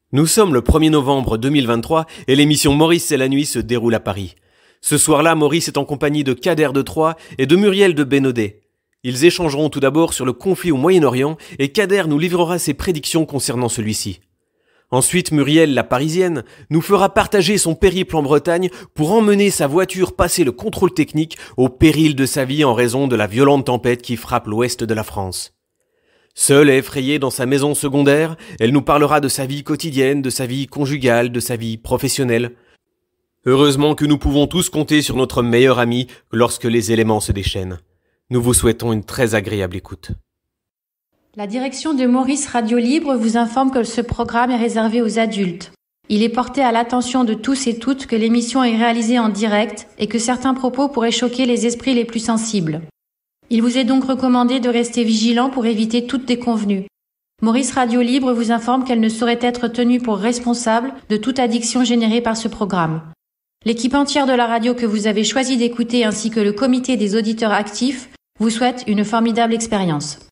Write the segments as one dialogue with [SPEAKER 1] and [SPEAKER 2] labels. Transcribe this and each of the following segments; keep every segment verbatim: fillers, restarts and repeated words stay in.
[SPEAKER 1] Nous sommes le premier novembre deux mille vingt-trois et l'émission Maurice c'est la nuit se déroule à Paris. Ce soir-là, Maurice est en compagnie de Kader de Troyes et de Muriel de Bénodet. Ils échangeront tout d'abord sur le conflit au Moyen-Orient et Kader nous livrera ses prédictions concernant celui-ci. Ensuite, Muriel, la parisienne, nous fera partager son périple en Bretagne pour emmener sa voiture passer le contrôle technique au péril de sa vie en raison de la violente tempête qui frappe l'ouest de la France. Seule et effrayée dans sa maison secondaire, elle nous parlera de sa vie quotidienne, de sa vie conjugale, de sa vie professionnelle. Heureusement que nous pouvons tous compter sur notre meilleur ami lorsque les éléments se déchaînent. Nous vous souhaitons une très agréable écoute.
[SPEAKER 2] La direction de Maurice Radio Libre vous informe que ce programme est réservé aux adultes. Il est porté à l'attention de tous et toutes que l'émission est réalisée en direct et que certains propos pourraient choquer les esprits les plus sensibles. Il vous est donc recommandé de rester vigilant pour éviter toute déconvenue. Maurice Radio Libre vous informe qu'elle ne saurait être tenue pour responsable de toute addiction générée par ce programme. L'équipe entière de la radio que vous avez choisi d'écouter ainsi que le comité des auditeurs actifs vous souhaite une formidable expérience.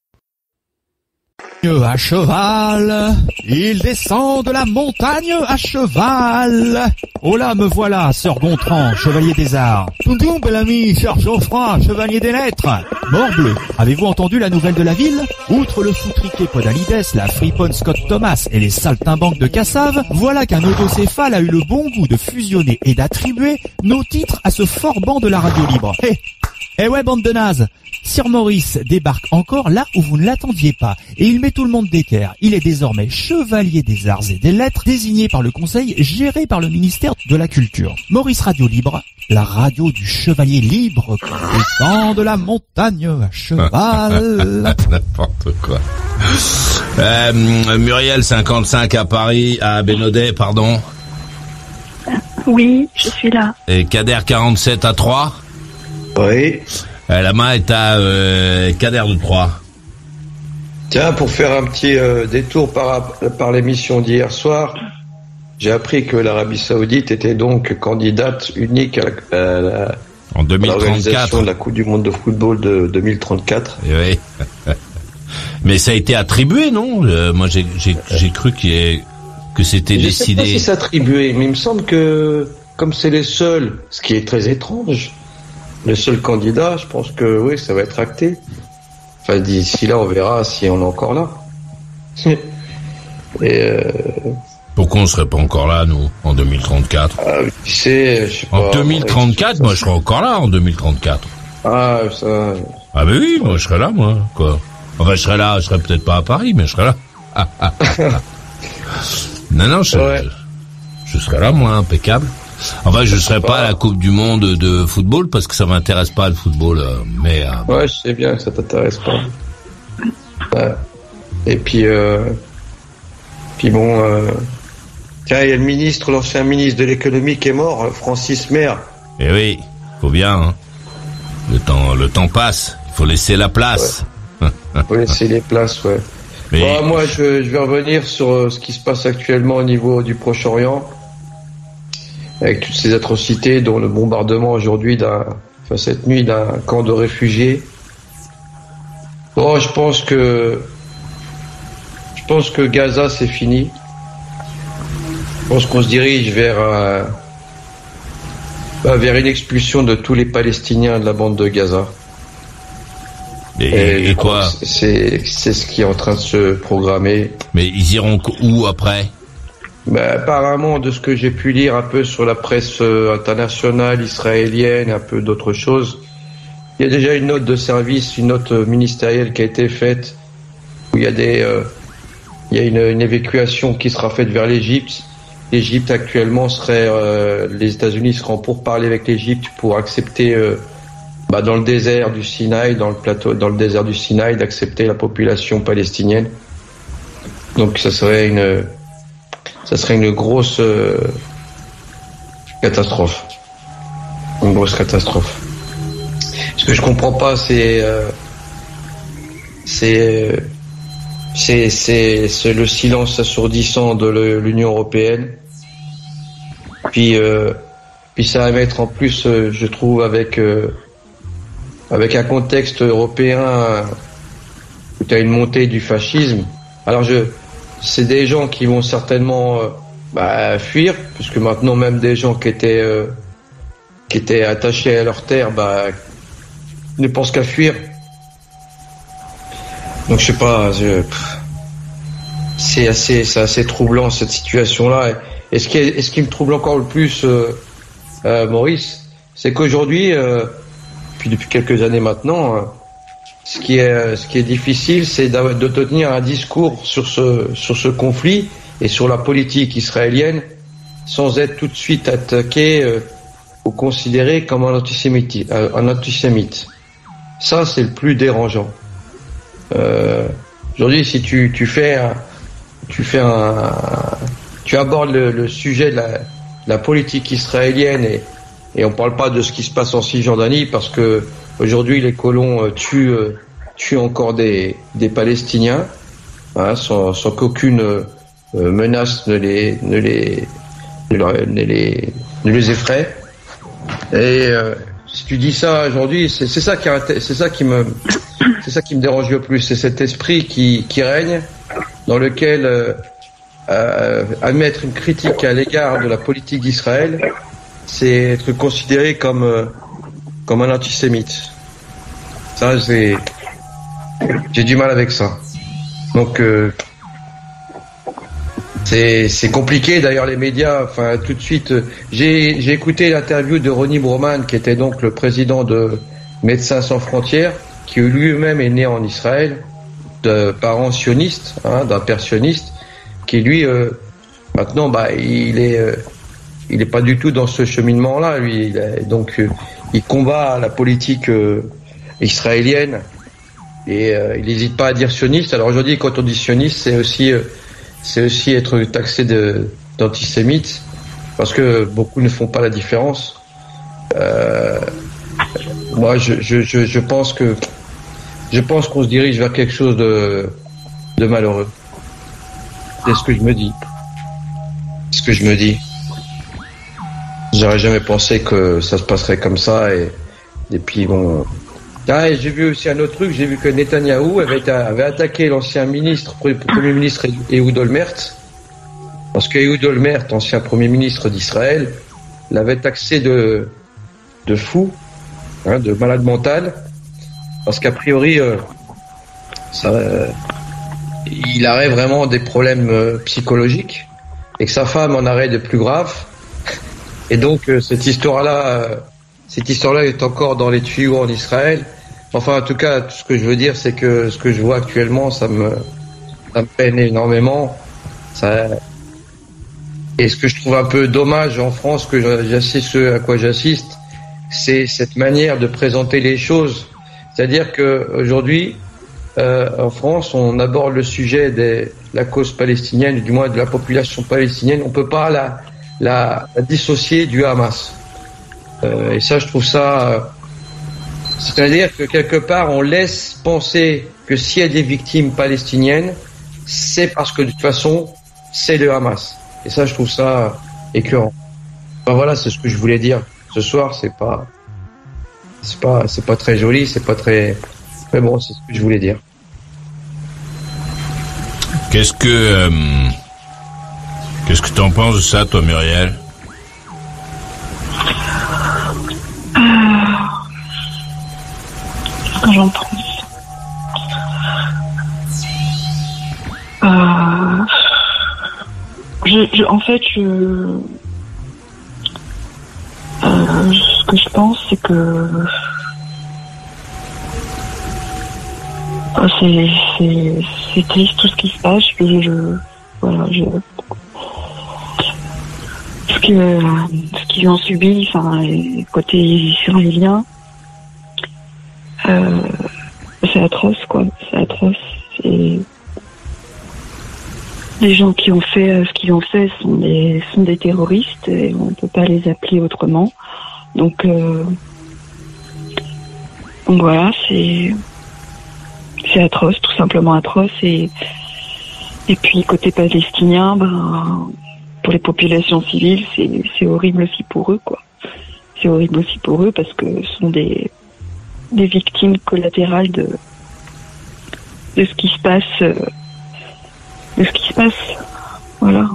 [SPEAKER 3] À cheval, il descend de la montagne à cheval. Oh là, me voilà, sœur Gontran, chevalier des arts. Tonton, bel ami, sœur Geoffroy, chevalier des lettres. Morbleu, avez-vous entendu la nouvelle de la ville? Outre le foutriquet Podalides, la friponne Scott Thomas et les saltimbanques de Cassave, voilà qu'un odocéphale a eu le bon goût de fusionner et d'attribuer nos titres à ce fort banc de la radio libre. Eh, hey, eh ouais, bande de nazes. Sir Maurice débarque encore là où vous ne l'attendiez pas et il met tout le monde d'équerre. Il est désormais chevalier des arts et des lettres, désigné par le conseil, géré par le ministère de la Culture. Maurice Radio Libre, la radio du chevalier libre qui descend de la montagne à cheval.
[SPEAKER 4] N'importe quoi. Euh, Muriel, cinquante-cinq à Paris, à Bénodet, pardon.
[SPEAKER 5] Oui, je suis là.
[SPEAKER 4] Et Kader, quarante-sept à Troyes.
[SPEAKER 6] Oui.
[SPEAKER 4] Euh, la main est à euh, Kader de Troyes.
[SPEAKER 6] Tiens, pour faire un petit euh, détour par, par l'émission d'hier soir, j'ai appris que l'Arabie Saoudite était donc candidate unique à la, à la,
[SPEAKER 4] en deux mille trente-quatre.
[SPEAKER 6] À l'organisation de la Coupe du Monde de football de deux mille trente-quatre.
[SPEAKER 4] Et oui. Mais ça a été attribué, non? euh, Moi, j'ai, j'ai, j'ai cru qu'il y ait, que c'était
[SPEAKER 6] je
[SPEAKER 4] décidé.
[SPEAKER 6] Je sais pas si c'est attribué, mais il me semble que, comme c'est les seuls, ce qui est très étrange, le seul candidat, je pense que oui, ça va être acté. Enfin, d'ici là, on verra si on est encore là. Et euh...
[SPEAKER 4] Pourquoi on serait pas encore là, nous, en deux mille trente-quatre?
[SPEAKER 6] Ah, tu sais, je sais pas.
[SPEAKER 4] En deux mille trente-quatre, moi, je serais encore là, en deux mille trente-quatre.
[SPEAKER 6] Ah, ça...
[SPEAKER 4] Ah, ben oui, moi, je serais là, moi, quoi. Enfin, je serais là, je serais peut-être pas à Paris, mais je serais là. Ah, ah, ah. Non, non, je, ouais. je, je serais là, moi, impeccable. Enfin, je serais pas à la Coupe du Monde de football parce que ça m'intéresse pas le football, mais. Euh...
[SPEAKER 6] Ouais, je sais bien que ça t'intéresse pas. Ouais. Et puis, euh... puis bon, euh... tiens, il y a le ministre, l'ancien ministre de l'économie qui est mort, Francis Maire.
[SPEAKER 4] Eh oui, faut bien. Hein. Le temps, le temps passe. Il faut laisser la place.
[SPEAKER 6] Ouais. Il faut laisser les places, ouais. Mais... Bon, moi, je, je vais revenir sur ce qui se passe actuellement au niveau du Proche-Orient. Avec toutes ces atrocités, dont le bombardement aujourd'hui d'un, enfin cette nuit d'un camp de réfugiés. Bon, je pense que, je pense que Gaza c'est fini. Je pense qu'on se dirige vers, euh, vers une expulsion de tous les Palestiniens de la bande de Gaza.
[SPEAKER 4] Et, et, et quoi?
[SPEAKER 6] C'est, c'est ce qui est en train de se programmer.
[SPEAKER 4] Mais ils iront où après?
[SPEAKER 6] Ben, apparemment, de ce que j'ai pu lire un peu sur la presse euh, internationale, israélienne, un peu d'autres choses, il y a déjà une note de service, une note euh, ministérielle qui a été faite, où il y a des, euh, il y a une, une évacuation qui sera faite vers l'Égypte. L'Égypte actuellement serait, euh, les États-Unis seront pour parler avec l'Égypte pour accepter, euh, bah, dans le désert du Sinaï, dans le plateau, dans le désert du Sinaï, d'accepter la population palestinienne. Donc, ça serait une Ça serait une grosse euh, catastrophe. Une grosse catastrophe. Ce que je comprends pas, c'est euh, c'est c'est c'est c'est le silence assourdissant de le, l'Union européenne. Puis euh, puis ça va mettre en plus, euh, je trouve, avec euh, avec un contexte européen où tu as une montée du fascisme. Alors je c'est des gens qui vont certainement euh, bah, fuir, puisque maintenant même des gens qui étaient euh, qui étaient attachés à leur terre, bah, ne pensent qu'à fuir. Donc je sais pas, je, c'est assez, c'est assez troublant cette situation-là. Et ce qui, est, et ce qui me trouble encore le plus, euh, euh, Maurice, c'est qu'aujourd'hui, euh, puis depuis quelques années maintenant, euh, ce qui est, ce qui est difficile, c'est de, de tenir un discours sur ce, sur ce conflit et sur la politique israélienne, sans être tout de suite attaqué euh, ou considéré comme un antisémite. Un antisémite. Ça, c'est le plus dérangeant. Euh, aujourd'hui, si tu, tu fais, un, tu fais un, tu abordes le, le sujet de la, de la politique israélienne et, et on parle pas de ce qui se passe en Cisjordanie parce que aujourd'hui les colons euh, tuent, euh, tuent encore des, des Palestiniens, hein, sans, sans qu'aucune euh, menace ne les, ne les, ne les, ne les, ne les effraie. Et euh, si tu dis ça aujourd'hui, c'est, c'est ça qui, c'est ça qui me, c'est ça qui me dérange le plus, c'est cet esprit qui, qui règne, dans lequel euh, euh, admettre une critique à l'égard de la politique d'Israël, c'est être considéré comme euh, comme un antisémite. Ça, j'ai j'ai du mal avec ça. Donc euh, c'est c'est compliqué. D'ailleurs, les médias, enfin tout de suite, j'ai j'ai écouté l'interview de Ronnie Broman, qui était donc le président de Médecins sans frontières, qui lui-même est né en Israël, de parents sionistes, hein, d'un père sioniste, qui lui euh, maintenant, bah, il est euh, il est pas du tout dans ce cheminement-là. Lui, il est, donc euh, il combat la politique euh, israélienne et euh, il n'hésite pas à dire sioniste. Alors aujourd'hui, quand on dit sioniste, c'est aussi euh, c'est aussi être taxé de d'antisémite, parce que beaucoup ne font pas la différence. Euh, moi, je, je je je pense que je pense qu'on se dirige vers quelque chose de de malheureux. C'est ce que je me dis. C'est ce que je me dis. J'aurais jamais pensé que ça se passerait comme ça, et, et puis bon. Ah, et j'ai vu aussi un autre truc, j'ai vu que Netanyahou avait, avait attaqué l'ancien ministre, premier ministre Ehud Olmert, parce que Ehud Olmert, ancien premier ministre d'Israël, l'avait taxé de, de fou, hein, de malade mental, parce qu'a priori, euh, ça, euh, il aurait vraiment des problèmes euh, psychologiques, et que sa femme en aurait de plus graves. Et donc euh, cette histoire-là, euh, cette histoire-là est encore dans les tuyaux en Israël. Enfin, en tout cas, tout ce que je veux dire, c'est que ce que je vois actuellement, ça me, ça me peine énormément. Ça, et ce que je trouve un peu dommage en France, que j'assiste, ce à quoi j'assiste, c'est cette manière de présenter les choses. C'est-à-dire que aujourd'hui, euh, en France, on aborde le sujet de la cause palestinienne, du moins de la population palestinienne. On peut pas la, la, la dissocier du Hamas. Euh, et ça, je trouve ça. Euh, C'est-à-dire que quelque part, on laisse penser que s'il y a des victimes palestiniennes, c'est parce que de toute façon, c'est le Hamas. Et ça, je trouve ça écœurant. Enfin, voilà, c'est ce que je voulais dire ce soir. C'est pas, c'est pas, c'est pas très joli, c'est pas très. Mais bon, c'est ce que je voulais dire.
[SPEAKER 4] Qu'est-ce que, euh, qu'est-ce que t'en penses de ça, toi, Muriel?
[SPEAKER 5] J'en pense. Euh, je, je, en fait, je, euh, ce que je pense, c'est que euh, c'est, c'est, c'est triste tout ce qui se passe. Je, je, voilà, je, ce que, ce qu'ils ont subi, enfin, côté israélien. Euh, c'est atroce, quoi. C'est atroce. C'est... Les gens qui ont fait ce qu'ils ont fait sont des sont des terroristes et on peut pas les appeler autrement. Donc, euh... donc voilà, c'est c'est atroce, tout simplement atroce. Et et puis côté palestinien, ben pour les populations civiles, c'est c'est horrible aussi pour eux, quoi. C'est horrible aussi pour eux parce que ce sont des des victimes collatérales de de ce qui se passe euh, de ce qui se passe. Voilà.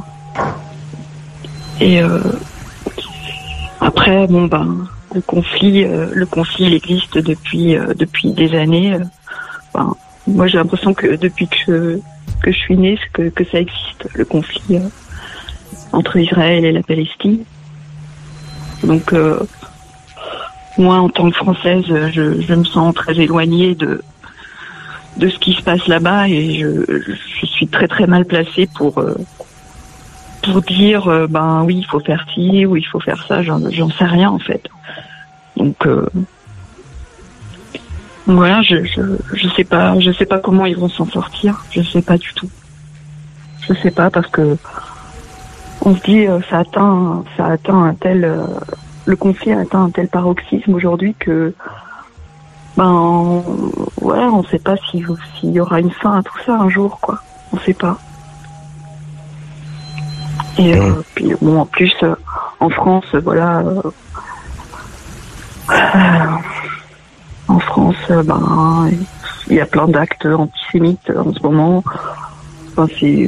[SPEAKER 5] Et euh, après, bon ben, le conflit, euh, le conflit, il existe depuis euh, depuis des années. Euh, ben, moi, j'ai l'impression que depuis que je, que je suis née, que que ça existe, le conflit euh, entre Israël et la Palestine. Donc, euh, moi, en tant que Française, je, je me sens très éloignée de de ce qui se passe là-bas et je, je suis très très mal placée pour euh, pour dire euh, ben oui, il faut faire ci ou il faut faire ça. J'en, j'en sais rien en fait. Donc euh, voilà, je, je je sais pas, je sais pas comment ils vont s'en sortir. Je sais pas du tout. Je sais pas parce que on se dit euh, ça atteint ça atteint un tel euh, le conflit a atteint un tel paroxysme aujourd'hui que ben ouais, on sait pas s'il s'il y aura une fin à tout ça un jour, quoi. On sait pas. Et euh, puis bon, en plus euh, en France, voilà, euh, euh, en France, euh, ben il y a plein d'actes antisémites en ce moment. Enfin, c'est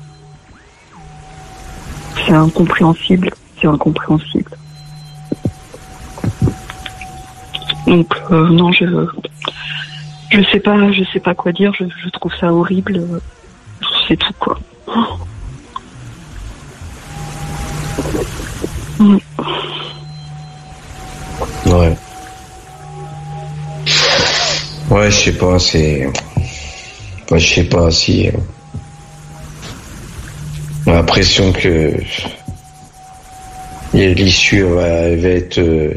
[SPEAKER 5] c'est incompréhensible, c'est incompréhensible. Donc euh, non, je je sais pas, je sais pas quoi dire. Je, je trouve ça horrible. C'est tout, quoi. Mm.
[SPEAKER 6] Ouais. Ouais, je sais pas. C'est. Ouais, je sais pas si. J'ai l'impression que l'issue va, va être. Euh...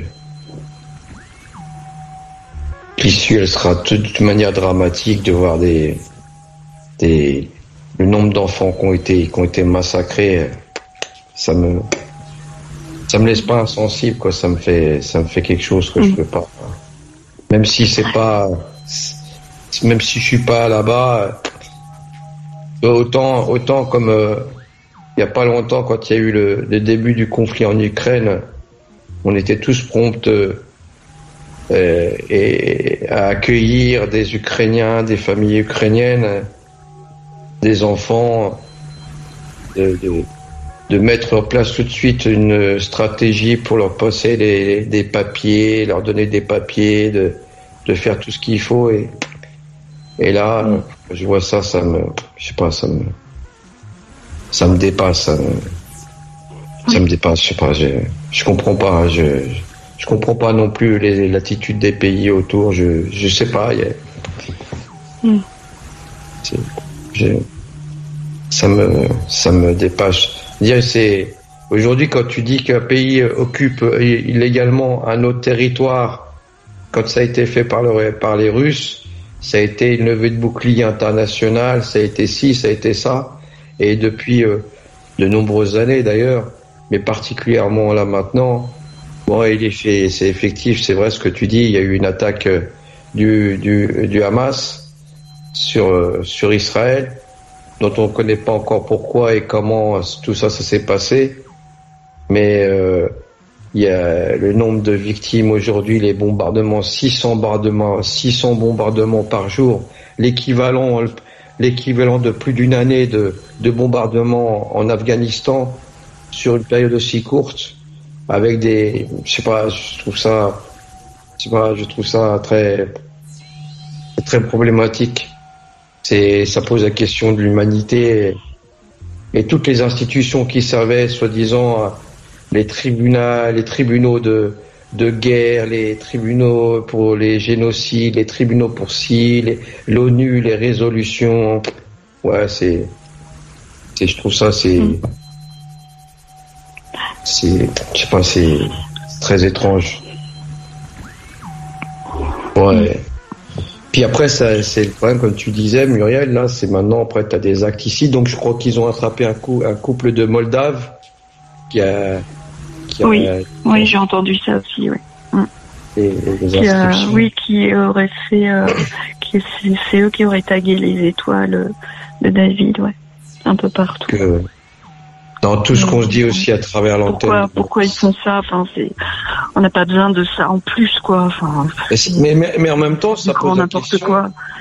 [SPEAKER 6] L'issue, elle sera de toute manière dramatique de voir des, des, le nombre d'enfants qui ont été, qui ont été massacrés. Ça me, ça me laisse pas insensible, quoi. Ça me fait, ça me fait quelque chose que mmh. je peux pas. Même si c'est pas, même si je suis pas là-bas, autant, autant comme euh, il y a pas longtemps, quand il y a eu le, le début du conflit en Ukraine, on était tous prompts. Euh, Euh, et à accueillir des Ukrainiens, des familles ukrainiennes, des enfants, de, de, de mettre en place tout de suite une stratégie pour leur passer des, des papiers, leur donner des papiers, de, de faire tout ce qu'il faut. Et, et là, mmh. je vois ça, ça me, je sais pas, ça me, ça me dépasse, ça me, ça me dépasse, je sais pas, je, je comprends pas, je, je Je comprends pas non plus les, l'attitude des pays autour. Je je sais pas. Y a... mm. c'est, je, ça me ça me dépasse. Dire c'est aujourd'hui quand tu dis qu'un pays occupe illégalement un autre territoire, quand ça a été fait par le par les Russes, ça a été une levée de bouclier internationale. Ça a été ci, ça a été ça. Et depuis euh, de nombreuses années d'ailleurs, mais particulièrement là maintenant. Bon, il est fait, c'est effectif, c'est vrai ce que tu dis. Il y a eu une attaque du du, du Hamas sur sur Israël, dont on ne connaît pas encore pourquoi et comment tout ça ça s'est passé. Mais euh, il y a le nombre de victimes aujourd'hui, les bombardements, six cents bombardements, six cents bombardements par jour, l'équivalent l'équivalent de plus d'une année de de bombardements en Afghanistan sur une période aussi courte. Avec des, je sais pas, je trouve ça, je sais pas, je trouve ça très, très problématique. C'est, ça pose la question de l'humanité et, et toutes les institutions qui servaient, soi-disant, les tribunaux, les tribunaux de, de guerre, les tribunaux pour les génocides, les tribunaux pour ci, les, l'ONU, les résolutions. Ouais, c'est, c'est, je trouve ça, c'est, mmh. c'est, je sais pas, c'est très étrange. Ouais. Puis après, ça, c'est le problème, comme tu disais, Muriel, là, c'est maintenant, après, t'as des actes ici. Donc, je crois qu'ils ont attrapé un, coup, un couple de Moldaves qui a... Qui a
[SPEAKER 5] oui, a, oui a... j'ai entendu ça aussi, oui. Mm.
[SPEAKER 6] Et, et qui
[SPEAKER 5] a, oui, qui aurait fait... Euh, qui, c'est, c'est eux qui auraient tagué les étoiles de David, ouais. Un peu partout.
[SPEAKER 6] Que, dans tout ce qu'on se dit aussi à travers l'antenne.
[SPEAKER 5] Pourquoi, pourquoi ils font ça? Enfin, c'est, on n'a pas besoin de ça en plus, quoi. Enfin,
[SPEAKER 6] mais, mais, mais en même temps, ça pose la question.
[SPEAKER 5] Quoi.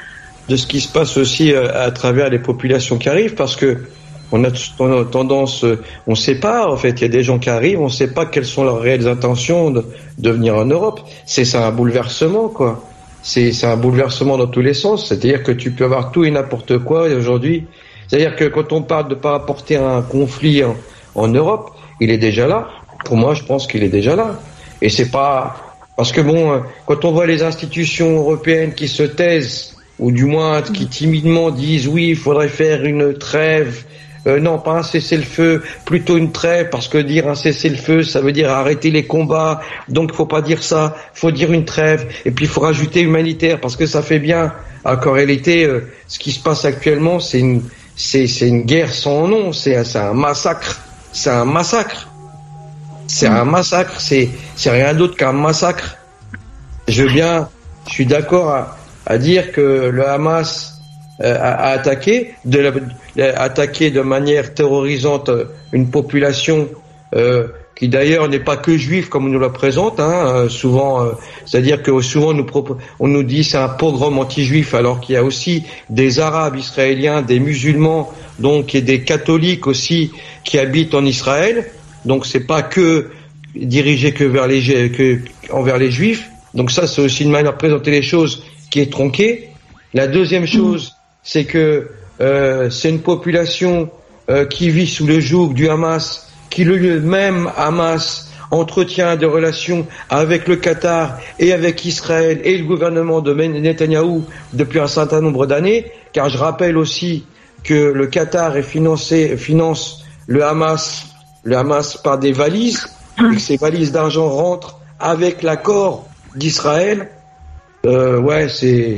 [SPEAKER 6] de ce qui se passe aussi à, à travers les populations qui arrivent, parce que on a, on a tendance, on ne sait pas, en fait, il y a des gens qui arrivent, on ne sait pas quelles sont leurs réelles intentions de, de venir en Europe. C'est, c'est un bouleversement, quoi. C'est, c'est un bouleversement dans tous les sens. C'est-à-dire que tu peux avoir tout et n'importe quoi aujourd'hui. C'est-à-dire que quand on parle de ne pas apporter un conflit en, en Europe, il est déjà là. Pour moi, je pense qu'il est déjà là. Et c'est pas, parce que bon, quand on voit les institutions européennes qui se taisent, ou du moins qui timidement disent oui, il faudrait faire une trêve, Euh, non, pas un cessez-le-feu, plutôt une trêve, parce que dire un cessez-le-feu, ça veut dire arrêter les combats, donc faut pas dire ça, faut dire une trêve, et puis il faut rajouter humanitaire, parce que ça fait bien. Alors qu'en réalité, euh, ce qui se passe actuellement, c'est une, c'est, c'est une guerre sans nom, c'est, c'est un massacre, c'est un massacre, c'est un massacre, c'est, c'est rien d'autre qu'un massacre. Je veux bien, je suis d'accord à, à dire que le Hamas euh, a, a attaqué, de la, attaqué de manière terrorisante une population euh, qui d'ailleurs n'est pas que juive comme on nous la présente, hein, euh, souvent, euh, c'est-à-dire que souvent on nous, propos, on nous dit c'est un pogrom anti-juif, alors qu'il y a aussi des Arabes israéliens, des musulmans, donc et des catholiques aussi qui habitent en Israël. Donc c'est pas que dirigé que vers les que envers les juifs. Donc ça c'est aussi une manière de présenter les choses qui est tronquée. La deuxième chose, c'est que Euh, c'est une population euh, qui vit sous le joug du Hamas, qui le même Hamas entretient des relations avec le Qatar et avec Israël et le gouvernement de Netanyahou depuis un certain nombre d'années, car je rappelle aussi que le Qatar est financé, finance le Hamas, le Hamas par des valises, et que ces valises d'argent rentrent avec l'accord d'Israël. Euh, ouais, c'est...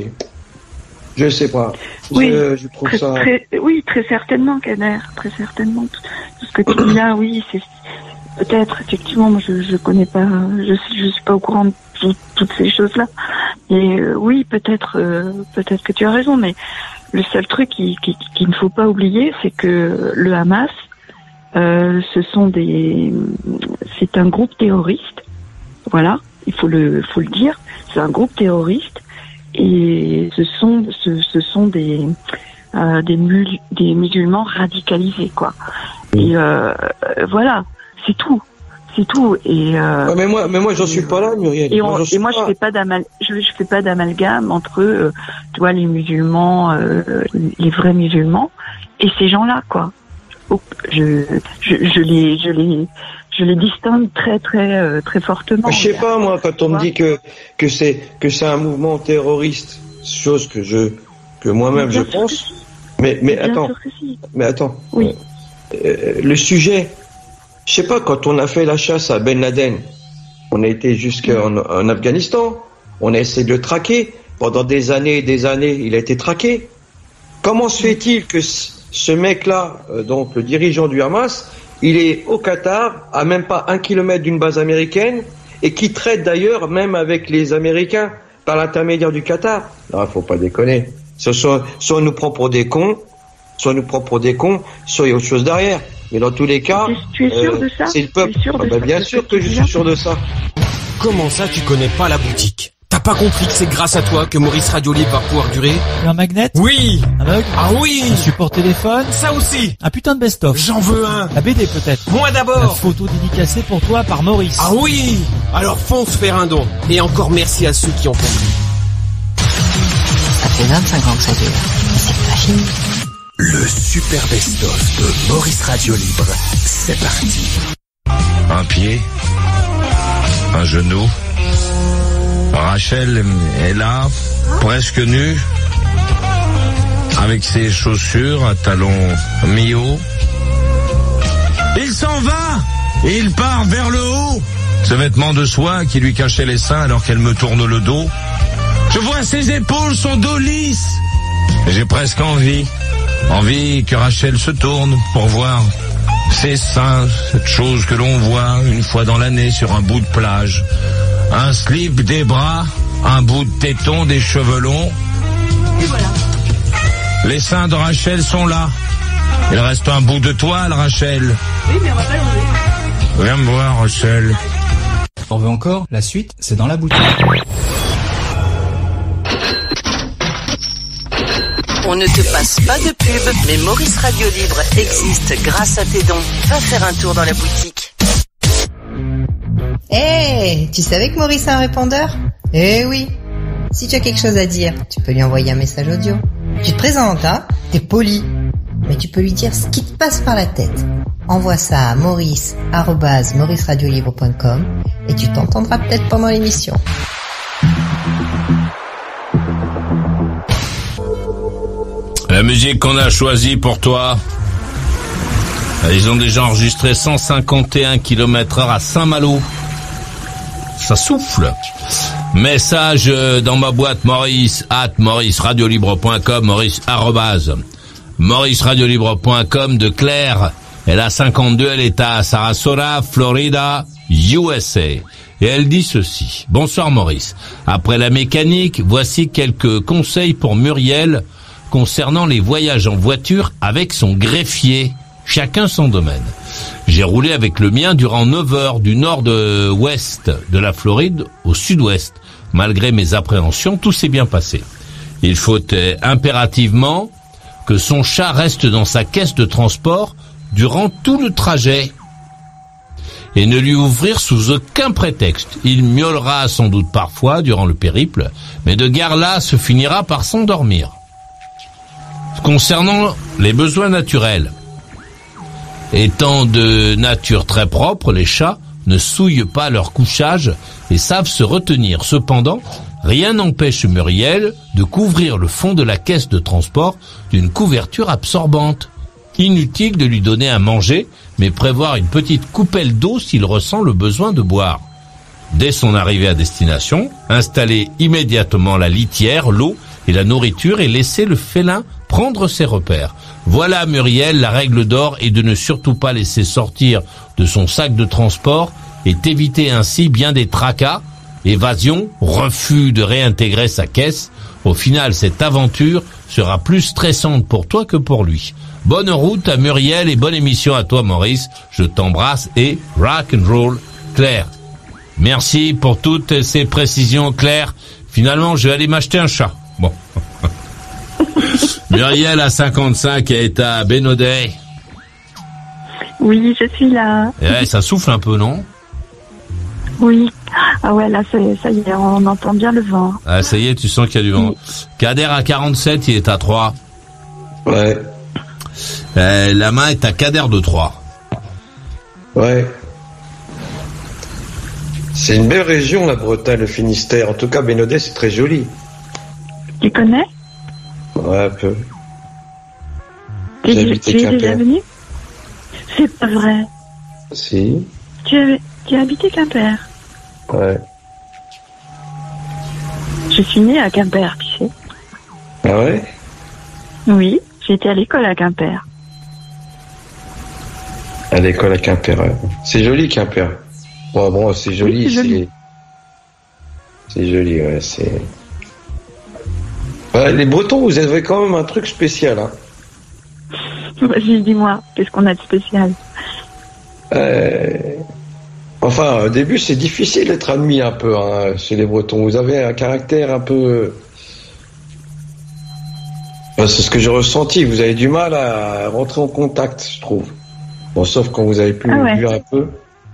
[SPEAKER 6] Je sais pas.
[SPEAKER 5] Oui,
[SPEAKER 6] je, je trouve
[SPEAKER 5] très,
[SPEAKER 6] ça...
[SPEAKER 5] très, oui, très certainement, Kader, très certainement. Tout, tout ce que tu dis là, oui, c'est peut-être effectivement. Moi, je je connais pas, je je suis pas au courant de tout, toutes ces choses-là. Et euh, oui, peut-être, euh, peut-être que tu as raison, mais le seul truc qui, qui, qu'il ne faut pas oublier, c'est que le Hamas, euh, ce sont des, c'est un groupe terroriste. Voilà, il faut le, faut le dire. C'est un groupe terroriste. Et ce sont ce, ce sont des euh, des, mul- des musulmans radicalisés, quoi. Et euh, voilà, c'est tout, c'est tout. Et euh,
[SPEAKER 6] ouais, mais moi, mais moi, j'en suis pas là, Muriel.
[SPEAKER 5] Et, on,
[SPEAKER 6] moi,
[SPEAKER 5] et moi, je fais pas d'amal, je, je fais pas d'amalgame entre, euh, tu vois, les musulmans, euh, les vrais musulmans, et ces gens-là, quoi. Je, je, je les, je les. Je les distingue très très euh, très fortement.
[SPEAKER 6] Je sais pas moi quand on me dit que que c'est que c'est un mouvement terroriste, chose que je que moi-même je pense. Mais mais attends, si. mais attends.
[SPEAKER 5] Oui.
[SPEAKER 6] Euh, le sujet, je sais pas, quand on a fait la chasse à Ben Laden, on a été jusqu'en en Afghanistan, on a essayé de le traquer pendant des années et des années, il a été traqué. Comment se fait-il que ce mec-là, euh, donc le dirigeant du Hamas, il est au Qatar, à même pas un kilomètre d'une base américaine, et qui traite d'ailleurs même avec les Américains par l'intermédiaire du Qatar. Non, faut pas déconner. Soit, soit on nous prend pour des cons, soit on nous prend pour des cons, soit il y a autre chose derrière. Mais dans tous les cas,
[SPEAKER 5] tu es sûr euh, de ça
[SPEAKER 6] c'est le peuple.
[SPEAKER 5] Ah
[SPEAKER 6] bah, bien sûr que je suis sûr de ça.
[SPEAKER 1] Comment ça, tu connais pas la boutique? T'as pas compris que c'est grâce à toi que Maurice Radio Libre va pouvoir durer?
[SPEAKER 3] Un magnet?
[SPEAKER 1] Oui!
[SPEAKER 3] Un mug?
[SPEAKER 1] Ah oui!
[SPEAKER 3] Un support téléphone?
[SPEAKER 1] Ça aussi!
[SPEAKER 3] Un putain de best-of?
[SPEAKER 1] J'en veux un!
[SPEAKER 3] La B D peut-être?
[SPEAKER 1] Moi
[SPEAKER 3] La
[SPEAKER 1] d'abord!
[SPEAKER 3] photo dédicacée pour toi par Maurice?
[SPEAKER 1] Ah oui! Alors fonce faire un don. Et encore merci à ceux qui ont compris.
[SPEAKER 7] Ça fait vingt-cinq ans que ça dure. C'est pas fini.
[SPEAKER 8] Le super best-of de Maurice Radio Libre. C'est parti.
[SPEAKER 4] Un pied, un genou. Rachel est là, presque nue, avec ses chaussures à talons mi-hauts. Il s'en va! Il part vers le haut! Ce vêtement de soie qui lui cachait les seins alors qu'elle me tourne le dos. Je vois ses épaules, son dos lisse. J'ai presque envie, envie que Rachel se tourne pour voir ses seins, cette chose que l'on voit une fois dans l'année sur un bout de plage. Un slip, des bras, un bout de téton, des cheveux longs.
[SPEAKER 5] Et voilà.
[SPEAKER 4] Les seins de Rachel sont là. Il reste un bout de toile, Rachel.
[SPEAKER 5] Oui, mais on va pas l'enlever.
[SPEAKER 4] Viens me voir, Rachel.
[SPEAKER 9] On veut encore? La suite, c'est dans la boutique.
[SPEAKER 10] On ne te passe pas de pub, mais Maurice Radio Libre existe grâce à tes dons. Va faire un tour dans la boutique.
[SPEAKER 11] Eh, hey, tu savais que Maurice a un répondeur ? Eh oui. Si tu as quelque chose à dire, tu peux lui envoyer un message audio. Tu te présentes, hein ? T'es poli. Mais tu peux lui dire ce qui te passe par la tête. Envoie ça à maurice arobase maurice radio libre point com et tu t'entendras peut-être pendant l'émission.
[SPEAKER 4] La musique qu'on a choisie pour toi, ils ont déjà enregistré cent cinquante et un kilomètres heure à Saint-Malo. Ça souffle. Message dans ma boîte maurice at maurice radio libre point com, maurice arobase maurice radio libre point com de Claire. Elle a cinquante-deux, elle est à Sarasota, Florida, U S A. Et elle dit ceci. Bonsoir Maurice. Après la mécanique, voici quelques conseils pour Muriel concernant les voyages en voiture avec son greffier. Chacun son domaine. J'ai roulé avec le mien durant neuf heures du nord-ouest de la Floride au sud-ouest. Malgré mes appréhensions, tout s'est bien passé. Il faut euh, impérativement que son chat reste dans sa caisse de transport durant tout le trajet et ne lui ouvrir sous aucun prétexte. Il miaulera sans doute parfois durant le périple, mais de guère là se finira par s'endormir. Concernant les besoins naturels, étant de nature très propre, les chats ne souillent pas leur couchage et savent se retenir. Cependant, rien n'empêche Muriel de couvrir le fond de la caisse de transport d'une couverture absorbante. Inutile de lui donner à manger, mais prévoir une petite coupelle d'eau s'il ressent le besoin de boire. Dès son arrivée à destination, installer immédiatement la litière, l'eau et la nourriture et laisser le félin prendre ses repères. Voilà Muriel, la règle d'or est de ne surtout pas laisser sortir de son sac de transport et éviter ainsi bien des tracas, évasion, refus de réintégrer sa caisse. Au final, cette aventure sera plus stressante pour toi que pour lui. Bonne route à Muriel et bonne émission à toi Maurice. Je t'embrasse et rock and roll Claire. Merci pour toutes ces précisions Claire. Finalement, je vais aller m'acheter un chat. Bon. Muriel à cinquante-cinq est à Bénodet.
[SPEAKER 5] Oui, je suis là.
[SPEAKER 4] Ouais, ça souffle un peu, non?
[SPEAKER 5] Oui. Ah ouais, là, ça, ça y est, on entend bien le vent.
[SPEAKER 4] Ah, ça y est, tu sens qu'il y a du vent. Oui. Kader à quarante-sept, il est à trois.
[SPEAKER 6] Ouais.
[SPEAKER 4] Euh, la main est à Kader de trois.
[SPEAKER 6] Ouais. C'est une belle région, la Bretagne, le Finistère. En tout cas, Bénodet, c'est très joli.
[SPEAKER 5] Tu connais?
[SPEAKER 6] Ouais, un peu.
[SPEAKER 5] Tu es, tu es déjà venu? C'est pas vrai.
[SPEAKER 6] Si.
[SPEAKER 5] Tu as, tu as habité Quimper?
[SPEAKER 6] Ouais.
[SPEAKER 5] Je suis née à Quimper, tu sais.
[SPEAKER 6] Ah ouais?
[SPEAKER 5] Oui, j'étais à l'école à Quimper.
[SPEAKER 6] À l'école à Quimper, ouais. C'est joli Quimper. Bon, bon, c'est joli, oui, c'est joli. C'est... c'est joli, ouais, c'est... Ouais, les Bretons, vous avez quand même un truc spécial, hein.
[SPEAKER 5] Vas-y, dis-moi, qu'est-ce qu'on a de spécial?
[SPEAKER 6] euh... Enfin, au début, c'est difficile d'être admis un peu, hein, chez les Bretons. Vous avez un caractère un peu... Enfin, c'est ce que j'ai ressenti. Vous avez du mal à rentrer en contact, je trouve. Bon, sauf quand vous avez pu ah ouais. vivre un peu.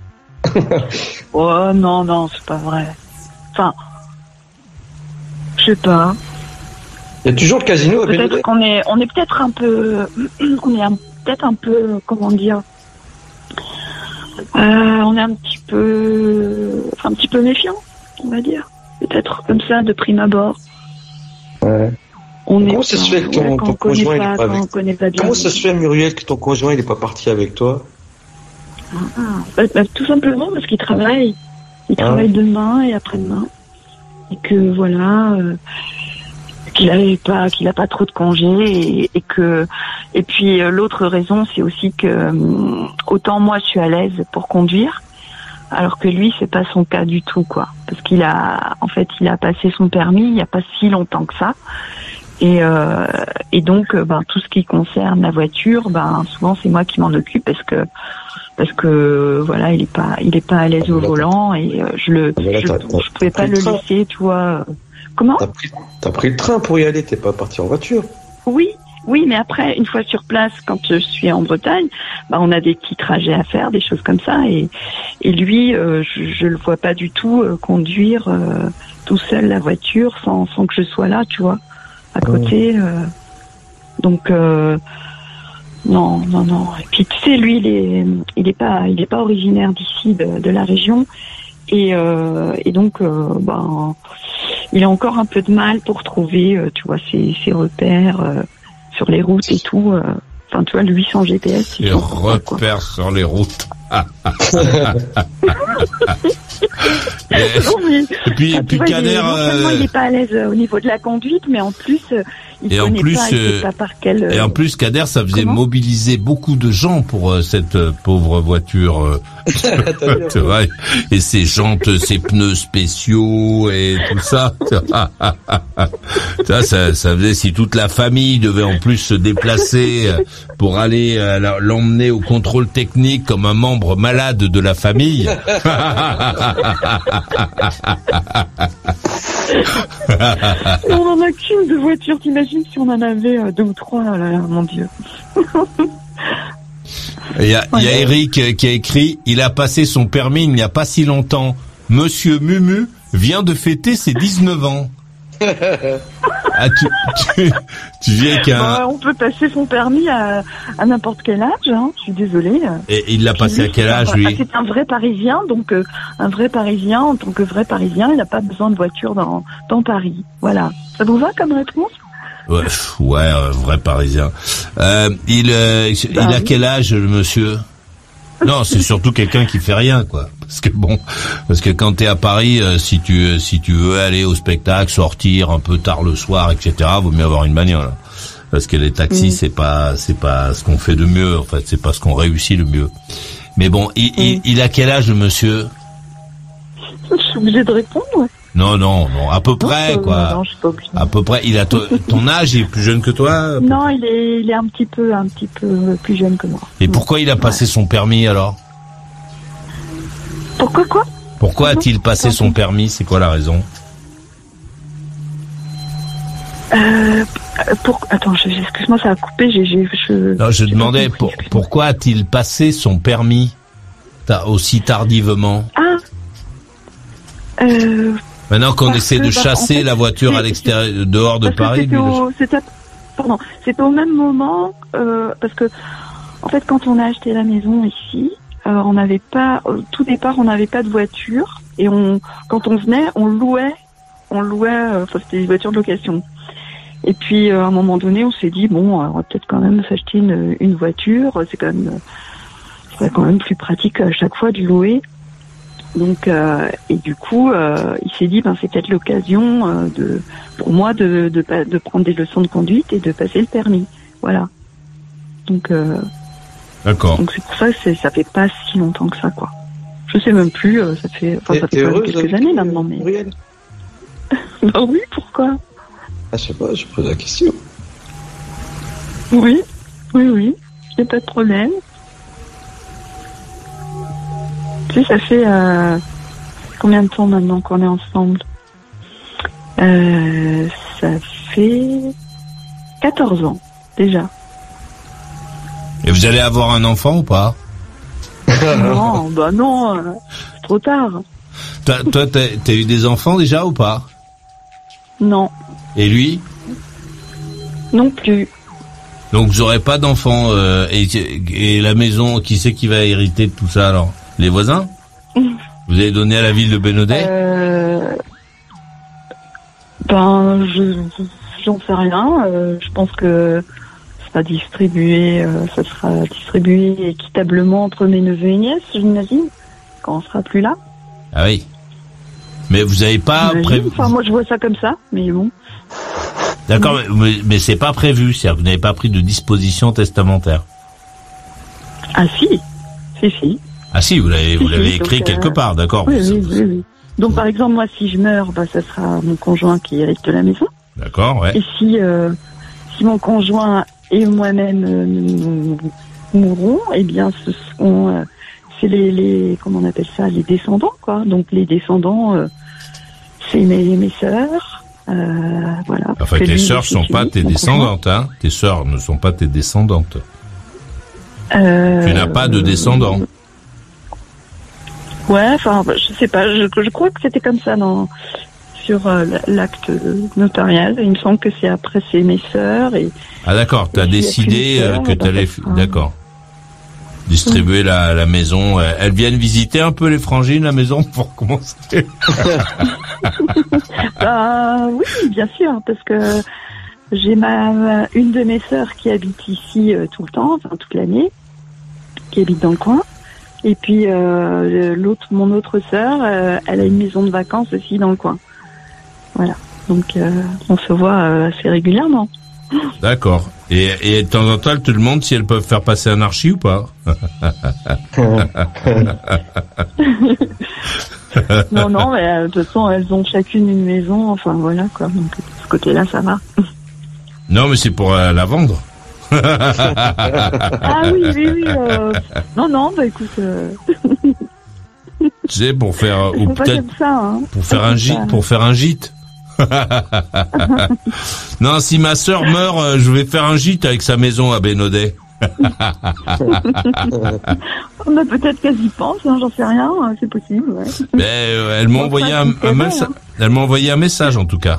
[SPEAKER 5] Oh non, non, c'est pas vrai. Enfin, je sais pas.
[SPEAKER 6] Il y a toujours le casino à
[SPEAKER 5] Bénodet. Peut-être qu'on est, on est peut-être un peu, on est un, peut-être un peu, comment dire, euh, on est un petit peu, enfin, un petit peu méfiant, on va dire. Peut-être comme ça, de prime abord.
[SPEAKER 6] Ouais.
[SPEAKER 5] On
[SPEAKER 6] Comment
[SPEAKER 5] est
[SPEAKER 6] ça se fait que ton, ton conjoint
[SPEAKER 5] pas,
[SPEAKER 6] il est pas avec
[SPEAKER 5] toi?
[SPEAKER 6] Comment ça se fait, Muriel, que ton conjoint il est pas parti avec toi?
[SPEAKER 5] Ah, bah, bah, tout simplement parce qu'il travaille. Il ah. travaille demain et après-demain. Et que voilà, euh, qu'il avait pas, qu'il a pas trop de congés et, et que, et puis euh, l'autre raison, c'est aussi que euh, autant moi je suis à l'aise pour conduire, alors que lui c'est pas son cas du tout, quoi. Parce qu'il a, en fait, il a passé son permis il y a pas si longtemps que ça. Et, euh, et donc, ben, tout ce qui concerne la voiture, ben, souvent c'est moi qui m'en occupe parce que parce que voilà, il est pas il est pas à l'aise au volant et euh, je le
[SPEAKER 6] voilà,
[SPEAKER 5] je, je pouvais pas le laisser, tu vois. Comment?
[SPEAKER 6] T'as pris, t'as pris le train pour y aller, t'es pas parti en voiture.
[SPEAKER 5] Oui, oui, mais après, une fois sur place, quand je suis en Bretagne, bah, on a des petits trajets à faire, des choses comme ça. Et, et lui, euh, je, je le vois pas du tout euh, conduire euh, tout seul la voiture sans, sans que je sois là, tu vois, à côté. Euh, donc, euh, non, non, non. Et puis, tu sais, lui, il est, il est pas, il est pas originaire d'ici, de, de la région. Et, euh, et donc, euh, ben, il a encore un peu de mal pour trouver, euh, tu vois, ses, ses repères euh, sur les routes et tout. euh. Enfin, tu vois, lui sans G P S.
[SPEAKER 4] Les repères sur les routes. et,
[SPEAKER 5] non, mais,
[SPEAKER 4] et puis,
[SPEAKER 5] ah,
[SPEAKER 4] et puis
[SPEAKER 5] vois,
[SPEAKER 4] Kader,
[SPEAKER 5] il est, non seulement
[SPEAKER 4] euh...
[SPEAKER 5] il est pas à l'aise euh, au niveau de la conduite, mais en plus, euh, il
[SPEAKER 4] et
[SPEAKER 5] connaît
[SPEAKER 4] en plus,
[SPEAKER 5] pas, il
[SPEAKER 4] euh,
[SPEAKER 5] sait pas par quel. Euh...
[SPEAKER 4] Et en plus, Kader, ça faisait
[SPEAKER 5] Comment
[SPEAKER 4] mobiliser beaucoup de gens pour euh, cette euh, pauvre voiture. Euh, tu vois, et ses jantes, ses pneus spéciaux et tout ça. ça, ça, ça faisait si toute la famille devait en plus se déplacer euh, pour aller euh, l'emmener au contrôle technique comme un membre malade de la famille.
[SPEAKER 5] On en a qu'une de voiture, t'imagines si on en avait euh, deux ou trois, là, là, mon Dieu.
[SPEAKER 4] Il y a, il y a Eric qui a écrit, il a passé son permis il n'y a pas si longtemps. Monsieur Mumu vient de fêter ses dix-neuf ans. Ah, tu, tu, tu viens qu'un...
[SPEAKER 5] Bah, on peut passer son permis à, à n'importe quel âge, hein, je suis désolée.
[SPEAKER 4] Et il l'a passé
[SPEAKER 5] lui,
[SPEAKER 4] à quel âge,
[SPEAKER 5] un,
[SPEAKER 4] lui?
[SPEAKER 5] ah, c'est un vrai Parisien, donc euh, un vrai Parisien, en tant que vrai Parisien, il n'a pas besoin de voiture dans, dans Paris. Voilà. Ça vous va comme réponse?
[SPEAKER 4] Ouais, ouais, euh, vrai Parisien. Euh, il, euh,
[SPEAKER 5] bah,
[SPEAKER 4] il a
[SPEAKER 5] oui.
[SPEAKER 4] quel âge, le monsieur? Non, c'est surtout quelqu'un qui fait rien, quoi. Parce que bon, parce que quand t'es à Paris, euh, si tu si tu veux aller au spectacle, sortir un peu tard le soir, et cetera, vaut mieux avoir une bagnole. Parce que les taxis, mmh. c'est pas c'est pas ce qu'on fait de mieux. En fait, c'est pas ce qu'on réussit le mieux. Mais bon, il, mmh. il, il a quel âge, le monsieur?
[SPEAKER 5] Je suis obligée de répondre. Ouais.
[SPEAKER 4] Non, non, non, à peu non, près,
[SPEAKER 5] euh,
[SPEAKER 4] quoi.
[SPEAKER 5] Non, je suis pas obligée.
[SPEAKER 4] À peu près. Il a to- ton âge, il est plus jeune que toi?
[SPEAKER 5] Non, il est, il est un petit peu, un petit peu plus jeune que moi.
[SPEAKER 4] Et pourquoi il a passé ouais. son permis, alors?
[SPEAKER 5] Pourquoi quoi?
[SPEAKER 4] Pourquoi a-t-il passé son permis? C'est quoi la raison?
[SPEAKER 5] Euh, pour, attends, je, excuse-moi, ça a coupé, j'ai, j'ai, je...
[SPEAKER 4] Non, je demandais, compris, pour, pourquoi a-t-il passé son permis aussi tardivement?
[SPEAKER 5] Ah! Euh...
[SPEAKER 4] Maintenant qu'on essaie de
[SPEAKER 5] bah,
[SPEAKER 4] chasser en fait, la voiture à l'extérieur, dehors de Paris.
[SPEAKER 5] C'était au, c'était, pardon, c'était au même moment, euh, parce que, en fait, quand on a acheté la maison ici, euh, on n'avait pas, au tout départ, on n'avait pas de voiture, et on, quand on venait, on louait, on louait, euh, enfin, c'était des voitures de location. Et puis, euh, à un moment donné, on s'est dit, bon, on va peut-être quand même s'acheter une, une voiture, c'est quand même, c'est quand même plus pratique à chaque fois de louer. Donc euh, et du coup, euh, il s'est dit ben c'est peut-être l'occasion euh, de pour moi de, de de prendre des leçons de conduite et de passer le permis. Voilà. Donc euh,
[SPEAKER 4] d'accord.
[SPEAKER 5] Donc c'est pour ça que c'est, ça fait pas si longtemps que ça quoi. Je sais même plus. Euh, ça fait enfin ça fait quelques années maintenant mais. Bah oui, pourquoi?
[SPEAKER 6] Ah je sais pas, je pose la question.
[SPEAKER 5] Oui, oui, oui, y a pas de problème. Tu sais, ça fait euh, combien de temps maintenant qu'on est ensemble? euh, Ça fait quatorze ans, déjà.
[SPEAKER 4] Et vous allez avoir un enfant ou pas?
[SPEAKER 5] Non, bah non, euh, c'est trop tard.
[SPEAKER 4] Toi, toi t'as, t'as eu des enfants déjà ou pas?
[SPEAKER 5] Non.
[SPEAKER 4] Et lui?
[SPEAKER 5] Non plus.
[SPEAKER 4] Donc vous aurez pas d'enfants euh, et, et la maison, qui c'est qui va hériter de tout ça alors? Les voisins? Vous avez donné à la ville de Bénodet?
[SPEAKER 5] euh, Ben, je j'en sais rien. Euh, je pense que ça sera distribué, euh, ça sera distribué équitablement entre mes neveux et nièces, j'imagine, quand on sera plus là.
[SPEAKER 4] Ah oui. Mais vous avez pas prévu?
[SPEAKER 5] Enfin, moi, je vois ça comme ça, mais bon.
[SPEAKER 4] D'accord, mais, mais c'est pas prévu, c'est-à-dire que vous n'avez pas pris de disposition testamentaire.
[SPEAKER 5] Ah si, si, si.
[SPEAKER 4] Ah si, vous l'avez,
[SPEAKER 5] si,
[SPEAKER 4] vous l'avez
[SPEAKER 5] si,
[SPEAKER 4] écrit
[SPEAKER 5] donc,
[SPEAKER 4] quelque
[SPEAKER 5] euh,
[SPEAKER 4] part, d'accord.
[SPEAKER 5] Oui, oui, oui, oui. Donc par exemple, moi, si je meurs, bah, ça sera mon conjoint qui hérite de la maison.
[SPEAKER 4] D'accord, ouais.
[SPEAKER 5] Et si, euh, si mon conjoint et moi-même euh, nous mourrons, eh bien, ce seront, euh, c'est les, les, comment on appelle ça, les descendants, quoi. Donc les descendants, euh, c'est mes, mes sœurs, Euh, voilà.
[SPEAKER 4] Enfin, tes sœurs sont pas tes descendantes, hein. Tes sœurs ne sont pas tes descendantes.
[SPEAKER 5] Euh,
[SPEAKER 4] tu n'as pas de descendants.
[SPEAKER 5] Ouais, enfin, je sais pas. Je, je crois que c'était comme ça dans sur euh, l'acte notarial. Il me semble que c'est après c'est mes sœurs et.
[SPEAKER 4] Ah d'accord. T'as décidé euh, que t'allais. D'accord. Distribuer mmh. la, la maison. Elles viennent visiter un peu les frangines, la maison, pour commencer.
[SPEAKER 5] Bah oui, bien sûr, parce que j'ai ma une de mes sœurs qui habite ici euh, tout le temps, enfin toute l'année, qui habite dans le coin. Et puis euh, l'autre, mon autre sœur, euh, elle a une maison de vacances aussi dans le coin. Voilà. Donc euh, on se voit euh, assez régulièrement.
[SPEAKER 4] D'accord. Et, et de temps en temps, elles te demandent si elles peuvent faire passer un archi ou pas.
[SPEAKER 5] non, non, mais euh, de toute façon, elles ont chacune une maison. Enfin, voilà, quoi. Donc, de ce côté-là, ça va.
[SPEAKER 4] Non, mais c'est pour euh, la vendre.
[SPEAKER 5] Ah oui, oui, oui. Euh... Non, non, bah écoute... Euh...
[SPEAKER 4] tu sais, pour faire... Ou peut-être
[SPEAKER 5] ça, hein.
[SPEAKER 4] pour faire un gîte, pour faire un gîte. Non, si ma sœur meurt, euh, je vais faire un gîte avec sa maison à Bénodet.
[SPEAKER 5] On a peut-être qu'elle y pense, hein, j'en sais rien, c'est possible. Ouais.
[SPEAKER 4] Mais euh, elle m'a envoyé un, un message. Hein. Elle m'a envoyé un message en tout cas.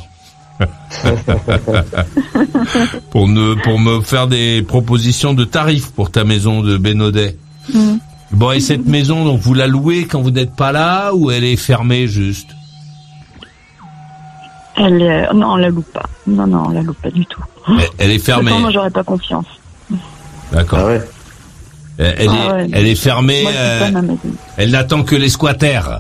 [SPEAKER 4] pour ne pour me faire des propositions de tarifs pour ta maison de Bénodet. Mm. Bon, et cette maison, donc vous la louez quand vous n'êtes pas là ou elle est fermée juste?
[SPEAKER 5] Elle est... Non, on la loue pas. Non, non, on la loue pas du tout.
[SPEAKER 4] Elle, elle est fermée.
[SPEAKER 5] Moi, j'aurais pas confiance.
[SPEAKER 4] D'accord. Ah ouais. Elle, elle, ah est, ouais, elle est fermée. Moi, euh, elle n'attend que les squatters.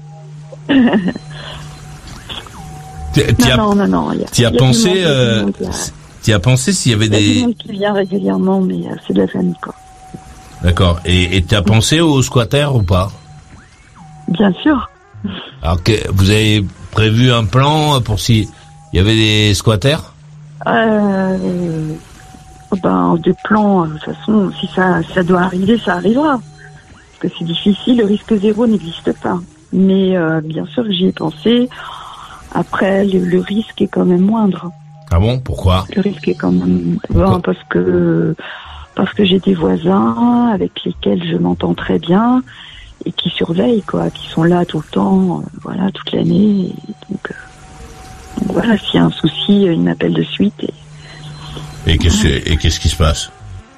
[SPEAKER 5] non, as, non, non, non.
[SPEAKER 4] Tu as pensé, euh, tu as pensé s'il y avait des.
[SPEAKER 5] Il y a des qui vient régulièrement, mais euh, c'est de la famille, quoi.
[SPEAKER 4] D'accord. Et tu as pensé aux squatters ou pas?
[SPEAKER 5] Bien sûr.
[SPEAKER 4] Alors que vous avez prévu un plan pour s'il y avait des squatters?
[SPEAKER 5] Euh, ben, des plans, de toute façon, si ça, ça doit arriver, ça arrivera. Parce que c'est difficile, le risque zéro n'existe pas. Mais euh, bien sûr que j'y ai pensé. Après, le, le risque est quand même moindre.
[SPEAKER 4] Ah bon? Pourquoi?
[SPEAKER 5] Le risque est quand même... Ben, parce que, parce que j'ai des voisins avec lesquels je m'entends très bien. Et qui surveillent, quoi, qui sont là tout le temps, euh, voilà, toute l'année. Donc, euh, donc voilà, s'il y a un souci, ils m'appellent de suite. Et,
[SPEAKER 4] et qu'est-ce voilà. que, et qu'est-ce qui se passe?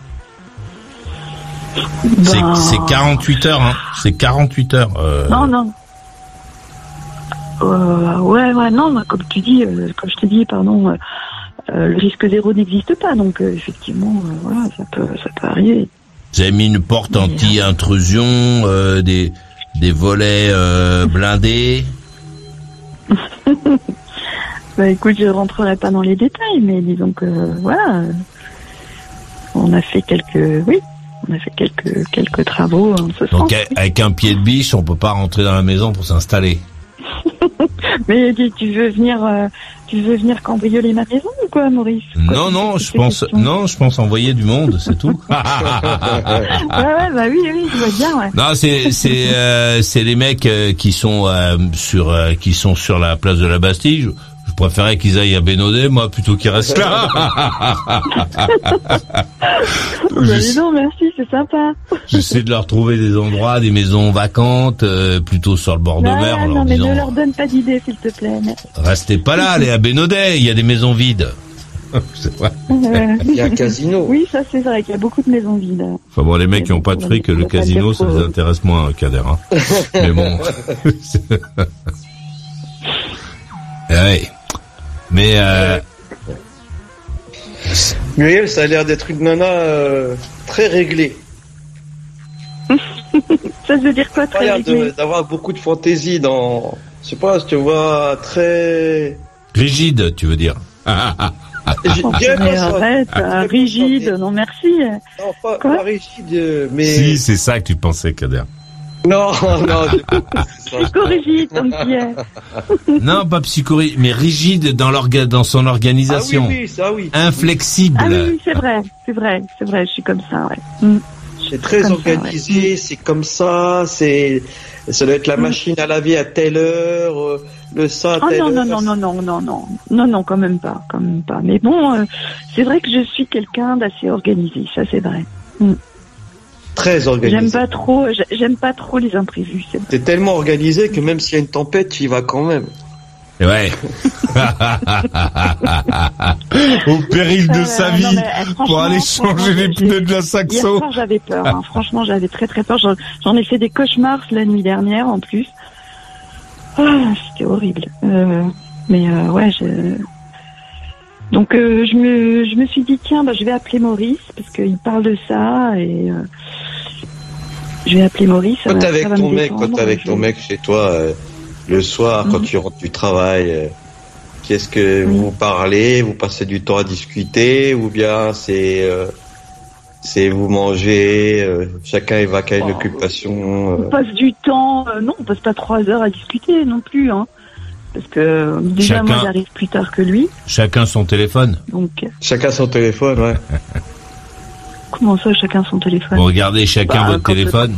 [SPEAKER 4] Ben... C'est, c'est quarante-huit heures, hein. C'est quarante-huit heures. Euh...
[SPEAKER 5] Non, non. Euh, ouais, ouais, non, comme tu dis, euh, comme je te dis, pardon, euh, euh, le risque zéro n'existe pas, donc euh, effectivement, euh, voilà, ça peut, ça peut arriver.
[SPEAKER 4] Vous avez mis une porte anti-intrusion, euh, des des volets euh, blindés.
[SPEAKER 5] Bah écoute, je rentrerai pas dans les détails, mais disons que voilà, on a fait quelques, oui, on a fait quelques quelques travaux en ce
[SPEAKER 4] Donc
[SPEAKER 5] sens.
[SPEAKER 4] avec un pied de biche, on peut pas rentrer dans la maison pour s'installer.
[SPEAKER 5] Mais tu veux venir, euh, tu veux venir cambrioler ma maison ou quoi, Maurice? Quoi,
[SPEAKER 4] non, non, je pense, question. non, je pense envoyer du monde, c'est tout.
[SPEAKER 5] ouais, ouais, bah oui, oui, je vois bien, ouais.
[SPEAKER 4] Non, c'est, c'est, euh, c'est les mecs euh, qui sont euh, sur, euh, qui sont sur la place de la Bastille. Je, je préférais qu'ils aillent à Bénodet, moi, plutôt qu'ils restent là.
[SPEAKER 5] je... Non, merci, c'est sympa.
[SPEAKER 4] J'essaie de leur trouver des endroits, des maisons vacantes, euh, plutôt sur le bord de mer.
[SPEAKER 5] Non, mais disant, ne leur donne pas d'idée, s'il te plaît.
[SPEAKER 4] Restez pas là, allez à Bénodet, il y a des maisons vides. C'est vrai.
[SPEAKER 6] Il y a un casino.
[SPEAKER 5] Oui, ça c'est vrai qu'il y a beaucoup de maisons vides.
[SPEAKER 4] Enfin bon, les mecs qui ont pas de fric, le casino, ça les intéresse moins, Kader. Hein. Mais bon. Ouais. Mais euh...
[SPEAKER 6] Muriel, ça a l'air d'être une nana euh, très réglée.
[SPEAKER 5] Ça veut dire quoi, très réglée?
[SPEAKER 6] D'avoir beaucoup de fantaisie dans... Je sais pas, tu vois, très...
[SPEAKER 4] Rigide, tu veux dire?
[SPEAKER 5] Oh, mais arrête, ah, rigide, non merci.
[SPEAKER 6] Non, pas, pas rigide, mais...
[SPEAKER 4] Si, c'est ça que tu pensais, Kader.
[SPEAKER 6] Non, non,
[SPEAKER 5] psychorigide, comme tu es.
[SPEAKER 4] Non, pas psychorigide, mais rigide dans l'orga, dans son organisation.
[SPEAKER 6] Ah oui, oui, ça oui.
[SPEAKER 4] Inflexible.
[SPEAKER 5] Ah oui, c'est vrai, c'est vrai, c'est vrai, je suis comme ça, ouais. Mm.
[SPEAKER 6] C'est très comme organisé, ça, ouais. C'est comme ça, c'est, ça doit être la mm. machine à laver à telle heure, Le sang.
[SPEAKER 5] Ah non, non, non, non, non, non, non, non, non, quand même pas, quand même pas. Mais bon, euh, c'est vrai que je suis quelqu'un d'assez organisé, ça c'est vrai. Mm.
[SPEAKER 6] Très organisé.
[SPEAKER 5] J'aime pas trop, j'aime pas trop les imprévus. C'est
[SPEAKER 6] T'es tellement organisé que même s'il y a une tempête, tu y vas quand même.
[SPEAKER 4] Ouais. Au péril de euh, sa vie, non, mais, pour aller changer les pneus de la Saxo.
[SPEAKER 5] Hier soir, j'avais peur. Hein. Franchement, j'avais très très peur. J'en, j'en ai fait des cauchemars la nuit dernière en plus. Oh, c'était horrible. Euh, mais euh, ouais, je... donc euh, je me je me suis dit tiens, bah je vais appeler Maurice parce qu'il parle de ça et euh, je vais appeler Maurice.
[SPEAKER 6] Quand t'es avec
[SPEAKER 5] ça va
[SPEAKER 6] ton
[SPEAKER 5] me
[SPEAKER 6] mec,
[SPEAKER 5] détendre,
[SPEAKER 6] quand t'es avec
[SPEAKER 5] je...
[SPEAKER 6] ton mec chez toi. Euh... Le soir, mmh. quand tu rentres du travail, euh, qu'est-ce que mmh. vous parlez? Vous passez du temps à discuter ou bien c'est euh, c'est vous mangez, euh, chacun il va qu'à une oh, occupation. Euh...
[SPEAKER 5] On passe du temps, euh, non, on passe pas trois heures à discuter non plus, hein, parce que déjà chacun, moi j'arrive plus tard que lui.
[SPEAKER 4] Chacun son téléphone.
[SPEAKER 5] Donc.
[SPEAKER 6] Chacun son téléphone, ouais.
[SPEAKER 5] Comment ça, chacun son téléphone?
[SPEAKER 4] Vous regardez chacun bah, votre téléphone.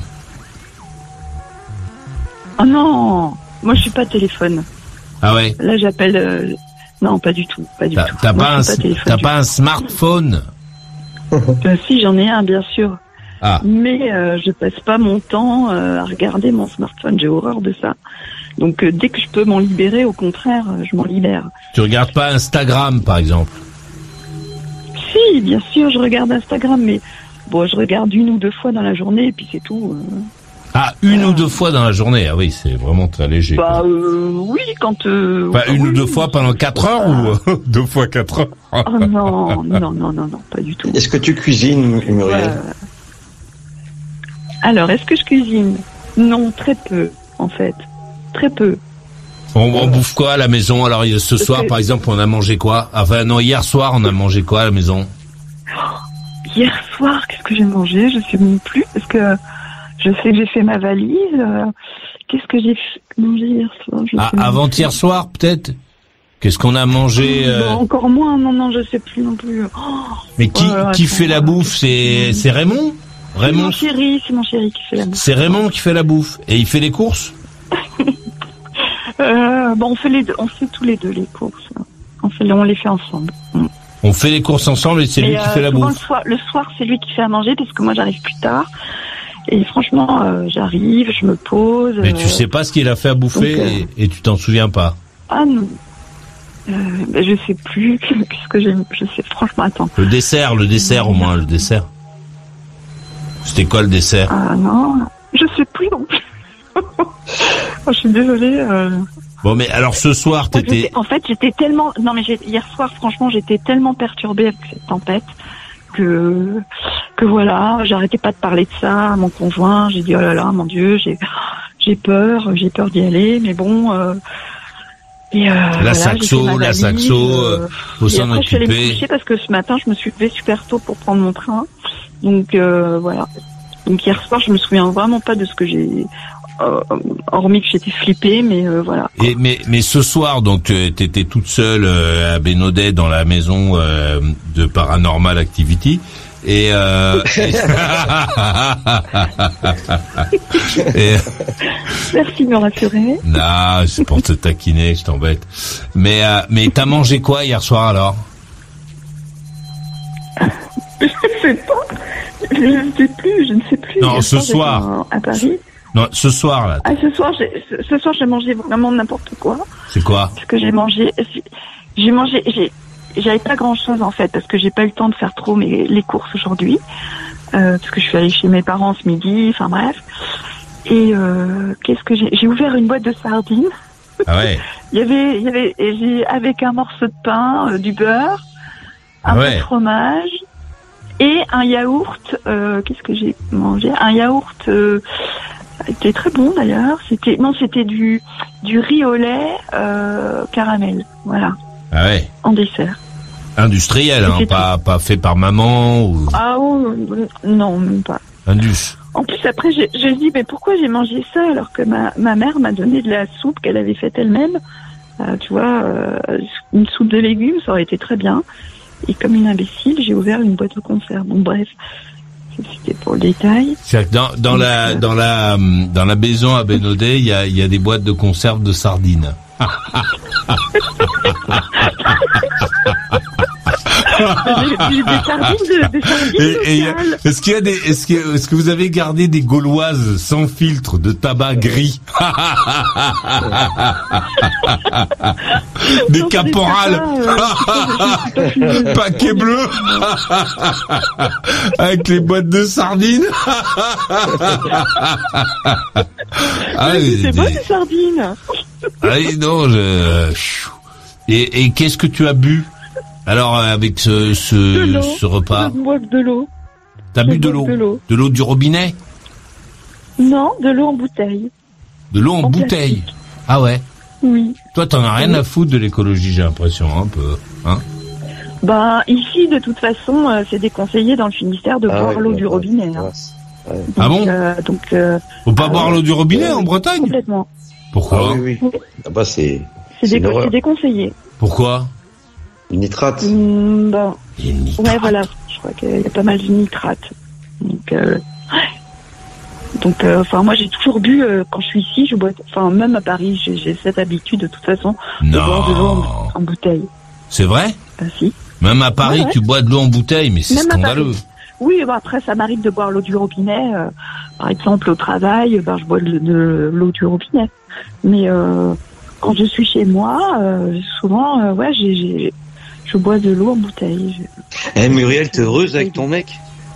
[SPEAKER 5] Oh non. Moi, je suis pas téléphone.
[SPEAKER 4] Ah ouais.
[SPEAKER 5] Là, j'appelle. Euh... Non, pas du tout, pas du
[SPEAKER 4] t'as,
[SPEAKER 5] tout.
[SPEAKER 4] T'as
[SPEAKER 5] Moi,
[SPEAKER 4] pas un, pas t'as pas un smartphone?
[SPEAKER 5] euh, Si, j'en ai un, bien sûr.
[SPEAKER 4] Ah.
[SPEAKER 5] Mais euh, je passe pas mon temps euh, à regarder mon smartphone. J'ai horreur de ça. Donc, euh, dès que je peux m'en libérer, au contraire, euh, je m'en libère.
[SPEAKER 4] Tu regardes pas Instagram, par exemple?
[SPEAKER 5] Si, bien sûr, je regarde Instagram, mais bon, je regarde une ou deux fois dans la journée, et puis c'est tout. Euh...
[SPEAKER 4] Ah, une euh... ou deux fois dans la journée. Ah oui, c'est vraiment très léger.
[SPEAKER 5] Bah euh, oui, quand... Euh...
[SPEAKER 4] Bah, une
[SPEAKER 5] oui,
[SPEAKER 4] ou deux fois pendant quatre heures ah. ou deux fois quatre heures?
[SPEAKER 5] Oh non, non, non, non, non, pas du tout.
[SPEAKER 6] Est-ce que tu cuisines, Muriel?
[SPEAKER 5] euh... Alors, est-ce que je cuisine? Non, très peu, en fait. Très peu.
[SPEAKER 4] On, on bouffe quoi à la maison? Alors, ce Parce soir, que... par exemple, on a mangé quoi? Enfin, non, hier soir, on a mangé quoi à la maison?
[SPEAKER 5] Hier soir, qu'est-ce que j'ai mangé? Je sais même plus, parce que... Je sais que j'ai fait ma valise. Euh, qu'est-ce que j'ai mangé hier soir? Je
[SPEAKER 4] ah, avant-hier soir, peut-être? Qu'est-ce qu'on a mangé euh...
[SPEAKER 5] bon, encore moins, non, non, je sais plus non plus. Oh,
[SPEAKER 4] mais qui, oh, qui attends, fait la bouffe? C'est, c'est Raymond?
[SPEAKER 5] Raymond. C'est mon chéri, c'est mon chéri qui fait la bouffe.
[SPEAKER 4] C'est Raymond qui fait la bouffe. Et il fait les courses?
[SPEAKER 5] euh, bon, on fait les deux, on fait tous les deux les courses. On fait, on les fait ensemble. Mm.
[SPEAKER 4] On fait les courses ensemble et c'est et lui euh, qui fait la bouffe.
[SPEAKER 5] Le soir, le soir, c'est lui qui fait à manger parce que moi j'arrive plus tard. Et franchement, euh, j'arrive, je me pose.
[SPEAKER 4] Mais tu euh, sais pas ce qu'il a fait à bouffer donc, euh, et, et tu t'en souviens pas?
[SPEAKER 5] Ah non. Euh, ben je sais plus. Qu'est-ce que j'ai. Je sais, franchement, attends.
[SPEAKER 4] Le dessert, le dessert au moins, le dessert. C'était quoi le dessert?
[SPEAKER 5] Ah non, je sais plus non plus. Oh, je suis désolée. Euh...
[SPEAKER 4] Bon, mais alors ce soir, t'étais.
[SPEAKER 5] En fait, j'étais tellement. Non, mais j'ai... hier soir, franchement, j'étais tellement perturbée avec cette tempête. Que, que voilà, j'arrêtais pas de parler de ça à mon conjoint. J'ai dit oh là là, mon Dieu, j'ai, j'ai peur, j'ai peur d'y aller, mais bon. Euh, et euh,
[SPEAKER 4] la voilà, Saxo, la valise, Saxo, euh, faut s'en occuper. Je suis allée me coucher
[SPEAKER 5] parce que ce matin, je me suis levée super tôt pour prendre mon train. Donc euh, voilà. Donc hier soir, je me souviens vraiment pas de ce que j'ai. Euh, hormis que j'étais flippée, mais euh, voilà.
[SPEAKER 4] Et mais mais ce soir, donc euh, t'étais toute seule euh, à Bénodet dans la maison euh, de Paranormal Activity et, euh, et... et...
[SPEAKER 5] Merci de me rassurer.
[SPEAKER 4] Non, c'est pour te taquiner, je t'embête. Mais euh, mais t'as mangé quoi hier soir alors?
[SPEAKER 5] Je sais pas. Je ne sais plus. Je ne sais plus.
[SPEAKER 4] Non, hier ce soir. soir
[SPEAKER 5] à Paris.
[SPEAKER 4] Non, ce soir là.
[SPEAKER 5] Ah, ce soir, j'ai, ce soir, j'ai mangé vraiment n'importe quoi.
[SPEAKER 4] C'est quoi?
[SPEAKER 5] Parce que j'ai mangé, j'ai mangé, j'ai, j'avais pas grand chose en fait, parce que j'ai pas eu le temps de faire trop mes, les courses aujourd'hui, euh, parce que je suis allée chez mes parents ce midi, enfin bref. Et euh, qu'est-ce que j'ai, j'ai ouvert une boîte de sardines.
[SPEAKER 4] Ah ouais.
[SPEAKER 5] il y avait, il y avait, j'ai avec un morceau de pain, euh, du beurre, un ah ouais. peu de fromage et un yaourt. Euh, qu'est-ce que j'ai mangé? Un yaourt. Euh, C'était très bon d'ailleurs. C'était non, c'était du du riz au lait euh, caramel, voilà.
[SPEAKER 4] Ah ouais.
[SPEAKER 5] En dessert.
[SPEAKER 4] Industriel, hein, pas tout. Pas fait par maman ou.
[SPEAKER 5] Ah oh, non, même pas.
[SPEAKER 4] Indus.
[SPEAKER 5] En plus après, j'ai j'ai dit mais pourquoi j'ai mangé ça alors que ma ma mère m'a donné de la soupe qu'elle avait faite elle-même. Euh, tu vois, euh, une soupe de légumes, ça aurait été très bien. Et comme une imbécile, j'ai ouvert une boîte de conserve. Bon bref. C'était pour le détail.
[SPEAKER 4] C'est-à-dire que dans, dans la dans la dans la maison à Bénodet, il y a il y a des boîtes de conserve de sardines.
[SPEAKER 5] Des, des, des sardines de, des sardines
[SPEAKER 4] et, et,
[SPEAKER 5] locales.
[SPEAKER 4] est-ce qu'il y a des, est-ce que, est-ce que vous avez gardé des gauloises sans filtre de tabac gris? Des
[SPEAKER 5] Non,
[SPEAKER 4] caporales.
[SPEAKER 5] Euh,
[SPEAKER 4] Paquet bleu. Avec les boîtes de sardines. Ah,
[SPEAKER 5] c'est
[SPEAKER 4] des-
[SPEAKER 5] bon, des sardines.
[SPEAKER 4] Ah oui, non, je... Et, et qu'est-ce que tu as bu? Alors, avec ce,
[SPEAKER 5] De
[SPEAKER 4] ce,
[SPEAKER 5] l'eau.
[SPEAKER 4] ce repas?
[SPEAKER 5] Je bois que de l'eau.
[SPEAKER 4] T'as
[SPEAKER 5] je
[SPEAKER 4] bu de
[SPEAKER 5] bois
[SPEAKER 4] l'eau?
[SPEAKER 5] de l'eau.
[SPEAKER 4] De l'eau du robinet?
[SPEAKER 5] Non, de l'eau en bouteille.
[SPEAKER 4] De l'eau en,
[SPEAKER 5] En
[SPEAKER 4] bouteille?
[SPEAKER 5] plastique.
[SPEAKER 4] Ah ouais?
[SPEAKER 5] Oui.
[SPEAKER 4] Toi, t'en as rien
[SPEAKER 5] Oui.
[SPEAKER 4] à foutre de l'écologie, j'ai l'impression, un peu. Hein?
[SPEAKER 5] Ben, ici, de toute façon, euh, c'est déconseillé dans le Finistère de
[SPEAKER 6] Ah
[SPEAKER 5] boire
[SPEAKER 6] ouais,
[SPEAKER 5] l'eau
[SPEAKER 6] ouais,
[SPEAKER 5] du
[SPEAKER 6] ouais,
[SPEAKER 5] robinet. Hein.
[SPEAKER 6] ouais.
[SPEAKER 5] Donc,
[SPEAKER 4] Ah bon
[SPEAKER 5] euh, Donc, euh,
[SPEAKER 4] Faut pas
[SPEAKER 5] ah
[SPEAKER 4] boire
[SPEAKER 5] ouais.
[SPEAKER 4] l'eau du robinet en
[SPEAKER 5] Oui,
[SPEAKER 4] Bretagne?
[SPEAKER 5] complètement.
[SPEAKER 4] Pourquoi?
[SPEAKER 6] Ah oui, oui. Ah bah c'est
[SPEAKER 5] C'est
[SPEAKER 6] C'est une
[SPEAKER 5] déco-
[SPEAKER 6] horreur.
[SPEAKER 5] c'est déconseillé.
[SPEAKER 4] Pourquoi?
[SPEAKER 6] une nitrate.
[SPEAKER 5] Hmm, ben,
[SPEAKER 4] Il y a une nitrate.
[SPEAKER 5] ouais, voilà. Je crois qu'il y a pas mal de nitrates. Donc, euh, ouais. Donc, euh, enfin, moi, j'ai toujours bu euh, quand je suis ici. Je bois, enfin, même à Paris, j'ai, j'ai cette habitude de toute façon de boire de l'eau
[SPEAKER 4] Non.
[SPEAKER 5] en, en bouteille.
[SPEAKER 4] C'est vrai?
[SPEAKER 5] Ah, si.
[SPEAKER 4] Même à Paris,
[SPEAKER 5] Ouais, ouais.
[SPEAKER 4] tu bois de l'eau en bouteille, mais c'est
[SPEAKER 5] Même à
[SPEAKER 4] scandaleux.
[SPEAKER 5] Paris. Oui, bon, après, ça m'arrive de boire l'eau du robinet. euh, par exemple, au travail, ben, je bois de, de l'eau du robinet. Mais euh, quand je suis chez moi, euh, souvent, euh, ouais, j'ai, j'ai, je bois de l'eau en bouteille. Je-
[SPEAKER 6] Eh Muriel, t'es heureuse avec ton mec?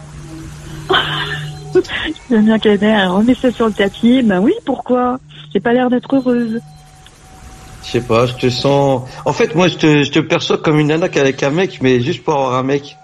[SPEAKER 5] J'aime bien Kader, remets ça sur le tapis. Ben oui, pourquoi? J'ai pas l'air d'être heureuse.
[SPEAKER 6] Je sais pas, je te sens... En fait, moi, je te, je te perçois comme une nana qui est avec un mec, mais juste pour avoir un mec.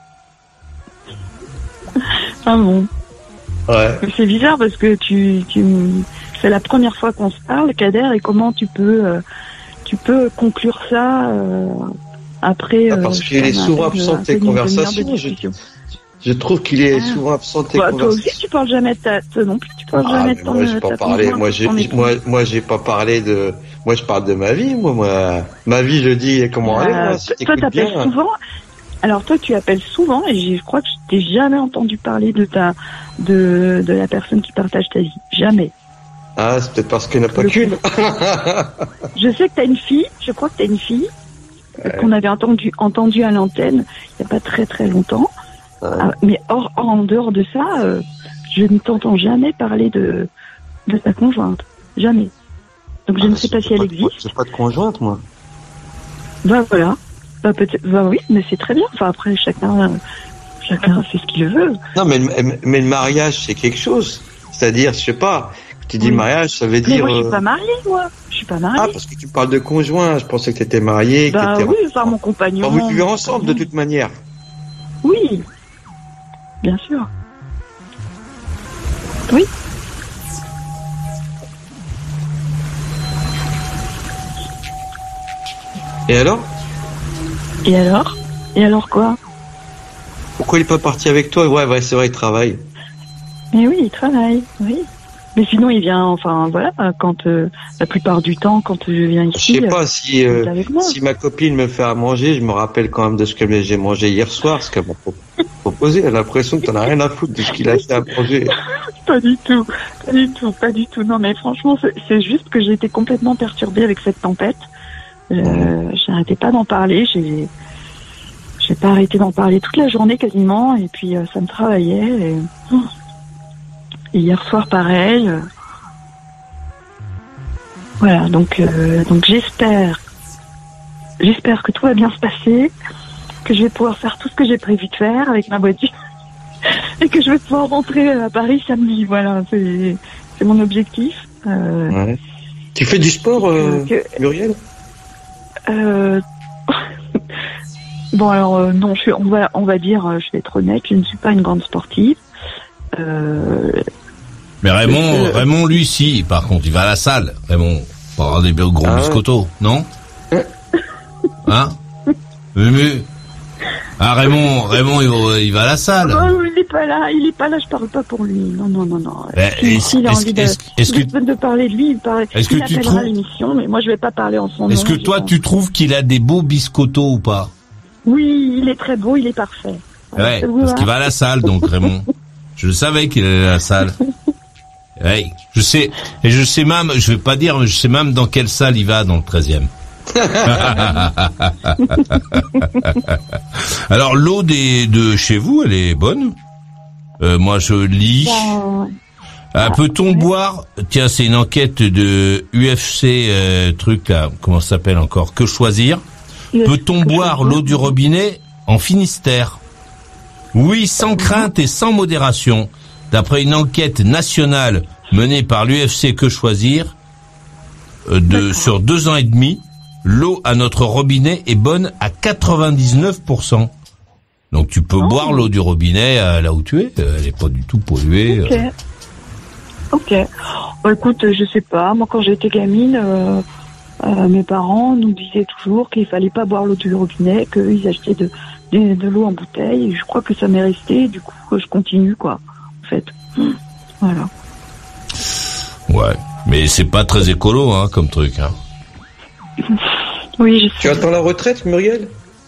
[SPEAKER 5] Ah bon?
[SPEAKER 6] Ouais.
[SPEAKER 5] C'est bizarre parce que tu, tu, c'est la première fois qu'on se parle, Kader, et comment tu peux, euh, tu peux conclure ça euh, après?
[SPEAKER 6] Ah,
[SPEAKER 5] euh,
[SPEAKER 6] parce
[SPEAKER 5] je
[SPEAKER 6] qu'il
[SPEAKER 5] sais
[SPEAKER 6] est
[SPEAKER 5] pas,
[SPEAKER 6] souvent
[SPEAKER 5] un
[SPEAKER 6] absent de
[SPEAKER 5] peu
[SPEAKER 6] tes
[SPEAKER 5] une demi-heure de
[SPEAKER 6] conversations. Je,
[SPEAKER 5] discussion.
[SPEAKER 6] je trouve qu'il est
[SPEAKER 5] Ah.
[SPEAKER 6] souvent absent de tes
[SPEAKER 5] Bah, toi aussi,
[SPEAKER 6] conversations.
[SPEAKER 5] tu parles jamais de ta, toi non plus, tu parles
[SPEAKER 6] Ah,
[SPEAKER 5] jamais
[SPEAKER 6] mais
[SPEAKER 5] de ton,
[SPEAKER 6] moi, j'ai
[SPEAKER 5] ta
[SPEAKER 6] pas parlé.
[SPEAKER 5] conjointe,
[SPEAKER 6] Moi, j'ai,
[SPEAKER 5] ton époux.
[SPEAKER 6] moi, moi, j'ai pas parlé de. Moi, je parle de ma vie. Moi, moi, ma vie, je dis comment elle est.
[SPEAKER 5] Euh,
[SPEAKER 6] Moi, si
[SPEAKER 5] toi,
[SPEAKER 6] t'écoutes
[SPEAKER 5] t'appelles
[SPEAKER 6] bien.
[SPEAKER 5] souvent. Alors toi, tu appelles souvent, et je crois que je t'ai jamais entendu parler de ta, de, de la personne qui partage ta vie. Jamais.
[SPEAKER 6] Ah, c'est peut-être parce qu'il n'y en a pas
[SPEAKER 5] Le-
[SPEAKER 6] qu'une.
[SPEAKER 5] Je sais que t'as une fille. Je crois que t'as une fille
[SPEAKER 6] Ouais.
[SPEAKER 5] qu'on avait entendu, entendu à l'antenne il y a pas très très longtemps.
[SPEAKER 6] Ouais.
[SPEAKER 5] Ah, mais hors, en dehors de ça, euh, je ne t'entends jamais parler de, de ta conjointe. Jamais. Donc je
[SPEAKER 6] Ah,
[SPEAKER 5] ne sais pas si elle
[SPEAKER 6] de-
[SPEAKER 5] existe.
[SPEAKER 6] J'ai pas de conjointe, moi.
[SPEAKER 5] Bah voilà. Bah peut-être. Bah oui, mais c'est très bien. Enfin après chacun, euh, chacun fait ce qu'il veut.
[SPEAKER 6] Non, mais, le- mais le mariage, c'est quelque chose. C'est-à-dire, je sais pas, quand tu dis
[SPEAKER 5] Oui.
[SPEAKER 6] mariage, ça veut
[SPEAKER 5] Mais
[SPEAKER 6] dire...
[SPEAKER 5] moi je suis
[SPEAKER 6] euh,
[SPEAKER 5] pas mariée, moi. Je suis pas mariée.
[SPEAKER 6] Ah, parce que tu parles de conjoint. Je pensais que tu étais marié.
[SPEAKER 5] bah
[SPEAKER 6] que t'étais...
[SPEAKER 5] oui, enfin mon compagnon.
[SPEAKER 6] Enfin, vous vivez
[SPEAKER 5] mon
[SPEAKER 6] ensemble, de
[SPEAKER 5] compagnon.
[SPEAKER 6] toute manière.
[SPEAKER 5] Oui. Bien sûr. Oui.
[SPEAKER 6] Et alors?
[SPEAKER 5] Et alors? Et alors quoi?
[SPEAKER 6] Pourquoi il est pas parti avec toi? Ouais, ouais, c'est vrai, il travaille.
[SPEAKER 5] Mais oui, il travaille, oui. Mais sinon, il vient, enfin, voilà, quand, euh, la plupart du temps, quand je viens
[SPEAKER 6] Je
[SPEAKER 5] ici,
[SPEAKER 6] sais
[SPEAKER 5] euh,
[SPEAKER 6] pas si,
[SPEAKER 5] il
[SPEAKER 6] euh,
[SPEAKER 5] est avec moi.
[SPEAKER 6] si ma copine me fait à manger, je me rappelle quand même de ce que j'ai mangé hier soir, ce qu'elle m'a pro- proposé. Elle a l'impression que t'en as rien à foutre de ce qu'il a fait à manger.
[SPEAKER 5] Pas du tout, pas du tout, pas du tout. Non, mais franchement, c'est- c'est juste que j'ai été complètement perturbée avec cette tempête. Euh, J'arrêtais pas d'en parler, j'ai, j'ai pas arrêté d'en parler toute la journée quasiment, et puis euh, ça me travaillait. Et, oh. Et hier soir, pareil. euh, Voilà, donc, euh, donc j'espère, j'espère que tout va bien se passer, que je vais pouvoir faire tout ce que j'ai prévu de faire avec ma voiture, et que je vais pouvoir rentrer à Paris samedi. Voilà, c'est, c'est mon objectif. Euh,
[SPEAKER 6] Ouais. Tu fais du sport, euh,
[SPEAKER 5] que-
[SPEAKER 6] Muriel?
[SPEAKER 5] euh, bon alors euh, non, je suis, on va, on va dire, euh, je vais être honnête, je ne suis pas une grande sportive. Euh,
[SPEAKER 4] Mais Raymond,
[SPEAKER 5] Euh,
[SPEAKER 4] Raymond, lui, si, par contre, il va à la salle. Raymond, pour avoir des gros
[SPEAKER 6] Ah ouais.
[SPEAKER 4] biscottos, non? Hein? Mumu? Ah, Raymond, Raymond, il va, il va à la salle.
[SPEAKER 5] oh, il est pas là, il est pas là, je parle pas pour lui. Non, non, non, non.
[SPEAKER 4] Ben,
[SPEAKER 5] Si,
[SPEAKER 4] est-ce-
[SPEAKER 5] s'il a
[SPEAKER 4] est-ce-
[SPEAKER 5] envie de,
[SPEAKER 4] est-ce- est-ce que-
[SPEAKER 5] de, de parler de lui, il, parle,
[SPEAKER 4] Est-ce que
[SPEAKER 5] il
[SPEAKER 4] tu
[SPEAKER 5] appellera
[SPEAKER 4] trouves-
[SPEAKER 5] l'émission, mais moi je vais pas parler en son nom.
[SPEAKER 4] Est-ce que
[SPEAKER 5] j'ai
[SPEAKER 4] toi,
[SPEAKER 5] pas-
[SPEAKER 4] tu trouves qu'il a des beaux biscottos ou pas?
[SPEAKER 5] Oui, il est très beau, il est parfait.
[SPEAKER 4] Ouais,
[SPEAKER 5] Ça vous
[SPEAKER 4] parce
[SPEAKER 5] va
[SPEAKER 4] qu'il va à la salle, donc, Raymond. Je le savais qu'il allait à la salle. Ouais, je sais, et je sais même, je vais pas dire, mais je sais même dans quelle salle il va dans le treizième. Alors l'eau des de chez vous, elle est bonne. Euh, moi je lis.
[SPEAKER 5] Ben,
[SPEAKER 4] Ah, peut-on boire? Tiens, c'est une enquête de U F C euh, truc là. Comment ça s'appelle encore? Que choisir? Peut-on boire l'eau du robinet en Finistère? Oui, sans crainte et sans modération. D'après une enquête nationale menée par l'U F C Que choisir, euh, de sur deux ans et demi, l'eau à notre robinet est bonne à quatre-vingt-dix-neuf pour cent. Donc tu peux oh. boire l'eau du robinet euh, là où tu es. Elle est pas du tout polluée.
[SPEAKER 5] Ok.
[SPEAKER 4] Euh.
[SPEAKER 5] Ok. Bah, écoute, je sais pas. Moi, quand j'étais gamine, euh, euh, mes parents nous disaient toujours qu'il fallait pas boire l'eau du robinet, qu'ils achetaient de, de, de l'eau en bouteille. Et je crois que ça m'est resté. Du coup, je continue, quoi. En fait. Voilà.
[SPEAKER 4] Ouais. Mais c'est pas très écolo, hein, comme truc, hein.
[SPEAKER 5] Oui, je sais.
[SPEAKER 6] Tu attends la retraite, Muriel?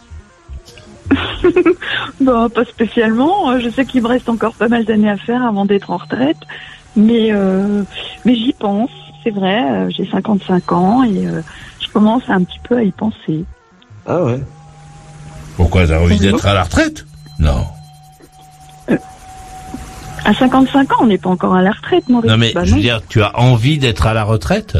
[SPEAKER 5] Bah, pas spécialement. Je sais qu'il me reste encore pas mal d'années à faire avant d'être en retraite. Mais euh, mais j'y pense, c'est vrai, euh, j'ai cinquante-cinq ans et euh, je commence un petit peu à y penser.
[SPEAKER 6] Ah ouais.
[SPEAKER 4] Pourquoi, t'as envie d'être à la retraite? Non.
[SPEAKER 5] Euh, à cinquante-cinq ans, on n'est pas encore à la retraite, Maurice.
[SPEAKER 4] Non mais,
[SPEAKER 5] bah,
[SPEAKER 4] je
[SPEAKER 5] non.
[SPEAKER 4] veux dire, tu as envie d'être à la retraite?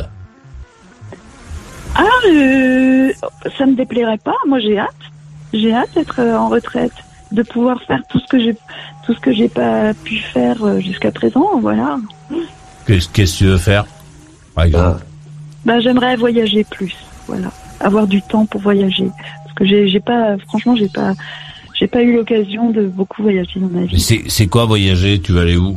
[SPEAKER 5] Ah, euh, ça me déplairait pas, moi j'ai hâte. J'ai hâte d'être euh, en retraite, de pouvoir faire tout ce que j'ai tout ce que j'ai pas pu faire euh, jusqu'à présent, voilà.
[SPEAKER 4] Qu'est-ce, qu'est-ce que tu veux faire, par exemple?
[SPEAKER 5] Bah, j'aimerais voyager plus, voilà. Avoir du temps pour voyager. Parce que j'ai, j'ai pas, franchement, j'ai pas, j'ai pas eu l'occasion de beaucoup voyager dans ma vie.
[SPEAKER 4] Mais c'est, c'est quoi voyager? Tu vas aller où?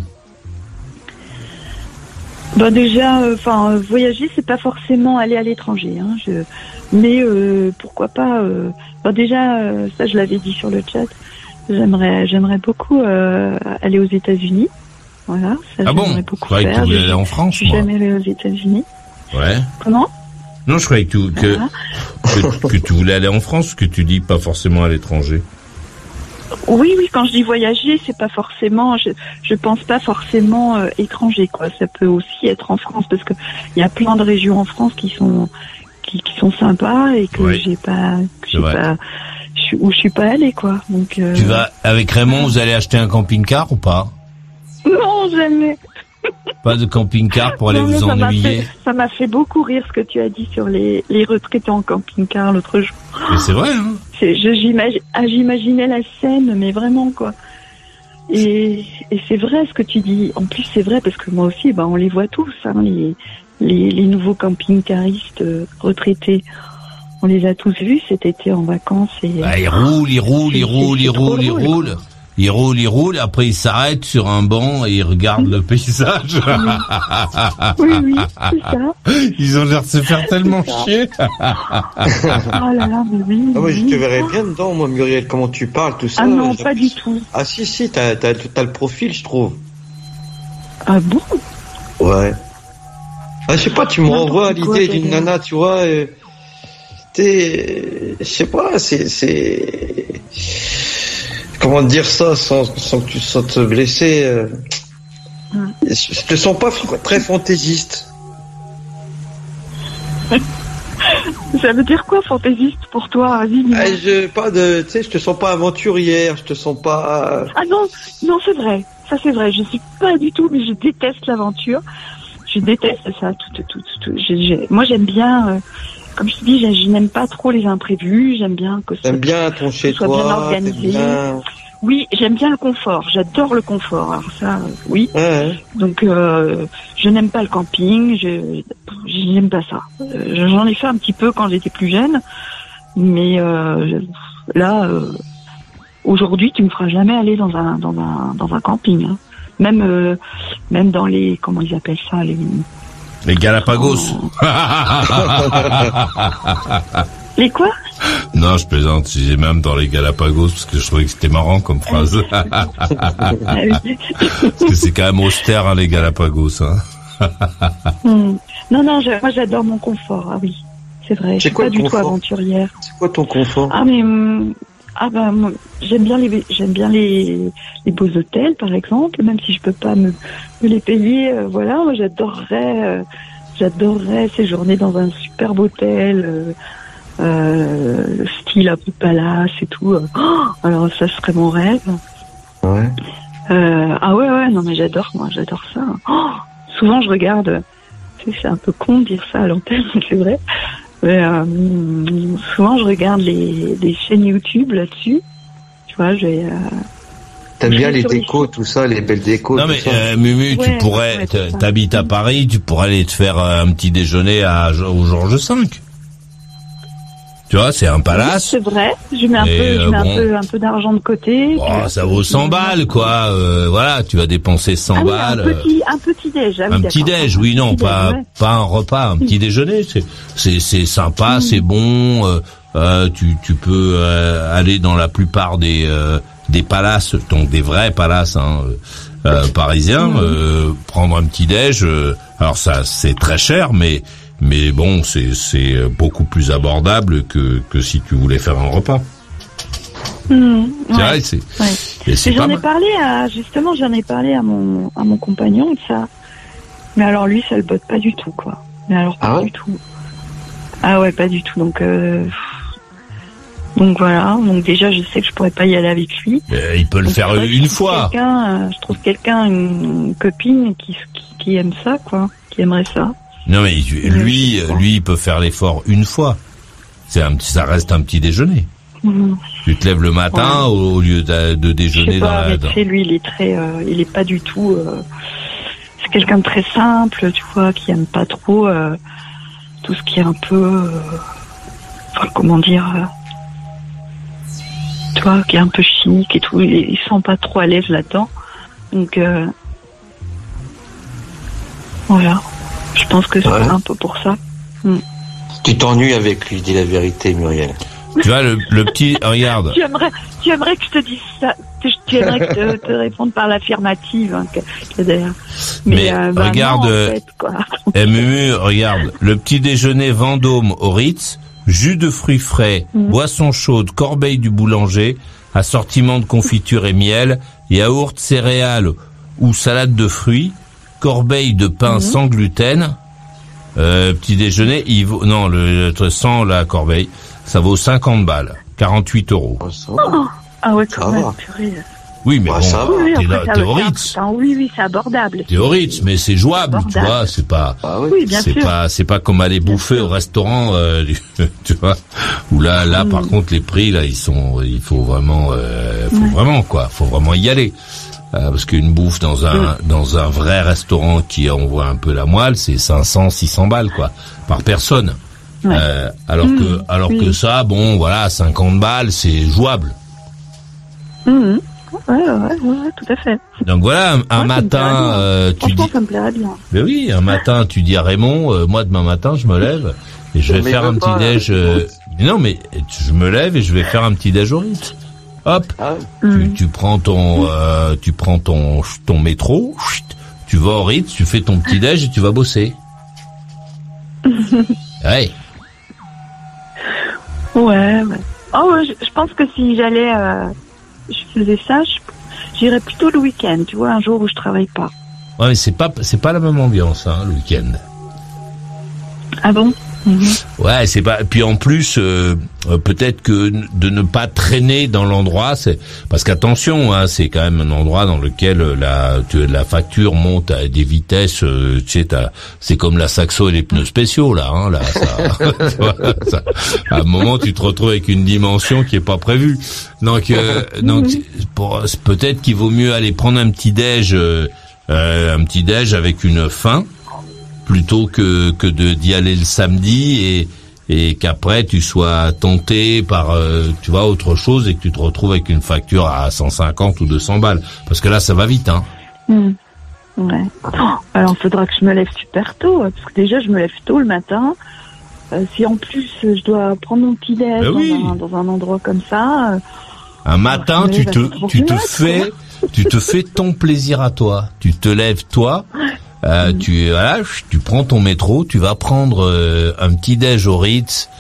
[SPEAKER 5] Bah, déjà, enfin, euh, voyager, c'est pas forcément aller à l'étranger, hein. Je, mais, euh, pourquoi pas, euh, bah, déjà, euh, ça, je l'avais dit sur le chat. J'aimerais, j'aimerais beaucoup, euh, aller aux États-Unis. Voilà. Ça,
[SPEAKER 4] ah bon?
[SPEAKER 5] beaucoup
[SPEAKER 4] Je croyais que tu voulais aller en France,
[SPEAKER 5] moi. Je suis jamais allée aux États-Unis.
[SPEAKER 4] Ouais.
[SPEAKER 5] Comment?
[SPEAKER 4] Non, je croyais que tu, que, voilà. que, que tu voulais aller en France, que tu dis pas forcément à l'étranger.
[SPEAKER 5] Oui, oui, quand je dis voyager, c'est pas forcément, je, je pense pas forcément euh, étranger, quoi. Ça peut aussi être en France, parce que il y a plein de régions en France qui sont, qui, qui sont sympas et que oui. j'ai pas, que j'ai pas, je, où je suis pas allée, quoi. Donc. Euh...
[SPEAKER 4] Tu vas avec Raymond, vous allez acheter un camping-car ou pas?
[SPEAKER 5] Non, jamais.
[SPEAKER 4] Pas de camping-car pour aller non, vous ça ennuyer.
[SPEAKER 5] M'a fait, ça m'a fait beaucoup rire ce que tu as dit sur les, les retraités en camping-car l'autre jour.
[SPEAKER 4] Mais c'est vrai, hein.
[SPEAKER 5] C'est, je, j'imagine, ah, j'imaginais la scène, mais vraiment, quoi. Et, et c'est vrai ce que tu dis. En plus, c'est vrai parce que moi aussi, bah, on les voit tous, hein, les, les, les nouveaux camping-caristes euh, retraités. On les a tous vus cet été en vacances. Et,
[SPEAKER 4] bah, ils roulent, ils roulent, ils roulent, ils roulent, ils roulent. Ils roulent, ils roulent, après ils s'arrêtent sur un banc et ils regardent le paysage.
[SPEAKER 5] Oui, oui, c'est ça.
[SPEAKER 4] Ils ont l'air de se faire tellement chier.
[SPEAKER 5] Oh là là, mais oui.
[SPEAKER 6] Ah, moi,
[SPEAKER 5] oui.
[SPEAKER 6] je te verrais bien dedans, moi, Muriel, comment tu parles, tout ça.
[SPEAKER 5] Ah non, pas du tout.
[SPEAKER 6] Ah si, si, t'as, t'as, t'as le profil, je trouve.
[SPEAKER 5] Ah bon?
[SPEAKER 6] Ouais. Ah, je sais pas, tu me renvoies à l'idée d'une nana, tu vois. Euh, t'es... Je sais pas, c'est... c'est... Comment dire ça sans, sans que tu sois te blesser euh... hum. Je te sens pas très fantaisiste.
[SPEAKER 5] Ça veut dire quoi, fantaisiste, pour toi, ah,
[SPEAKER 6] je pas de, tu sais, je te sens pas aventurière, je te sens pas...
[SPEAKER 5] Ah non, non, c'est vrai, ça c'est vrai, je suis pas du tout, mais je déteste l'aventure. Je déteste ça, tout, tout, tout, tout. Je, je, moi j'aime bien... Euh... Comme je te dis, je, je n'aime pas trop les imprévus. J'aime bien que
[SPEAKER 6] ça bien ton chez
[SPEAKER 5] soit
[SPEAKER 6] toi,
[SPEAKER 5] bien organisé.
[SPEAKER 6] Bien...
[SPEAKER 5] Oui, j'aime bien le confort. J'adore le confort. Alors ça, euh, oui.
[SPEAKER 6] Ouais.
[SPEAKER 5] Donc, euh, je n'aime pas le camping. Je, je n'aime pas ça. Euh, j'en ai fait un petit peu quand j'étais plus jeune, mais euh, là, euh, aujourd'hui, tu me feras jamais aller dans un dans un dans un camping. Hein. Même euh, même dans les comment ils appellent ça les
[SPEAKER 4] Les Galapagos. Oh.
[SPEAKER 5] Les quoi?
[SPEAKER 4] Non, je plaisante. J'ai même dans les Galapagos parce que je trouvais que c'était marrant comme phrase. Parce que c'est quand même austère, hein, les Galapagos. Hein.
[SPEAKER 5] mm. Non, non, je, moi j'adore mon confort. Ah oui, c'est vrai. Je suis pas du confort tout aventurière.
[SPEAKER 6] C'est quoi ton confort?
[SPEAKER 5] Ah mais hum, Ah ben, moi, j'aime bien les, j'aime bien les, les beaux hôtels, par exemple, même si je peux pas me, me les payer. Euh, voilà, moi, j'adorerais, euh, j'adorerais séjourner dans un superbe hôtel, euh, euh, style un peu palace et tout. Oh, alors ça serait mon rêve.
[SPEAKER 6] Ouais.
[SPEAKER 5] Euh, ah ouais, ouais, non mais j'adore, moi, j'adore ça. Oh, souvent, je regarde. Tu sais, c'est un peu con de dire ça à l'antenne, c'est vrai. Mais, euh, souvent, je regarde les, les chaînes YouTube là-dessus. Tu vois, j'ai. Euh,
[SPEAKER 6] T'aimes bien les décos, tout ça, les belles décos.
[SPEAKER 4] Non
[SPEAKER 6] tout
[SPEAKER 4] mais
[SPEAKER 6] ça.
[SPEAKER 4] euh, Mumu,
[SPEAKER 5] Ouais,
[SPEAKER 4] tu pourrais,
[SPEAKER 5] ouais,
[SPEAKER 4] t-
[SPEAKER 5] c'est ça.
[SPEAKER 4] t'habites à Paris, tu pourrais aller te faire euh, un petit déjeuner à au Georges cinq. Tu vois, c'est un palace.
[SPEAKER 5] C'est vrai. Je mets un
[SPEAKER 4] Et,
[SPEAKER 5] peu, je
[SPEAKER 4] euh,
[SPEAKER 5] mets
[SPEAKER 4] bon.
[SPEAKER 5] un peu, un peu d'argent de côté.
[SPEAKER 4] Oh,
[SPEAKER 5] puis,
[SPEAKER 4] ça
[SPEAKER 5] euh,
[SPEAKER 4] vaut cent balles, quoi. Euh, voilà, tu vas dépenser cent
[SPEAKER 5] Ah oui,
[SPEAKER 4] balles.
[SPEAKER 5] un petit, un petit déj. Ah oui,
[SPEAKER 4] Un petit
[SPEAKER 5] d'accord.
[SPEAKER 4] déj, oui, non,
[SPEAKER 5] petit
[SPEAKER 4] pas
[SPEAKER 5] déj, ouais.
[SPEAKER 4] pas un repas, un petit déjeuner. C'est c'est c'est sympa, c'est bon. Euh, euh, tu tu peux euh, aller dans la plupart des euh, des palaces, donc des vrais palaces hein, euh, parisiens, euh, prendre un petit déj. Euh, alors ça, c'est très cher, mais mais bon, c'est c'est beaucoup plus abordable que que si tu voulais faire un repas.
[SPEAKER 5] Mmh,
[SPEAKER 4] C'est
[SPEAKER 5] ouais.
[SPEAKER 4] vrai, c'est
[SPEAKER 5] Ouais.
[SPEAKER 4] et c'est
[SPEAKER 5] Mais
[SPEAKER 4] pas
[SPEAKER 5] j'en ai
[SPEAKER 4] mal.
[SPEAKER 5] parlé à, justement, j'en ai parlé à mon, à mon compagnon de ça. Mais alors lui, ça le botte pas du tout, quoi. Mais alors pas
[SPEAKER 6] Ah ouais
[SPEAKER 5] du tout. Ah ouais, pas du tout. Donc, euh, donc voilà. Donc déjà, je sais que je pourrais pas y aller avec lui.
[SPEAKER 4] Euh, il peut le
[SPEAKER 5] Donc,
[SPEAKER 4] faire
[SPEAKER 5] c'est vrai que
[SPEAKER 4] une
[SPEAKER 5] je trouve
[SPEAKER 4] fois.
[SPEAKER 5] quelqu'un, euh, je trouve quelqu'un, une copine qui, qui, qui aime ça, quoi, qui aimerait ça.
[SPEAKER 4] Non mais lui, lui, il peut faire l'effort une fois. C'est un petit, ça reste un petit déjeuner.
[SPEAKER 5] Mmh.
[SPEAKER 4] Tu te lèves le matin
[SPEAKER 5] Ouais.
[SPEAKER 4] au, au lieu de, de
[SPEAKER 5] Je
[SPEAKER 4] déjeuner
[SPEAKER 5] sais
[SPEAKER 4] dans
[SPEAKER 5] pas,
[SPEAKER 4] la.
[SPEAKER 5] mais
[SPEAKER 4] dans-
[SPEAKER 5] tu sais, lui, il est très, euh, il est pas du tout. Euh, c'est quelqu'un de très simple, tu vois, qui aime pas trop euh, tout ce qui est un peu, euh, enfin, comment dire, euh, tu vois, qui est un peu chic et tout. Il, il se sent pas trop à l'aise là-dedans. Donc euh, voilà. Je pense que c'est
[SPEAKER 6] Ouais.
[SPEAKER 5] un peu pour ça.
[SPEAKER 6] Tu t'ennuies avec lui, dis la vérité, Muriel.
[SPEAKER 4] Tu vois le, le petit, regarde.
[SPEAKER 5] Tu aimerais, tu aimerais que je te dise ça. Tu, tu aimerais que je te, te réponde par l'affirmative, hein, que, que d'ailleurs.
[SPEAKER 4] Mais
[SPEAKER 5] euh, bah
[SPEAKER 4] regarde,
[SPEAKER 5] non, en
[SPEAKER 4] euh,
[SPEAKER 5] fait, quoi.
[SPEAKER 4] Eh, Mumu, regarde, le petit déjeuner Vendôme au Ritz, jus de fruits frais,
[SPEAKER 5] Mhm.
[SPEAKER 4] boisson chaude, corbeille du boulanger, assortiment de confiture et miel, yaourt, céréales ou salade de fruits, corbeille de pain
[SPEAKER 5] Mhm.
[SPEAKER 4] sans gluten, euh, petit déjeuner, il vaut, non, le, le sans la corbeille, ça vaut cinquante balles, quarante-huit euros.
[SPEAKER 6] Oh, ça
[SPEAKER 5] Oh, ah ouais, quand
[SPEAKER 6] Ça
[SPEAKER 5] même,
[SPEAKER 6] va.
[SPEAKER 5] purée.
[SPEAKER 4] Oui, mais
[SPEAKER 6] Bah,
[SPEAKER 4] bon,
[SPEAKER 6] ça va.
[SPEAKER 5] Oui, oui,
[SPEAKER 4] t'es,
[SPEAKER 5] après,
[SPEAKER 4] là,
[SPEAKER 5] ça
[SPEAKER 4] t'es
[SPEAKER 5] va
[SPEAKER 4] au
[SPEAKER 5] faire un
[SPEAKER 4] Ritz.
[SPEAKER 5] putain, oui, oui, c'est abordable.
[SPEAKER 4] T'es au Ritz, mais c'est jouable, tu
[SPEAKER 5] Abordable.
[SPEAKER 4] vois, c'est pas,
[SPEAKER 6] Ah oui.
[SPEAKER 5] Oui, bien
[SPEAKER 4] c'est
[SPEAKER 5] sûr.
[SPEAKER 4] pas, c'est pas comme aller bouffer au restaurant, euh, tu vois, où là, là, par
[SPEAKER 5] Mm.
[SPEAKER 4] contre, les prix, là, ils sont, il faut vraiment, euh, faut
[SPEAKER 5] Ouais.
[SPEAKER 4] vraiment, quoi, faut vraiment y aller. Euh, parce qu'une bouffe dans un, dans un vrai restaurant qui envoie un peu la moelle, c'est cinq cents, six cents balles, quoi, par personne.
[SPEAKER 5] Ouais.
[SPEAKER 4] Euh, alors
[SPEAKER 5] Mm,
[SPEAKER 4] que, alors
[SPEAKER 5] oui.
[SPEAKER 4] que ça, bon, voilà, cinquante balles, c'est jouable.
[SPEAKER 5] Mhm. Ouais, ouais, ouais, ouais, tout à fait.
[SPEAKER 4] Donc voilà, un, un
[SPEAKER 5] Ouais, ça me
[SPEAKER 4] matin,
[SPEAKER 5] plairait bien.
[SPEAKER 4] euh, tu
[SPEAKER 5] Franchement,
[SPEAKER 4] dis,
[SPEAKER 5] ça me plairait bien.
[SPEAKER 4] mais oui, un matin, tu dis à Raymond, euh, moi demain matin, je me lève et je vais
[SPEAKER 6] Mais
[SPEAKER 4] faire
[SPEAKER 6] veux
[SPEAKER 4] un
[SPEAKER 6] pas,
[SPEAKER 4] petit déj.
[SPEAKER 6] là,
[SPEAKER 4] euh, non, mais je me lève et je vais faire un petit déj au Ritz. Hop,
[SPEAKER 6] Ah,
[SPEAKER 4] tu,
[SPEAKER 5] Mhm.
[SPEAKER 4] tu prends ton, euh, tu prends ton, ton métro, chut, tu vas au Ritz, tu fais ton petit déj et tu vas bosser. Ouais.
[SPEAKER 5] Ouais, ouais. Oh, ouais, je, je pense que si j'allais, euh, je faisais ça, je- j'irais plutôt le week-end, tu vois, un jour où je travaille pas.
[SPEAKER 4] Ouais, mais c'est pas, c'est pas la même ambiance, hein, le week-end.
[SPEAKER 5] Ah bon? Mhm.
[SPEAKER 4] Ouais, c'est pas. Puis en plus, euh, euh, peut-être que n- de ne pas traîner dans l'endroit, c'est parce qu'attention, hein, c'est quand même un endroit dans lequel euh, la tu, la facture monte à des vitesses. Euh, tu sais, t'as- c'est comme la Saxo et les pneus spéciaux là. Hein, là, ça, tu vois, ça- à un moment, tu te retrouves avec une dimension qui est pas prévue. Donc, euh, donc, pour- peut-être qu'il vaut mieux aller prendre un petit déj, euh, euh, un petit déj avec une faim, plutôt que que de d'y aller le samedi et et qu'après tu sois tenté par euh, tu vois autre chose et que tu te retrouves avec une facture à cent cinquante ou deux cents balles parce que là ça va vite hein.
[SPEAKER 5] Mhm. Ouais. Oh, alors, il faudra que je me lève super tôt, hein, parce que déjà, je me lève tôt le matin. Euh, si en plus, euh, je dois prendre mon petit déj
[SPEAKER 4] Ben
[SPEAKER 5] dans,
[SPEAKER 4] oui.
[SPEAKER 5] un, dans un endroit comme ça, euh,
[SPEAKER 4] Un matin
[SPEAKER 5] je me
[SPEAKER 4] tu
[SPEAKER 5] lève à
[SPEAKER 4] te
[SPEAKER 5] quatre heures
[SPEAKER 4] tu
[SPEAKER 5] du
[SPEAKER 4] te
[SPEAKER 5] mat,
[SPEAKER 4] fais tu te fais ton plaisir à toi. Tu te lèves toi. Euh, tu voilà, tu prends ton métro, tu vas prendre euh, un petit déj au Ritz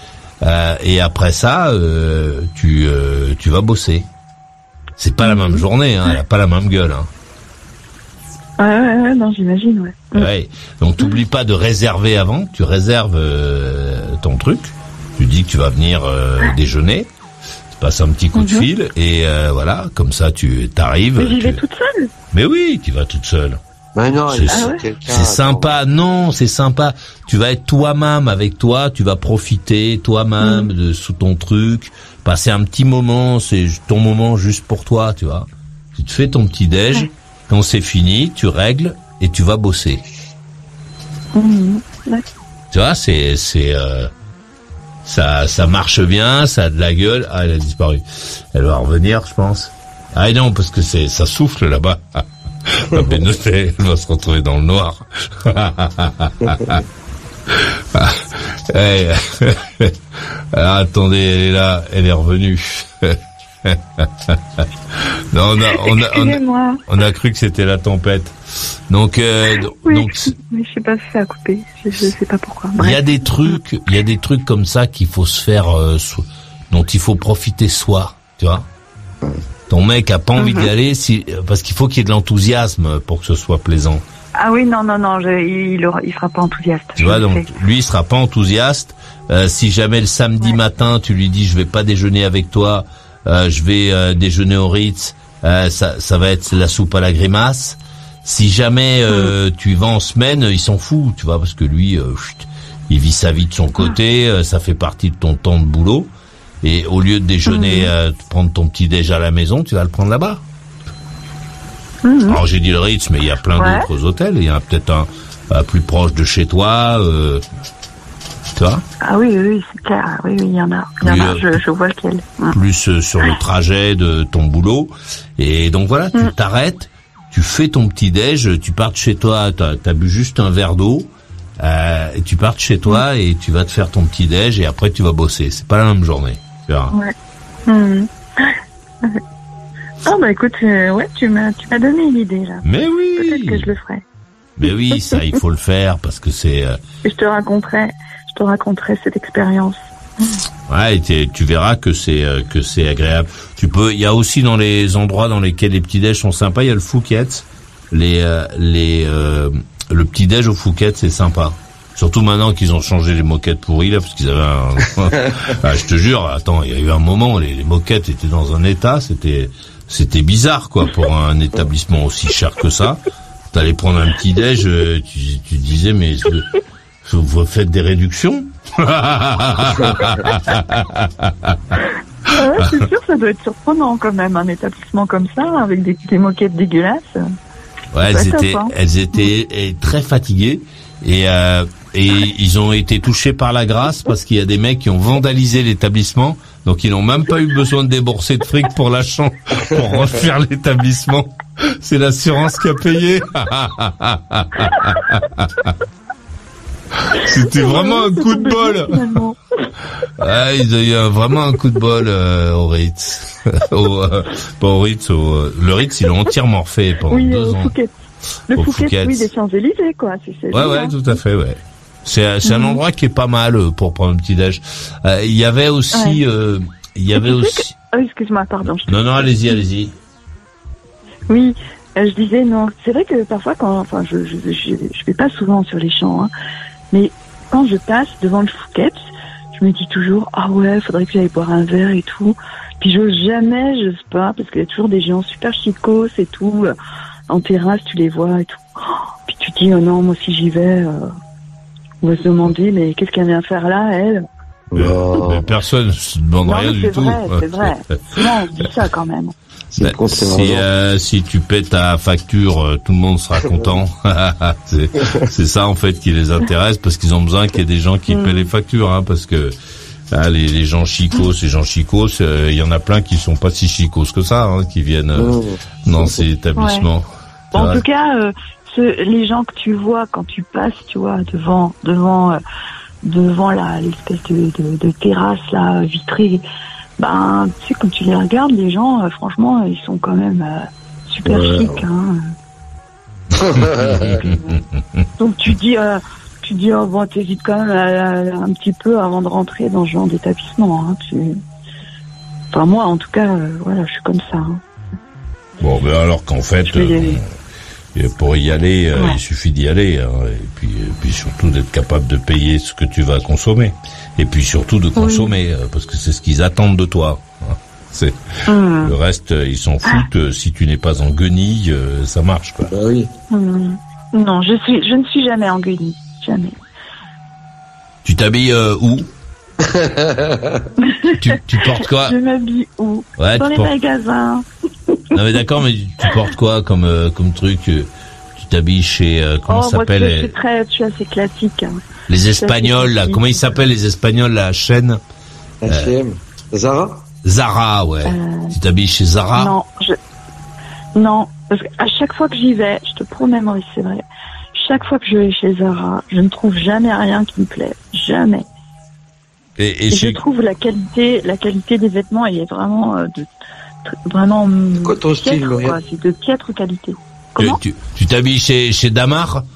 [SPEAKER 4] Euh, et après ça, euh, tu euh, tu vas bosser. C'est pas la même journée, hein, elle a pas la même gueule. Hein.
[SPEAKER 5] Ouais, ouais, ouais, non, j'imagine, ouais.
[SPEAKER 4] Ouais. Donc t'oublies pas de réserver avant, tu réserves euh, ton truc, tu dis que tu vas venir euh, déjeuner, tu passes un petit coup de fil et euh, voilà, comme ça tu t'arrives.
[SPEAKER 5] Mais j'y
[SPEAKER 4] tu...
[SPEAKER 5] vais toute seule.
[SPEAKER 4] Mais oui, tu vas toute seule.
[SPEAKER 6] Mais non,
[SPEAKER 4] c'est,
[SPEAKER 6] ah ouais.
[SPEAKER 4] c'est sympa, non, c'est sympa. Tu vas être toi-même avec toi, tu vas profiter toi-même mmh. de sous ton truc, passer un petit moment, c'est ton moment juste pour toi, tu vois. Tu te fais ton petit déj, ouais. Quand c'est fini, tu règles et tu vas bosser.
[SPEAKER 5] Mmh. Ouais.
[SPEAKER 4] Tu vois, c'est c'est euh, ça ça marche bien, ça a de la gueule. Ah, elle a disparu. Elle va revenir, je pense. Ah non, parce que c'est ça souffle là-bas. La Bénodet, elle va se retrouver dans le noir. hey, alors, attendez, elle est là, elle est revenue. non, on a, on a, on a, on a cru que c'était la tempête. Donc, euh,
[SPEAKER 5] oui,
[SPEAKER 4] donc,
[SPEAKER 5] mais je sais pas si ça a coupé. Je, je sais pas pourquoi.
[SPEAKER 4] Il y a des trucs, il y a des trucs comme ça qu'il faut se faire, euh, so, dont il faut profiter soi, tu vois. Ton mec a pas envie mm-hmm. d'y aller, si, parce qu'il faut qu'il y ait de l'enthousiasme pour que ce soit plaisant.
[SPEAKER 5] Ah oui, non, non, non, je, il, il, il sera pas enthousiaste.
[SPEAKER 4] Tu vois, donc lui, il sera pas enthousiaste. Euh, si jamais le samedi ouais. matin, tu lui dis, je vais pas déjeuner avec toi, euh, je vais euh, déjeuner au Ritz, euh, ça, ça va être la soupe à la grimace. Si jamais euh, mm. tu vas en semaine, il s'en fout, tu vois, parce que lui, euh, chut, il vit sa vie de son côté, euh, ça fait partie de ton temps de boulot. Et au lieu de déjeuner, mmh. euh, prendre ton petit déj à la maison, tu vas le prendre là-bas. Mmh. Alors j'ai dit le Ritz, mais il y a plein ouais. d'autres hôtels. Il y en a peut-être un, un plus proche de chez toi. Euh, tu vois ?
[SPEAKER 5] Ah oui, oui, c'est clair. Oui, oui, il y en a. Il y en a. Je, je vois lequel. Mmh.
[SPEAKER 4] Plus euh, sur le trajet de ton boulot. Et donc voilà, tu mmh. t'arrêtes, tu fais ton petit déj, tu pars de chez toi, t'as, t'as bu juste un verre d'eau. Euh, et tu pars de chez toi mmh. et tu vas te faire ton petit déj et après tu vas bosser. C'est pas la même journée.
[SPEAKER 5] Ouais. Mmh. Oh bah écoute, euh, ouais, tu m'as, tu m'as donné une idée là.
[SPEAKER 4] Mais oui.
[SPEAKER 5] Peut-être que je le ferai.
[SPEAKER 4] Mais oui, ça, il faut le faire parce que c'est. Euh...
[SPEAKER 5] Et je te raconterai, je te raconterai cette expérience.
[SPEAKER 4] Ouais, et tu verras que c'est euh, que c'est agréable. Tu peux. Il y a aussi dans les endroits dans lesquels les petits déj sont sympas. Il y a le Fouquet's. Les euh, les euh, le petit déj au Fouquet's, c'est sympa. Surtout maintenant qu'ils ont changé les moquettes pourries, là, parce qu'ils avaient un... ah, je te jure, attends, il y a eu un moment, les, les moquettes étaient dans un état, c'était, c'était bizarre, quoi, pour un établissement aussi cher que ça. T'allais prendre un petit déj, tu, tu disais, mais vous faites des réductions?
[SPEAKER 5] Ah ouais, c'est sûr, ça doit être surprenant, quand même, un établissement comme ça, avec des, des moquettes dégueulasses.
[SPEAKER 4] Ouais, elles étaient, top, hein. elles étaient très fatiguées. Et, euh, et ils ont été touchés par la grâce parce qu'il y a des mecs qui ont vandalisé l'établissement, donc ils n'ont même pas eu besoin de débourser de fric pour la chambre, pour refaire l'établissement. C'est l'assurance qui a payé. C'était vraiment un coup de bol. Ouais, ils ont eu un, vraiment un coup de bol euh, au Ritz. au, euh, pas au Ritz, au, le Ritz, ils l'ont entièrement refait pendant
[SPEAKER 5] oui,
[SPEAKER 4] deux ans.
[SPEAKER 5] Fouquet. Le Fouquet, oui, des Champs-Élysées, quoi. C'est, c'est
[SPEAKER 4] ouais, ouais, tout à fait, ouais. C'est, c'est mmh. un endroit qui est pas mal pour prendre un petit déj. Euh, il y avait aussi, ouais. euh, il y avait aussi.
[SPEAKER 5] Que... Oh, excuse-moi, pardon.
[SPEAKER 4] Non, non, allez-y, allez-y.
[SPEAKER 5] Oui, euh, je disais non. C'est vrai que parfois, quand, enfin, je, je, je, je vais pas souvent sur les champs, hein, mais quand je passe devant le Fouquet, je me dis toujours, ah ouais, faudrait que j'aille boire un verre et tout. Puis j'ose jamais, j'ose pas, parce qu'il y a toujours des gens super chicos et tout. En terrasse, tu les vois et tout. Oh, puis tu te dis, oh non, moi si j'y vais, euh, on va se demander, mais qu'est-ce qu'elle vient faire là, elle?
[SPEAKER 4] Oh. Mais personne ne se demande
[SPEAKER 5] non,
[SPEAKER 4] rien du
[SPEAKER 5] c'est
[SPEAKER 4] tout.
[SPEAKER 5] Vrai, c'est vrai, souvent on se dit ça quand même.
[SPEAKER 4] Bah, si, euh, si tu paies ta facture, euh, tout le monde sera content. c'est, c'est ça en fait qui les intéresse, parce qu'ils ont besoin qu'il y ait des gens qui mm. paient les factures, hein, parce que ah, les, les gens chicos, ces gens chicos, il euh, y en a plein qui sont pas si chicos que ça, hein, qui viennent euh, dans ces établissements.
[SPEAKER 5] Ouais. Bon, en tout cas, euh, ce, les gens que tu vois quand tu passes, tu vois, devant, devant, euh, devant la l'espèce de, de, de terrasse là vitrée, ben, tu sais, quand tu les regardes, les gens, euh, franchement, ils sont quand même euh, super ouais. chics. Hein. Donc tu dis. Euh, tu dis, oh bon, t'hésites quand même à, à, un petit peu avant de rentrer dans ce genre d'établissement. Hein, tu... Enfin, moi, en tout cas, euh, voilà, je suis comme ça. Hein.
[SPEAKER 4] Bon, ben alors qu'en fait, euh, pour y aller, euh,
[SPEAKER 5] ouais.
[SPEAKER 4] il suffit d'y aller. Hein, et puis, et puis surtout d'être capable de payer ce que tu vas consommer. Et puis surtout de consommer, oui. euh, parce que c'est ce qu'ils attendent de toi. Hein. C'est mmh. Le reste, ils s'en foutent. Ah. Si tu n'es pas en guenille, euh, ça marche, quoi.
[SPEAKER 6] Bah oui.
[SPEAKER 5] Mmh. Non, je suis, je ne suis jamais en guenille, jamais.
[SPEAKER 4] Tu t'habilles euh, où? tu, tu portes quoi?
[SPEAKER 5] Je m'habille où?
[SPEAKER 4] Ouais,
[SPEAKER 5] dans les
[SPEAKER 4] portes...
[SPEAKER 5] magasins.
[SPEAKER 4] Non mais d'accord, mais tu portes quoi comme euh, comme truc? Tu t'habilles chez euh, comment
[SPEAKER 5] oh,
[SPEAKER 4] ça s'appelle?
[SPEAKER 5] Moi, je suis très, je suis assez classique. Hein.
[SPEAKER 4] Les Espagnols, là, comment ils s'appellent les Espagnols, la chaîne?
[SPEAKER 6] H et M. Euh, Zara.
[SPEAKER 4] Zara, ouais. Euh... Tu t'habilles chez Zara?
[SPEAKER 5] Non, je... non, parce qu'à chaque fois que j'y vais, je te promets, Maurice, c'est vrai. Chaque fois que je vais chez Zara, je ne trouve jamais rien qui me plaît, jamais.
[SPEAKER 4] Et, et,
[SPEAKER 5] et
[SPEAKER 4] chez...
[SPEAKER 5] je trouve la qualité, la qualité des vêtements, elle est vraiment euh, de vraiment.
[SPEAKER 6] Quoi ton
[SPEAKER 5] piètre,
[SPEAKER 6] style, Muriel?
[SPEAKER 5] C'est de piètre qualité. Comment?
[SPEAKER 4] Tu, tu, tu t'habilles chez chez Damar?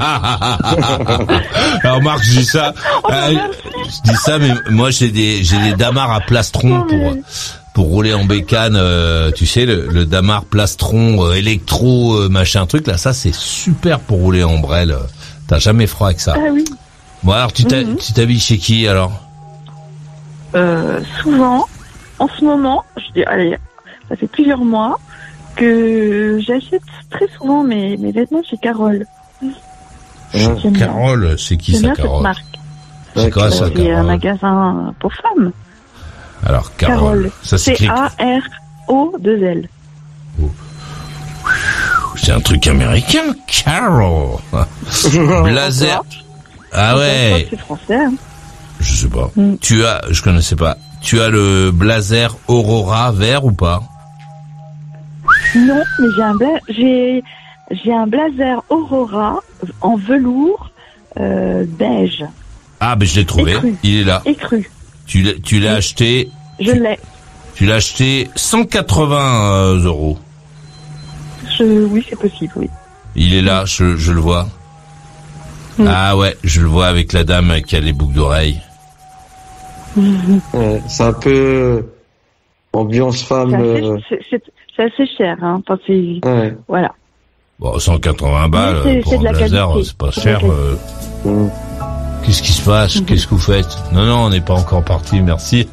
[SPEAKER 4] Alors Marc, je dis ça,
[SPEAKER 5] oh,
[SPEAKER 4] euh, je dis ça, mais moi j'ai des j'ai des Damar à plastron oh, pour mais... pour rouler en bécane, euh, tu sais le, le Damar plastron euh, électro euh, machin truc là, ça c'est super pour rouler en brel. T'as jamais froid avec ça?
[SPEAKER 5] Ah oui.
[SPEAKER 4] Bon alors tu
[SPEAKER 5] mm-hmm.
[SPEAKER 4] tu t'habilles chez qui alors?
[SPEAKER 5] Euh, souvent, en ce moment, je dis allez, ça fait plusieurs mois que j'achète très souvent mes mes vêtements chez Carole.
[SPEAKER 4] Mmh. Carole, c'est qui ça, Carole? C'est quoi ça, Carole?
[SPEAKER 5] C'est un magasin pour femmes.
[SPEAKER 4] Alors, Carole, Carole. Ça s'écrit...
[SPEAKER 5] C A R O deux L.
[SPEAKER 4] Oh. C'est un truc américain, Carole. Blazer. Ah ouais.
[SPEAKER 5] C'est français. Hein.
[SPEAKER 4] Je sais pas. Mm. Tu as, je connaissais pas. Tu as le blazer Aurora vert ou pas?
[SPEAKER 5] Non, mais j'ai un blazer, j'ai, j'ai un blazer Aurora en velours euh, beige.
[SPEAKER 4] Ah, ben je l'ai trouvé.
[SPEAKER 5] Écru.
[SPEAKER 4] Il est là.
[SPEAKER 5] Écru.
[SPEAKER 4] Tu l'as, tu l'as oui. acheté.
[SPEAKER 5] Je
[SPEAKER 4] tu,
[SPEAKER 5] l'ai.
[SPEAKER 4] Tu l'as acheté cent quatre-vingts euros.
[SPEAKER 5] Je, oui, c'est possible, oui.
[SPEAKER 4] Il est là, je, je le vois. Mm. Ah ouais, je le vois avec la dame qui a les boucles d'oreilles.
[SPEAKER 6] Mm-hmm. Ouais, c'est un peu ambiance femme.
[SPEAKER 5] C'est assez,
[SPEAKER 6] euh...
[SPEAKER 5] c'est, c'est, c'est assez cher, hein. Enfin, c'est,
[SPEAKER 6] ouais.
[SPEAKER 5] Voilà.
[SPEAKER 4] Bon, cent quatre-vingts balles
[SPEAKER 5] c'est,
[SPEAKER 4] pour
[SPEAKER 5] c'est
[SPEAKER 4] un blazer, c'est pas c'est cher. Euh... Mm. Qu'est-ce qui se passe? Mm-hmm. Qu'est-ce que vous faites? Non, non, on n'est pas encore parti, merci.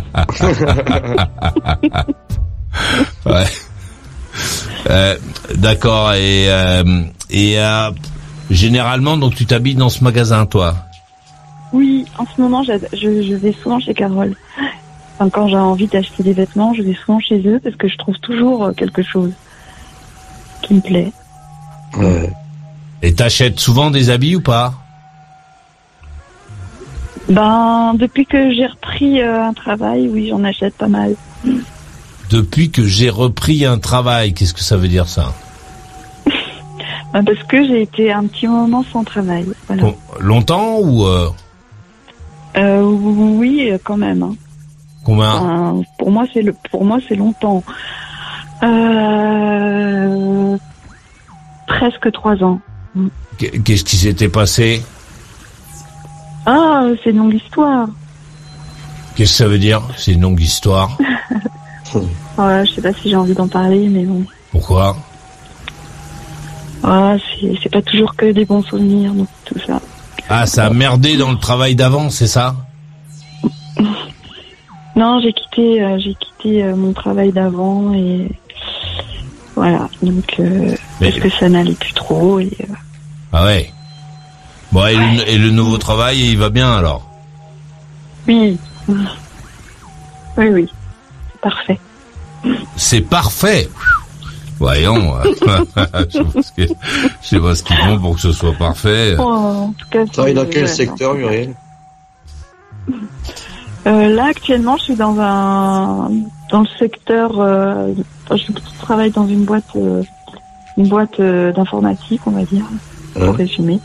[SPEAKER 4] Ouais. Euh, d'accord, et, euh, et euh, généralement, donc tu t'habilles dans ce magasin, toi?
[SPEAKER 5] Oui, en ce moment, je, je vais souvent chez Carole. Enfin, quand j'ai envie d'acheter des vêtements, je vais souvent chez eux parce que je trouve toujours quelque chose qui me plaît.
[SPEAKER 4] Ouais. Et t'achètes souvent des habits ou pas?
[SPEAKER 5] Ben, depuis que j'ai repris euh, un travail, oui, j'en achète pas mal.
[SPEAKER 4] Depuis que j'ai repris un travail, qu'est-ce que ça veut dire ça?
[SPEAKER 5] Ben, parce que j'ai été un petit moment sans travail. Voilà.
[SPEAKER 4] Bon, longtemps ou euh...
[SPEAKER 5] Euh, oui, quand même. Hein.
[SPEAKER 4] Combien?
[SPEAKER 5] Enfin, pour moi, c'est le, pour moi, c'est longtemps. Euh, presque trois ans.
[SPEAKER 4] Qu'est-ce qui s'était passé?
[SPEAKER 5] Ah, c'est une longue histoire.
[SPEAKER 4] Qu'est-ce que ça veut dire? C'est une longue histoire.
[SPEAKER 5] Ouais, je sais pas si j'ai envie d'en parler, mais bon.
[SPEAKER 4] Pourquoi?
[SPEAKER 5] Ah, c'est, c'est pas toujours que des bons souvenirs, donc tout ça.
[SPEAKER 4] Ah, ça a merdé dans le travail d'avant, c'est ça?
[SPEAKER 5] Non, j'ai quitté, euh, j'ai quitté euh, mon travail d'avant et voilà, donc euh, Mais... parce que ça n'allait plus trop et. Euh...
[SPEAKER 4] Ah ouais. Bon, et, ouais. le, et le nouveau travail, il va bien alors?
[SPEAKER 5] Oui. Oui, oui. C'est parfait.
[SPEAKER 4] C'est parfait. Voyons. Je sais pas ce qu'ils font pour que ce soit parfait.
[SPEAKER 5] Oh, en tout cas,
[SPEAKER 6] travaille dans quel secteur, Muriel?
[SPEAKER 5] Euh, là, actuellement, je suis dans un dans le secteur. Euh, je travaille dans une boîte, euh, une boîte euh, d'informatique, on va dire, pour hein? résumer.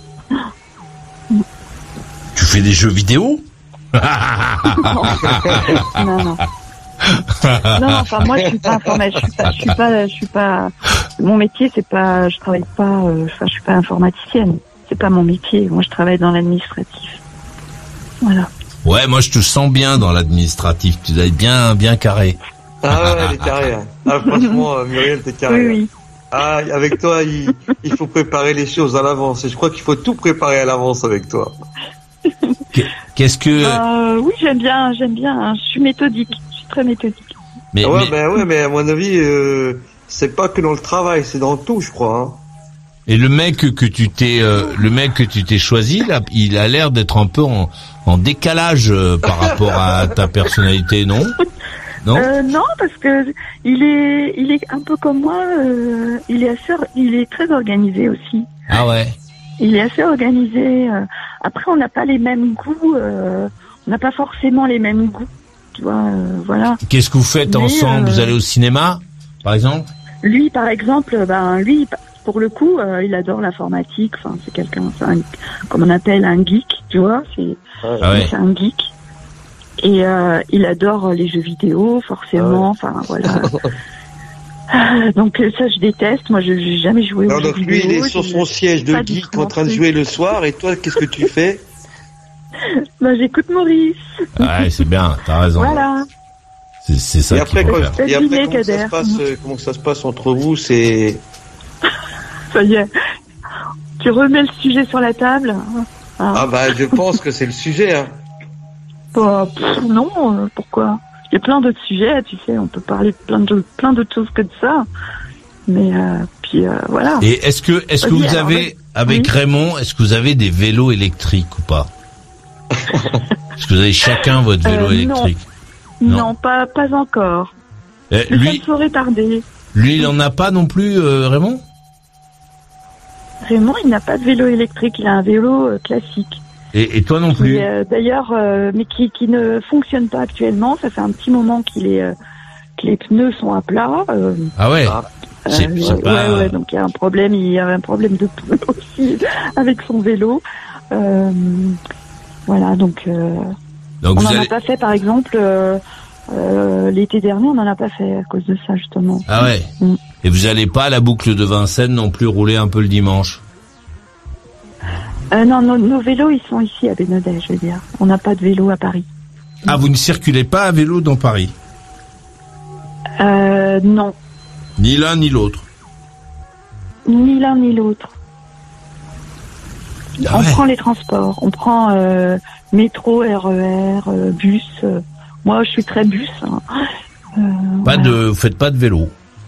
[SPEAKER 4] Tu fais des jeux vidéo?
[SPEAKER 5] Non, non. non. Non, enfin moi je suis pas informatique, je suis pas, je suis pas, je suis pas. Mon métier c'est pas, je travaille pas, euh, enfin je suis pas informaticienne. c'est pas mon métier. Moi, je travaille dans l'administratif. Voilà.
[SPEAKER 4] Ouais, moi je te sens bien dans l'administratif. Tu dois être bien, bien carré.
[SPEAKER 6] Ah ouais, elle est carrée. Hein. Ah, franchement, euh, Muriel, t'es carré.
[SPEAKER 5] Oui, oui.
[SPEAKER 6] Ah, avec toi, il, il faut préparer les choses à l'avance. Et je crois qu'il faut tout préparer à l'avance avec toi.
[SPEAKER 4] Qu'est-ce que...
[SPEAKER 5] Euh, oui, j'aime bien, j'aime bien. Hein. Je suis méthodique. Je suis très méthodique.
[SPEAKER 6] Mais, ah ouais, mais... Ben ouais, mais à mon avis, euh, c'est pas que dans le travail, c'est dans tout, je crois. Hein.
[SPEAKER 4] Et le mec que tu t'es, euh, le mec que tu t'es choisi, là, il a l'air d'être un peu en, en décalage euh, par rapport à ta personnalité, non? Non,
[SPEAKER 5] euh, non, parce que il est, il est un peu comme moi. Euh, il est assez, il est très organisé aussi.
[SPEAKER 4] Ah ouais.
[SPEAKER 5] Il est assez organisé. Euh, après, on n'a pas les mêmes goûts. Euh, on n'a pas forcément les mêmes goûts. Tu vois, euh, voilà.
[SPEAKER 4] Qu'est-ce que vous faites Mais, ensemble euh, Vous allez au cinéma, par exemple?
[SPEAKER 5] Lui, par exemple, ben lui, pour le coup, euh, il adore l'informatique. Enfin, c'est quelqu'un, c'est un, comme on appelle un geek. Tu vois, c'est,
[SPEAKER 4] ah ouais.
[SPEAKER 5] c'est un geek. Et euh, il adore les jeux vidéo, forcément. Enfin, ouais. voilà. euh, donc ça, je déteste. Moi, je n'ai jamais joué
[SPEAKER 6] non,
[SPEAKER 5] aux
[SPEAKER 6] donc
[SPEAKER 5] jeux
[SPEAKER 6] lui,
[SPEAKER 5] vidéo.
[SPEAKER 6] il est sur son siège de geek en train de jouer le soir. Et toi, qu'est-ce que tu fais?
[SPEAKER 5] Bah, j'écoute Maurice.
[SPEAKER 4] Ouais, c'est bien. T'as raison.
[SPEAKER 5] Voilà.
[SPEAKER 4] C'est, c'est ça.
[SPEAKER 6] Et après,
[SPEAKER 4] qu'il faut
[SPEAKER 6] quand,
[SPEAKER 4] faire.
[SPEAKER 6] et après comment, ça se passe, euh, comment ça se passe entre vous? C'est.
[SPEAKER 5] Ça y est. Tu remets le sujet sur la table.
[SPEAKER 6] Ah, ah bah, je pense que c'est le sujet. Hein.
[SPEAKER 5] Bah, pff, non, euh, pourquoi? Il y a plein d'autres sujets, tu sais, on peut parler de plein de plein d'autres choses que de ça. Mais euh, puis euh, voilà.
[SPEAKER 4] Et est-ce que est-ce que
[SPEAKER 5] Vas-y,
[SPEAKER 4] vous
[SPEAKER 5] alors,
[SPEAKER 4] avez
[SPEAKER 5] bah,
[SPEAKER 4] avec
[SPEAKER 5] oui.
[SPEAKER 4] Raymond, est-ce que vous avez des vélos électriques ou pas? Est-ce que vous avez chacun votre vélo
[SPEAKER 5] euh,
[SPEAKER 4] électrique?
[SPEAKER 5] Non, non, pas pas encore.
[SPEAKER 4] Euh,
[SPEAKER 5] Mais
[SPEAKER 4] lui,
[SPEAKER 5] ça me saurait tarder.
[SPEAKER 4] Lui, il en a pas non plus, euh, Raymond?
[SPEAKER 5] Raymond, il n'a pas de vélo électrique, il a un vélo euh, classique.
[SPEAKER 4] Et, et toi non plus?
[SPEAKER 5] Qui, euh, d'ailleurs, euh, mais qui, qui ne fonctionne pas actuellement. Ça fait un petit moment qu'il est, euh, que les pneus sont à plat. Euh,
[SPEAKER 4] ah ouais.
[SPEAKER 5] Euh,
[SPEAKER 4] c'est, c'est
[SPEAKER 5] ouais,
[SPEAKER 4] pas...
[SPEAKER 5] ouais, donc il y a un problème. Il y a un problème de pneus aussi avec son vélo. Euh, voilà, donc, euh,
[SPEAKER 4] donc
[SPEAKER 5] on
[SPEAKER 4] vous
[SPEAKER 5] n'en
[SPEAKER 4] allez...
[SPEAKER 5] a pas fait, par exemple, euh, euh, l'été dernier, on n'en a pas fait à cause de ça justement.
[SPEAKER 4] Ah ouais. Mm. Et vous allez pas à la boucle de Vincennes non plus rouler un peu le dimanche?
[SPEAKER 5] Euh, non, nos, nos vélos, ils sont ici à Bénodet, je veux dire. On n'a pas de vélo à Paris.
[SPEAKER 4] Ah, vous ne circulez pas à vélo dans Paris?
[SPEAKER 5] Euh, non.
[SPEAKER 4] Ni l'un ni l'autre?
[SPEAKER 5] Ni l'un ni l'autre.
[SPEAKER 4] Ah
[SPEAKER 5] on
[SPEAKER 4] ouais.
[SPEAKER 5] prend les transports. On prend euh, métro, R E R, euh, bus. Euh. Moi, je suis très bus. Hein. Euh,
[SPEAKER 4] pas
[SPEAKER 5] voilà.
[SPEAKER 4] de, vous faites pas de vélo?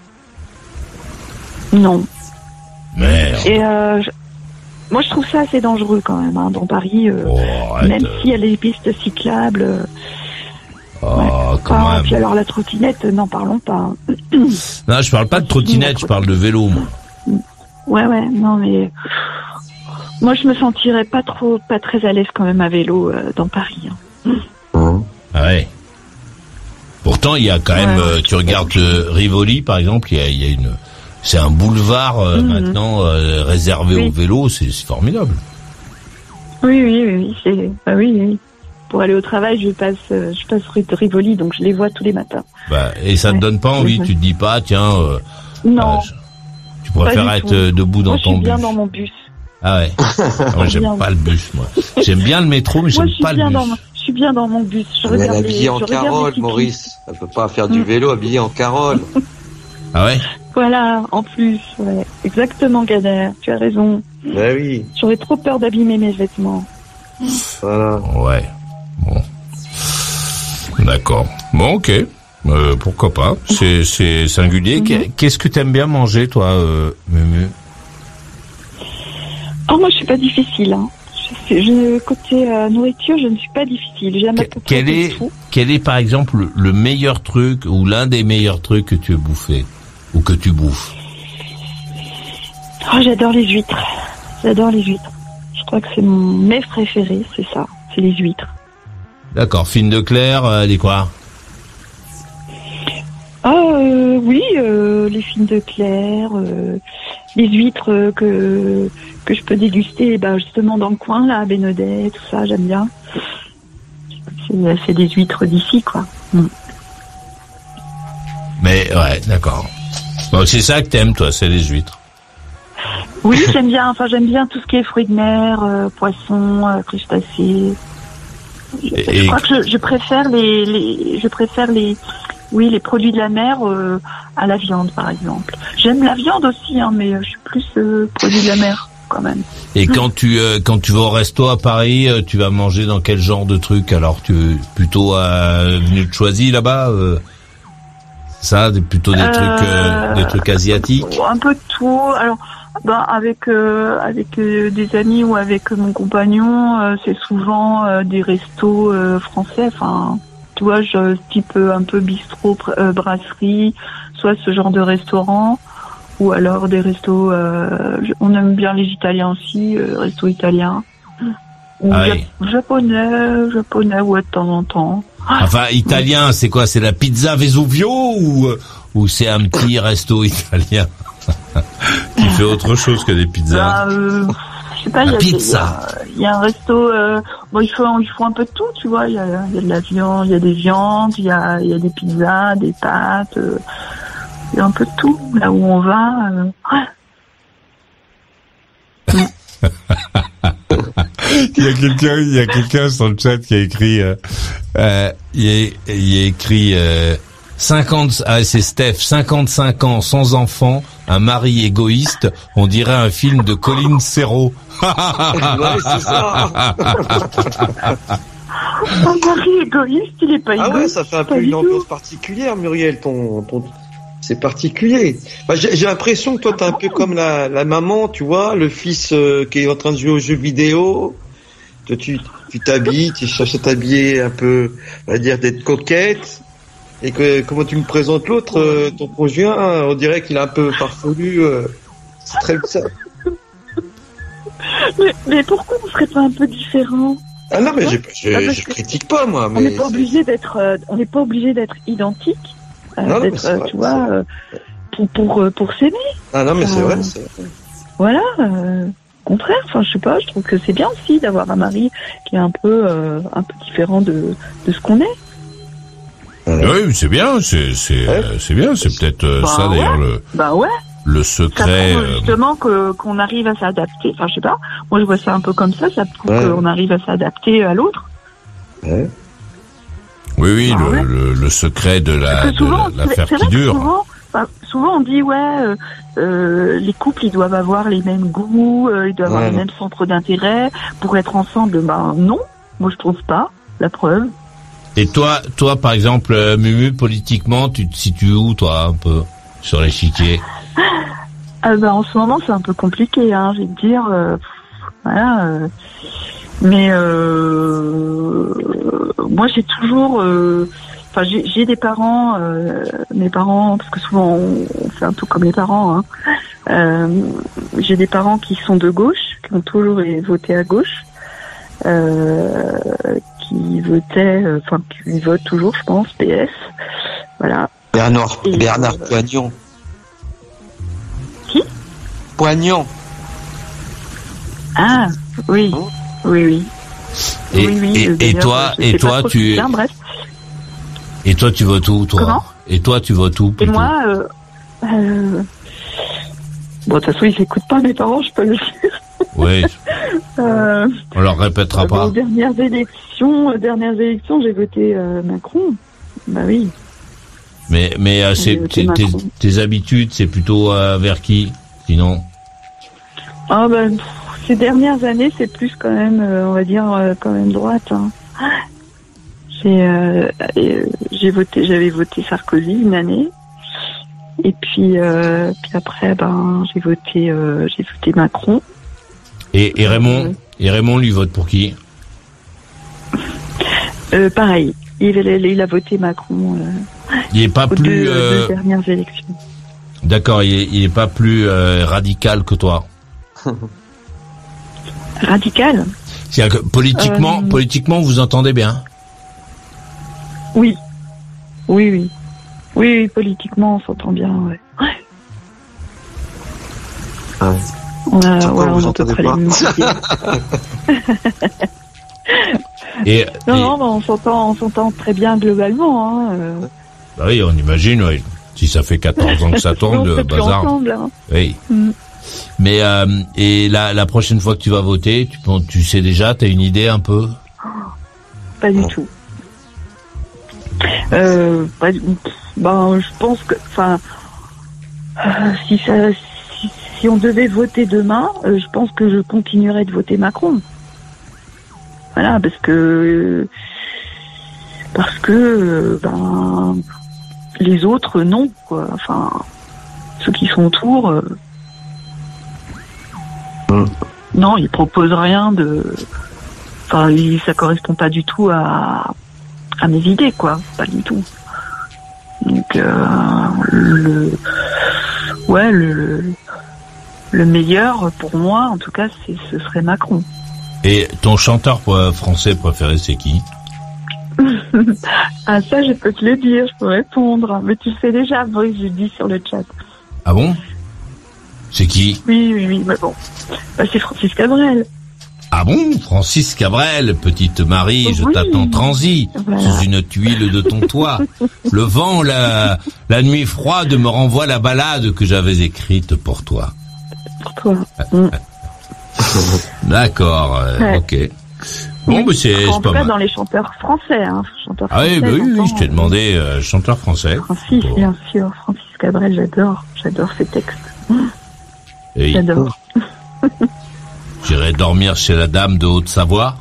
[SPEAKER 5] Non.
[SPEAKER 4] Merde.
[SPEAKER 5] Et euh, je... moi, je trouve ça assez dangereux quand même, hein, dans Paris. Euh,
[SPEAKER 4] oh,
[SPEAKER 5] même s'il y a les pistes cyclables. Euh,
[SPEAKER 4] oh,
[SPEAKER 5] ouais.
[SPEAKER 4] quand
[SPEAKER 5] ah,
[SPEAKER 4] même.
[SPEAKER 5] Puis alors la trottinette, n'en parlons pas.
[SPEAKER 4] Non, je parle pas de trottinette, je parle de vélo, moi.
[SPEAKER 5] Ouais, ouais, non, mais moi, je me sentirais pas trop, pas très à l'aise quand même à vélo euh, dans Paris. Hein.
[SPEAKER 4] Ah ouais. Pourtant, il y a quand même,
[SPEAKER 5] ouais,
[SPEAKER 4] euh, tu regardes le Rivoli, par exemple, il y a, il y a une, c'est un boulevard euh, mmh. maintenant euh, réservé oui. au vélo, c'est, c'est formidable.
[SPEAKER 5] Oui, oui, oui, oui, c'est, bah oui, oui. Pour aller au travail, je passe, euh, je passe rue de Rivoli, donc je les vois tous les matins.
[SPEAKER 4] Bah, et ça ouais. te donne pas envie, ouais. tu te dis pas, tiens, euh,
[SPEAKER 5] non,
[SPEAKER 4] euh, je, tu préfères être tout. debout dans
[SPEAKER 5] moi,
[SPEAKER 4] ton bus.
[SPEAKER 5] Je suis bien dans mon bus.
[SPEAKER 4] Ah ouais. Moi, j'aime bien. pas le bus, moi. J'aime bien le métro, mais j'aime
[SPEAKER 5] moi,
[SPEAKER 4] pas le bus.
[SPEAKER 5] Mon, je suis bien dans mon bus. Je
[SPEAKER 6] elle est
[SPEAKER 5] regarde
[SPEAKER 6] habillée
[SPEAKER 5] les,
[SPEAKER 6] en
[SPEAKER 5] je
[SPEAKER 6] Carole, Maurice. Elle peut pas faire du mmh. vélo habillée en Carole.
[SPEAKER 4] Ah ouais?
[SPEAKER 5] Voilà, en plus, ouais. Exactement, Kader. Tu as raison.
[SPEAKER 6] Ben oui.
[SPEAKER 5] J'aurais trop peur d'abîmer mes vêtements.
[SPEAKER 6] Voilà.
[SPEAKER 4] Ouais. Bon. D'accord. Bon, ok. Euh, pourquoi pas. C'est, c'est singulier. Mm-hmm. Qu'est-ce que t'aimes bien manger, toi, euh, Mumu?
[SPEAKER 5] Oh, moi, je suis pas difficile, hein. Je, je, côté euh, nourriture, je ne suis pas difficile. J'aime à peu près
[SPEAKER 4] quel est,
[SPEAKER 5] tout.
[SPEAKER 4] Quel est, par exemple, le, le meilleur truc ou l'un des meilleurs trucs que tu as bouffé ou que tu bouffes?
[SPEAKER 5] Oh, j'adore les huîtres. J'adore les huîtres. Je crois que c'est mon mets préféré, c'est ça. C'est les huîtres.
[SPEAKER 4] D'accord. Fine de Claire, euh, les quoi?
[SPEAKER 5] Ah euh, oui, euh, les fines de Claire, euh, les huîtres euh, que que je peux déguster, ben justement dans le coin là, à Bénodet, tout ça, j'aime bien. C'est, c'est des huîtres d'ici, quoi. Mm.
[SPEAKER 4] Mais ouais, d'accord. Donc c'est ça que t'aimes, toi, c'est les huîtres.
[SPEAKER 5] Oui, j'aime bien. Enfin, j'aime bien tout ce qui est fruits de mer, euh, poissons, euh, crustacés.
[SPEAKER 4] Et,
[SPEAKER 5] je crois que je, je préfère les, les, je préfère les, oui, les produits de la mer euh, à la viande, par exemple. J'aime la viande aussi, hein, mais je suis plus euh, produit de la mer quand même.
[SPEAKER 4] Et quand tu euh, quand tu vas au resto à Paris, euh, tu vas manger dans quel genre de truc? Alors, tu plutôt à Avenue de Choisy là-bas, euh, ça, plutôt des
[SPEAKER 5] euh,
[SPEAKER 4] trucs euh, des trucs asiatiques.
[SPEAKER 5] Un peu de tout. Alors. Ben avec euh, avec euh, des amis ou avec mon compagnon, euh, c'est souvent euh, des restos euh, français. Enfin, tu vois, je, type euh, un peu bistrot, euh, brasserie, soit ce genre de restaurant, ou alors des restos. Euh, on aime bien les Italiens aussi, euh, restos italiens. Ou
[SPEAKER 4] ah
[SPEAKER 5] ja-
[SPEAKER 4] oui.
[SPEAKER 5] japonais, japonais, ouais, de temps en temps.
[SPEAKER 4] Enfin, italien, c'est quoi? C'est la pizza Vesuvio ou ou c'est un petit resto italien? Qui fait autre chose que des pizzas.
[SPEAKER 5] Bah, euh, je sais pas, il y, y, y, y a un resto. Euh, bon, il faut, il faut un peu de tout, tu vois. Il y a, y a de la viande, il y a des viandes, il y a, y a des pizzas, des pâtes. Il euh, y a un peu de tout. Là où on va. Euh, ouais.
[SPEAKER 4] il y a quelqu'un, il y a quelqu'un sur le chat qui a écrit. Euh, euh, il y a, il y a écrit. Euh, cinquante, ah, c'est Steph, cinquante-cinq ans, sans enfant, un mari égoïste, on dirait un film de Colin Serrault.
[SPEAKER 6] Ouais, c'est ça.
[SPEAKER 5] Un mari égoïste, il est pas égoïste.
[SPEAKER 6] Ah ouais, ça fait un peu une ambiance particulière, Muriel, ton, ton, c'est particulier. Bah, j'ai, j'ai l'impression que toi, t'es un peu comme la, la maman, tu vois, le fils euh, qui est en train de jouer aux jeux vidéo. Toi, tu, tu t'habilles, tu cherches à t'habiller un peu, on va dire, d'être coquette. Et que comment tu me présentes l'autre, euh, ton conjoint, hein, on dirait qu'il est un peu farfelu. Euh, c'est très bizarre.
[SPEAKER 5] Mais, mais pourquoi on serait pas un peu différent?
[SPEAKER 6] Ah non, mais je, je, je critique pas moi. Mais
[SPEAKER 5] on n'est pas obligé d'être, euh, on n'est pas obligé d'être identique. Euh,
[SPEAKER 6] non,
[SPEAKER 5] d'être,
[SPEAKER 6] non,
[SPEAKER 5] euh, tu vois, euh, pour pour pour s'aimer.
[SPEAKER 6] Ah non, mais c'est
[SPEAKER 5] euh,
[SPEAKER 6] vrai. C'est vrai.
[SPEAKER 5] Voilà. Euh, au contraire, enfin, je sais pas. Je trouve que c'est bien aussi d'avoir un mari qui est un peu euh, un peu différent de de ce qu'on est.
[SPEAKER 4] Oui, c'est bien, c'est c'est ouais. euh, c'est bien, c'est peut-être euh,
[SPEAKER 5] bah
[SPEAKER 4] ça
[SPEAKER 5] ouais.
[SPEAKER 4] d'ailleurs le
[SPEAKER 5] bah ouais.
[SPEAKER 4] le secret.
[SPEAKER 5] Ça prouve justement que qu'on arrive à s'adapter. Enfin, je sais pas. Moi, je vois ça un peu comme ça. Ça prouve ouais. qu'on arrive à s'adapter à l'autre.
[SPEAKER 6] Ouais.
[SPEAKER 4] Oui, oui,
[SPEAKER 5] bah
[SPEAKER 4] le,
[SPEAKER 5] ouais.
[SPEAKER 4] le le secret de la
[SPEAKER 5] souvent,
[SPEAKER 4] de l'affaire qui dure.
[SPEAKER 5] Souvent, enfin, souvent, on dit ouais, euh, euh, les couples ils doivent avoir les mêmes goûts, euh, ils doivent ouais. avoir les mêmes centres d'intérêt pour être ensemble. Ben non, moi je trouve pas. La preuve.
[SPEAKER 4] Et toi, toi, par exemple, euh, Mumu, politiquement, tu te situes où, toi, un peu, sur l'échiquier?
[SPEAKER 5] euh, ben, en ce moment, c'est un peu compliqué, hein, je vais te dire. Euh, voilà. Euh, mais euh, moi, j'ai toujours... Enfin, euh, j'ai, j'ai des parents, euh, mes parents, parce que souvent, on, on fait un peu comme les parents. Hein, euh, j'ai des parents qui sont de gauche, qui ont toujours voté à gauche. Euh, qui votait, enfin euh, qui vote toujours, je pense, P S. Voilà.
[SPEAKER 6] Bernard, Et Bernard euh, Poignon.
[SPEAKER 5] Qui?
[SPEAKER 6] Poignon.
[SPEAKER 5] Ah, oui,
[SPEAKER 6] oh.
[SPEAKER 5] oui, oui.
[SPEAKER 4] Et,
[SPEAKER 5] oui, oui,
[SPEAKER 4] et, et toi, et toi, tu.
[SPEAKER 5] Bien, bref.
[SPEAKER 4] Et toi, tu votes où, toi?
[SPEAKER 5] Comment?
[SPEAKER 4] Et toi, tu votes où?
[SPEAKER 5] Et moi, euh, euh... bon, de toute façon, ils n'écoutent pas mes parents, je peux le dire.
[SPEAKER 4] Oui.
[SPEAKER 5] euh,
[SPEAKER 4] On leur répétera
[SPEAKER 5] euh,
[SPEAKER 4] pas.
[SPEAKER 5] Aux dernières élections, aux dernières élections, j'ai voté euh, Macron. Bah oui.
[SPEAKER 4] Mais mais euh, c'est, tes, tes, tes habitudes, c'est plutôt euh, vers qui, sinon?
[SPEAKER 5] Ah ben, bah, ces dernières années, c'est plus quand même, euh, on va dire, euh, quand même droite. Hein. J'ai euh, j'ai voté, j'avais voté Sarkozy une année. Et puis, euh, puis après, ben, j'ai voté, euh, j'ai voté Macron.
[SPEAKER 4] Et, et Raymond, euh, et Raymond, lui vote pour qui?
[SPEAKER 5] euh, Pareil, il, il, il a voté Macron. Euh,
[SPEAKER 4] il est pas plus.
[SPEAKER 5] Deux,
[SPEAKER 4] euh...
[SPEAKER 5] deux dernières élections.
[SPEAKER 4] D'accord, il est, il est pas plus euh, radical que toi.
[SPEAKER 5] Radical.
[SPEAKER 4] C'est-à-dire que politiquement, euh... politiquement, vous entendez bien?
[SPEAKER 5] Oui, oui, oui, oui, oui politiquement, on s'entend bien. Ouais. Ouais.
[SPEAKER 6] Ah.
[SPEAKER 5] On a, ouais, on a à peu près les mêmes
[SPEAKER 4] et,
[SPEAKER 5] non,
[SPEAKER 4] et...
[SPEAKER 5] non, bah, on s'entend, on s'entend très bien globalement. Hein, euh...
[SPEAKER 4] bah oui, on imagine, oui. Si ça fait quatorze ans que ça tourne, le bazar.
[SPEAKER 5] Ensemble, hein.
[SPEAKER 4] Oui.
[SPEAKER 5] Mm.
[SPEAKER 4] Mais euh, et la, la prochaine fois que tu vas voter, tu, tu sais déjà, t'as une idée un peu?
[SPEAKER 5] Pas du tout. Euh, pas, ben, je pense que, enfin, euh, si ça, si, si on devait voter demain, euh, je pense que je continuerais de voter Macron. Voilà, parce que, parce que, euh, ben, les autres, non, quoi. Enfin, ceux qui sont autour, euh, mmh. non, ils proposent rien de, enfin, ils, ça correspond pas du tout à, à mes idées, quoi, pas du tout. Donc, euh, le, ouais, le, le meilleur pour moi, en tout cas, c'est, ce serait Macron.
[SPEAKER 4] Et ton chanteur français préféré, c'est qui?
[SPEAKER 5] Ah, ça, je peux te le dire, je peux répondre. Mais tu le sais déjà, Boris, je le dis sur le chat.
[SPEAKER 4] Ah bon? C'est qui?
[SPEAKER 5] Oui, oui, oui, mais bon. Bah, c'est Francis Cabrel.
[SPEAKER 4] Ah bon? Francis Cabrel, petite Marie, oui. Je t'attends transi, voilà. Sous une tuile de ton toit. Le vent, la, la nuit froide me renvoie la ballade que j'avais écrite pour toi.
[SPEAKER 5] Pour toi. Mm.
[SPEAKER 4] D'accord, euh, ouais. Ok. Bon,
[SPEAKER 5] oui,
[SPEAKER 4] mais c'est,
[SPEAKER 5] en
[SPEAKER 4] c'est
[SPEAKER 5] tout
[SPEAKER 4] pas
[SPEAKER 5] cas
[SPEAKER 4] mal.
[SPEAKER 5] Dans les chanteurs français, hein. Chanteurs
[SPEAKER 4] ah
[SPEAKER 5] français,
[SPEAKER 4] oui, bah oui, oui, je t'ai demandé euh, chanteur français.
[SPEAKER 5] Francis, oh. Bien sûr. Francis Cabrel, j'adore. J'adore ses textes.
[SPEAKER 4] Oui.
[SPEAKER 5] J'adore.
[SPEAKER 4] J'irai dormir chez la dame de Haute-Savoie.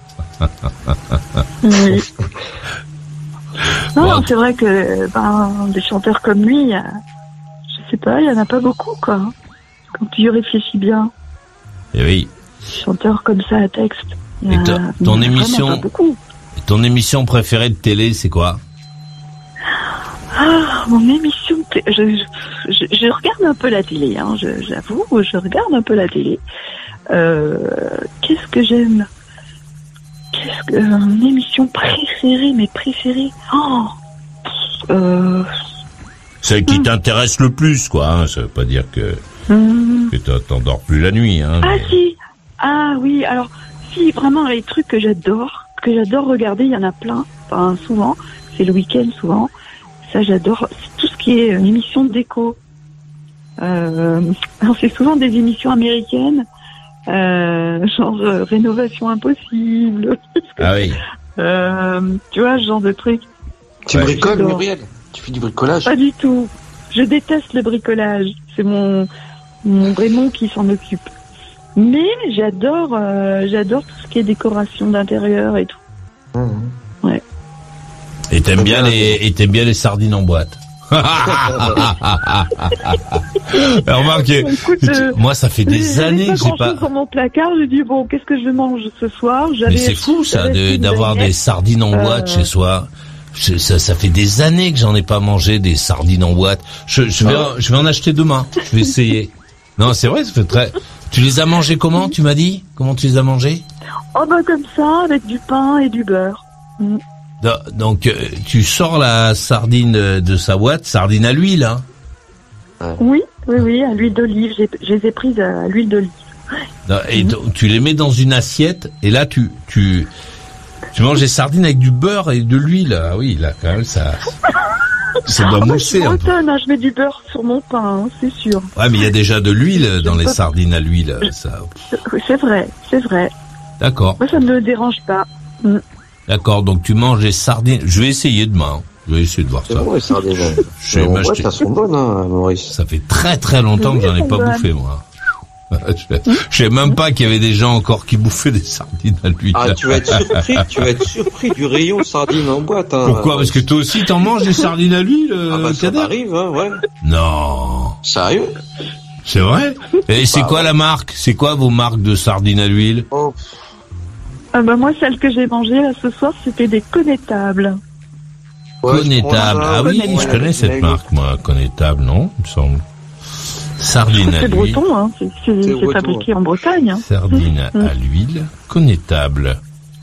[SPEAKER 5] Oui. Non, bon. C'est vrai que ben, des chanteurs comme lui, je sais pas, il y en a pas beaucoup, quoi. Quand tu y réfléchis bien.
[SPEAKER 4] Et oui.
[SPEAKER 5] Des chanteurs comme ça à texte.
[SPEAKER 4] Et
[SPEAKER 5] a,
[SPEAKER 4] ton, ton émission, ton émission préférée de télé, c'est quoi?
[SPEAKER 5] Ah, mon émission de télé, je, je, je regarde un peu la télé, hein, je, j'avoue, je regarde un peu la télé. Euh, qu'est-ce que j'aime? Qu'est-ce que, euh, mon émission préférée, mais préférée? Oh, euh,
[SPEAKER 4] celle qui hum. t'intéresse le plus, quoi, hein, ça veut pas dire que, hum. que t'endors plus la nuit, hein.
[SPEAKER 5] Ah
[SPEAKER 4] mais...
[SPEAKER 5] si, ah oui, alors, si, vraiment, les trucs que j'adore, que j'adore regarder, il y en a plein, enfin, souvent, c'est le week-end, souvent. Ça, j'adore. C'est tout ce qui est une émission de déco. Euh, alors, c'est souvent des émissions américaines, euh, genre euh, Rénovation Impossible.
[SPEAKER 4] Ah oui.
[SPEAKER 5] Euh, tu vois, ce genre de truc.
[SPEAKER 6] Tu ouais. bricoles, Muriel? Tu fais du bricolage?
[SPEAKER 5] Pas du tout. Je déteste le bricolage. C'est mon, mon Raymond qui s'en occupe. Mais j'adore, euh, j'adore tout ce qui est décoration d'intérieur et tout. Mmh. Ouais.
[SPEAKER 4] Et t'aimes bien les, et t'aimes bien les sardines en boîte. Remarque, écoute, euh, moi ça fait des années
[SPEAKER 5] pas
[SPEAKER 4] que j'ai pas.
[SPEAKER 5] Dans mon placard, je dis bon, qu'est-ce que je mange ce soir?
[SPEAKER 4] J'avais, Mais c'est fou ça, de, d'avoir des sardines en euh... boîte chez soi. Je, ça, ça fait des années que j'en ai pas mangé des sardines en boîte. Je, je vais, je vais en acheter demain. Je vais essayer. Non, c'est vrai, ça fait très. Tu les as mangés comment? Tu m'as dit? Comment tu les as mangés?
[SPEAKER 5] Oh bah comme ça, avec du pain et du beurre. Mm.
[SPEAKER 4] Donc, euh, tu sors la sardine de sa boîte, sardine à l'huile, hein?
[SPEAKER 5] Oui, oui, oui, à l'huile d'olive. J'ai, je les ai prises à l'huile d'olive.
[SPEAKER 4] Et mmh. tu les mets dans une assiette, et là, tu, tu, tu manges les sardines avec du beurre et de l'huile. Ah oui, là, quand même, ça, ça doit mousser.
[SPEAKER 5] Oh, je, hein, je mets du beurre sur mon pain, hein, c'est sûr.
[SPEAKER 4] Ouais, mais il y a déjà de l'huile dans les sardines à l'huile, ça.
[SPEAKER 5] C'est vrai, c'est vrai.
[SPEAKER 4] D'accord.
[SPEAKER 5] Moi, ça ne me dérange pas. Mmh.
[SPEAKER 4] D'accord, donc tu manges les sardines. Je vais essayer demain. Je vais essayer de voir
[SPEAKER 6] c'est
[SPEAKER 4] ça.
[SPEAKER 6] Bon, les sardines.
[SPEAKER 4] Je vais m'acheter.
[SPEAKER 6] Elles sont bonnes, hein, Maurice.
[SPEAKER 4] Ça fait très très longtemps que j'en ai pas bonnes. bouffé, moi. Je, je sais même pas qu'il y avait des gens encore qui bouffaient des sardines à l'huile.
[SPEAKER 6] Ah, tu vas être surpris, tu vas être surpris du rayon sardines en boîte, hein.
[SPEAKER 4] Pourquoi? Parce que toi aussi t'en manges des sardines à l'huile, euh,
[SPEAKER 6] ah bah, ça arrive, hein, ouais.
[SPEAKER 4] Non.
[SPEAKER 6] Sérieux?
[SPEAKER 4] C'est vrai? Et c'est bah, quoi ouais. la marque? C'est quoi vos marques de sardines à l'huile?
[SPEAKER 6] Oh.
[SPEAKER 5] Ah bah moi, celle que j'ai mangée là ce soir, c'était des Connétables.
[SPEAKER 4] Ouais, Connétables. Ah oui, je connais cette marque, moi. Connétables, non, il me semble. Sardines à l'huile.
[SPEAKER 5] C'est breton, hein. C'est, c'est, c'est, c'est fabriqué en Bretagne. Hein.
[SPEAKER 4] Sardines mmh. à l'huile. Connétables.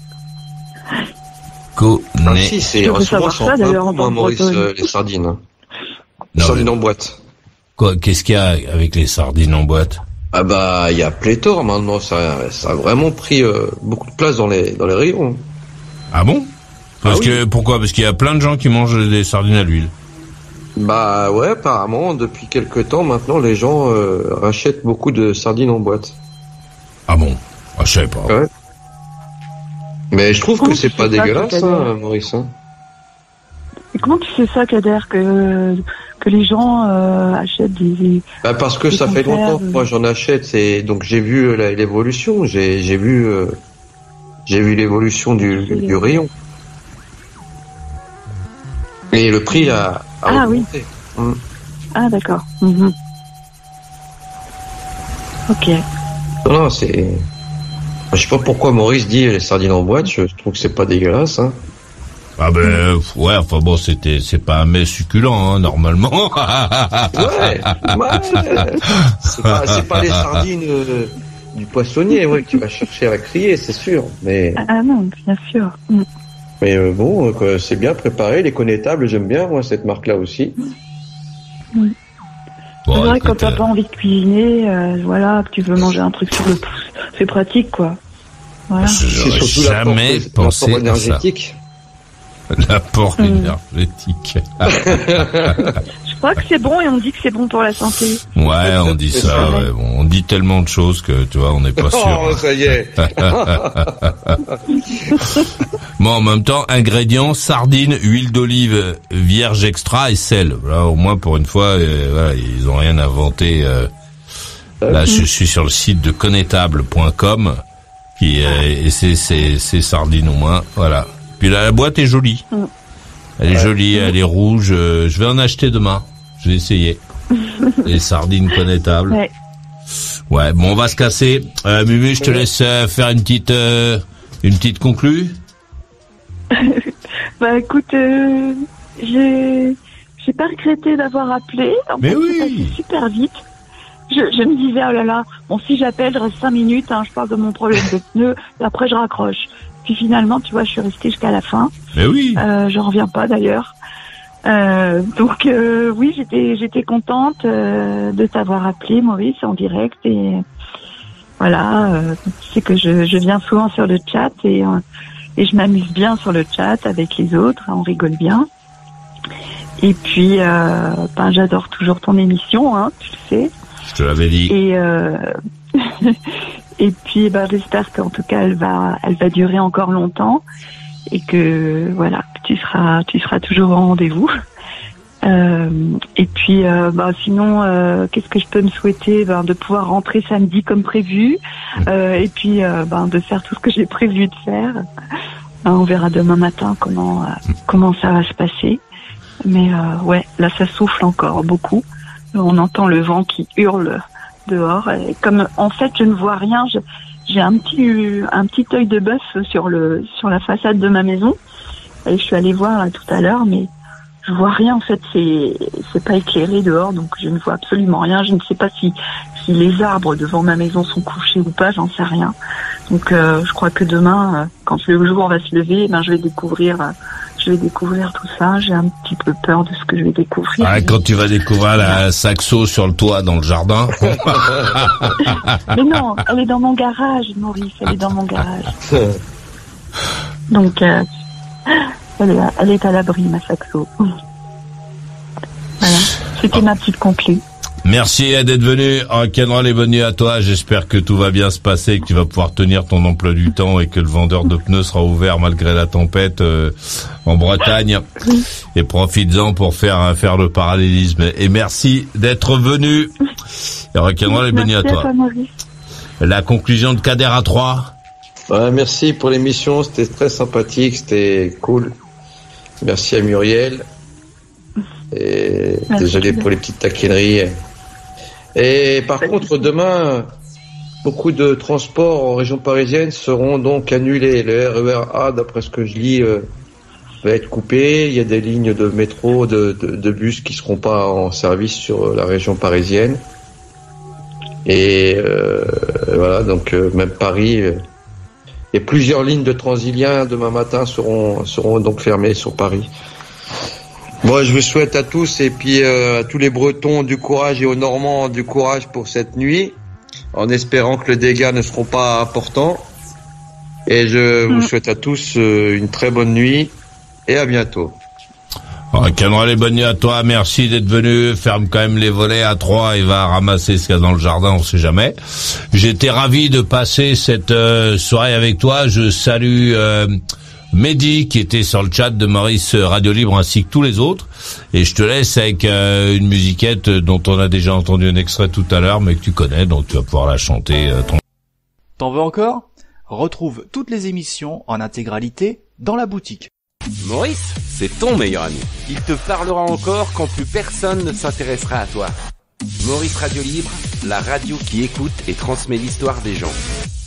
[SPEAKER 4] Connétables.
[SPEAKER 6] Ah, si, c'est, en souvent, ça, d'ailleurs, en bon, Maurice, euh, les sardines. Hein. Les sardines mais... en boîte.
[SPEAKER 4] Quoi, qu'est-ce qu'il y a avec les sardines en boîte?
[SPEAKER 6] Ah bah, il y a pléthore maintenant, ça, ça a vraiment pris euh, beaucoup de place dans les dans les rayons.
[SPEAKER 4] Ah bon? Parce
[SPEAKER 6] ah
[SPEAKER 4] que
[SPEAKER 6] oui.
[SPEAKER 4] Pourquoi? Parce qu'il y a plein de gens qui mangent des sardines à l'huile.
[SPEAKER 6] Bah ouais, apparemment, depuis quelques temps maintenant, les gens euh, rachètent beaucoup de sardines en boîte.
[SPEAKER 4] Ah bon? Ah, je savais pas.
[SPEAKER 6] Ouais. Mais je trouve
[SPEAKER 5] Comment
[SPEAKER 6] que c'est
[SPEAKER 5] tu
[SPEAKER 6] pas
[SPEAKER 5] sais ça,
[SPEAKER 6] dégueulasse,
[SPEAKER 5] Kader
[SPEAKER 6] hein, Maurice. Hein.
[SPEAKER 5] Et comment tu sais ça, Kader, que, que les gens euh, achètent des...
[SPEAKER 6] Bah parce que
[SPEAKER 5] des
[SPEAKER 6] ça fait
[SPEAKER 5] conserves,
[SPEAKER 6] longtemps que moi j'en achète, c'est donc j'ai vu la, l'évolution, j'ai j'ai vu euh, j'ai vu l'évolution du, du rayon. Et le prix a, a
[SPEAKER 5] Ah
[SPEAKER 6] augmenté.
[SPEAKER 5] oui.
[SPEAKER 6] Mmh.
[SPEAKER 5] Ah d'accord. Mmh. Ok.
[SPEAKER 6] Non, non, c'est. Je sais pas pourquoi Maurice dit les sardines en boîte. Je trouve que c'est pas dégueulasse. Hein.
[SPEAKER 4] Ah ben ouais, enfin bon, c'était c'est pas un mets succulent hein, normalement.
[SPEAKER 6] Ouais, ouais. C'est pas c'est pas les sardines euh, du poissonnier ouais que tu vas chercher à crier, c'est sûr. Mais
[SPEAKER 5] ah non, bien sûr. Mmh.
[SPEAKER 6] Mais euh, bon, euh, c'est bien préparé, les connétables, j'aime bien moi cette marque-là aussi.
[SPEAKER 5] Mmh.
[SPEAKER 4] Bon,
[SPEAKER 5] c'est vrai
[SPEAKER 4] écoute,
[SPEAKER 5] quand t'as
[SPEAKER 4] euh...
[SPEAKER 5] pas envie de cuisiner, euh, voilà, que tu veux manger un truc sur le pouce, c'est pratique quoi. Voilà.
[SPEAKER 6] C'est surtout
[SPEAKER 4] jamais
[SPEAKER 6] l'apport,
[SPEAKER 4] pensé
[SPEAKER 6] l'apport
[SPEAKER 4] à
[SPEAKER 6] énergétique.
[SPEAKER 4] ça. L'apport mmh. énergétique.
[SPEAKER 5] Je crois que c'est bon et on dit que c'est bon pour la santé.
[SPEAKER 4] Ouais, on dit ça. Ouais. Bon, on dit tellement de choses que tu vois, on n'est pas sûr.
[SPEAKER 6] Oh, ça y est.
[SPEAKER 4] Bon, en même temps, ingrédients sardines, huile d'olive vierge extra et sel. Là, au moins pour une fois, euh, voilà, ils ont rien inventé. Euh, là, je suis sur le site de connétable point com qui euh, et c'est c'est c'est sardines au moins. Voilà. Puis là, la boîte est jolie. Elle est ouais. jolie, elle est rouge. Euh, je vais en acheter demain. Je vais essayer. Les sardines connétables. Ouais. Ouais. Bon, on va se casser. Euh, Mumu, je te laisse euh, faire une petite, euh, une petite conclue.
[SPEAKER 5] Bah, écoute, euh, j'ai, j'ai pas regretté d'avoir appelé. En
[SPEAKER 4] Mais
[SPEAKER 5] fait,
[SPEAKER 4] oui.
[SPEAKER 5] C'est passé super vite. Je, je me disais, oh là là, bon, si j'appelle, je reste cinq minutes, hein, je parle de mon problème de pneu, et après je raccroche. Puis finalement, tu vois, je suis restée jusqu'à la fin.
[SPEAKER 4] Mais oui.
[SPEAKER 5] Euh, je reviens pas d'ailleurs. Euh, donc euh, oui, j'étais j'étais contente euh, de t'avoir appelé, Maurice, en direct et voilà. Euh, tu sais que je, je viens souvent sur le chat et euh, et je m'amuse bien sur le chat avec les autres, on rigole bien. Et puis, euh, ben j'adore toujours ton émission, hein, tu le sais.
[SPEAKER 4] Je te l'avais dit.
[SPEAKER 5] Et euh, et puis, ben j'espère qu'en tout cas, elle va elle va durer encore longtemps. Et que voilà, tu seras, tu seras toujours au rendez-vous. Euh, et puis, euh, bah, sinon, euh, qu'est-ce que je peux me souhaiter? Ben, de pouvoir rentrer samedi comme prévu, euh, et puis euh, ben, de faire tout ce que j'ai prévu de faire. Ben, on verra demain matin comment euh, comment ça va se passer. Mais euh, ouais, là, ça souffle encore beaucoup. On entend le vent qui hurle dehors. Et comme en fait, je ne vois rien. Je, J'ai un petit un petit œil de bœuf sur le sur la façade de ma maison et je suis allée voir là tout à l'heure, mais je vois rien en fait. C'est c'est pas éclairé dehors, donc je ne vois absolument rien. Je ne sais pas si si les arbres devant ma maison sont couchés ou pas, j'en sais rien. Donc euh, je crois que demain, euh, quand le jour va se lever, ben je vais découvrir euh, je vais découvrir tout ça. J'ai un petit peu peur de ce que je vais découvrir.
[SPEAKER 4] Ah, quand tu vas découvrir la saxo sur le toit dans le jardin.
[SPEAKER 5] Mais non, elle est dans mon garage, Maurice, elle est dans mon garage. Donc, euh, elle, est, elle est à l'abri, ma saxo. Voilà, c'était ma petite conclue.
[SPEAKER 4] Merci d'être venu. Rock'n'roll et bonne nuit à toi. J'espère que tout va bien se passer, que tu vas pouvoir tenir ton emploi du temps et que le vendeur de pneus sera ouvert malgré la tempête euh, en Bretagne. Oui. Et profites-en pour faire faire le parallélisme. Et merci d'être venu. Et rock'n'roll et bonne nuit à toi. À la conclusion de Kader à trois.
[SPEAKER 6] Ouais, merci pour l'émission. C'était très sympathique. C'était cool. Merci à Muriel. Et merci. Désolé pour les petites taquineries. Et par contre, demain, beaucoup de transports en région parisienne seront donc annulés. Le R E R A, d'après ce que je lis, euh, va être coupé. Il y a des lignes de métro, de, de, de bus qui seront pas en service sur la région parisienne. Et euh, voilà, donc euh, même Paris. Euh, et plusieurs lignes de Transilien demain matin seront seront donc fermées sur Paris. Moi, je vous souhaite à tous et puis euh, à tous les Bretons du courage et aux Normands du courage pour cette nuit, en espérant que les dégâts ne seront pas importants. Et je mmh. vous souhaite à tous euh, une très bonne nuit et à bientôt.
[SPEAKER 4] Rock'n'roll et bonne nuit à toi, merci d'être venu, ferme quand même les volets à trois et va ramasser ce qu'il y a dans le jardin, on sait jamais. J'étais ravi de passer cette euh, soirée avec toi, je salue euh, Mehdi qui était sur le chat de Maurice Radio Libre ainsi que tous les autres, et je te laisse avec euh, une musiquette dont on a déjà entendu un extrait tout à l'heure mais que tu connais, donc tu vas pouvoir la chanter. Euh, ton...
[SPEAKER 12] T'en veux encore ? Retrouve toutes les émissions en intégralité dans la boutique.
[SPEAKER 13] Maurice, c'est ton meilleur ami. Il te parlera encore quand plus personne ne s'intéressera à toi. Maurice Radio Libre, la radio qui écoute et transmet l'histoire des gens.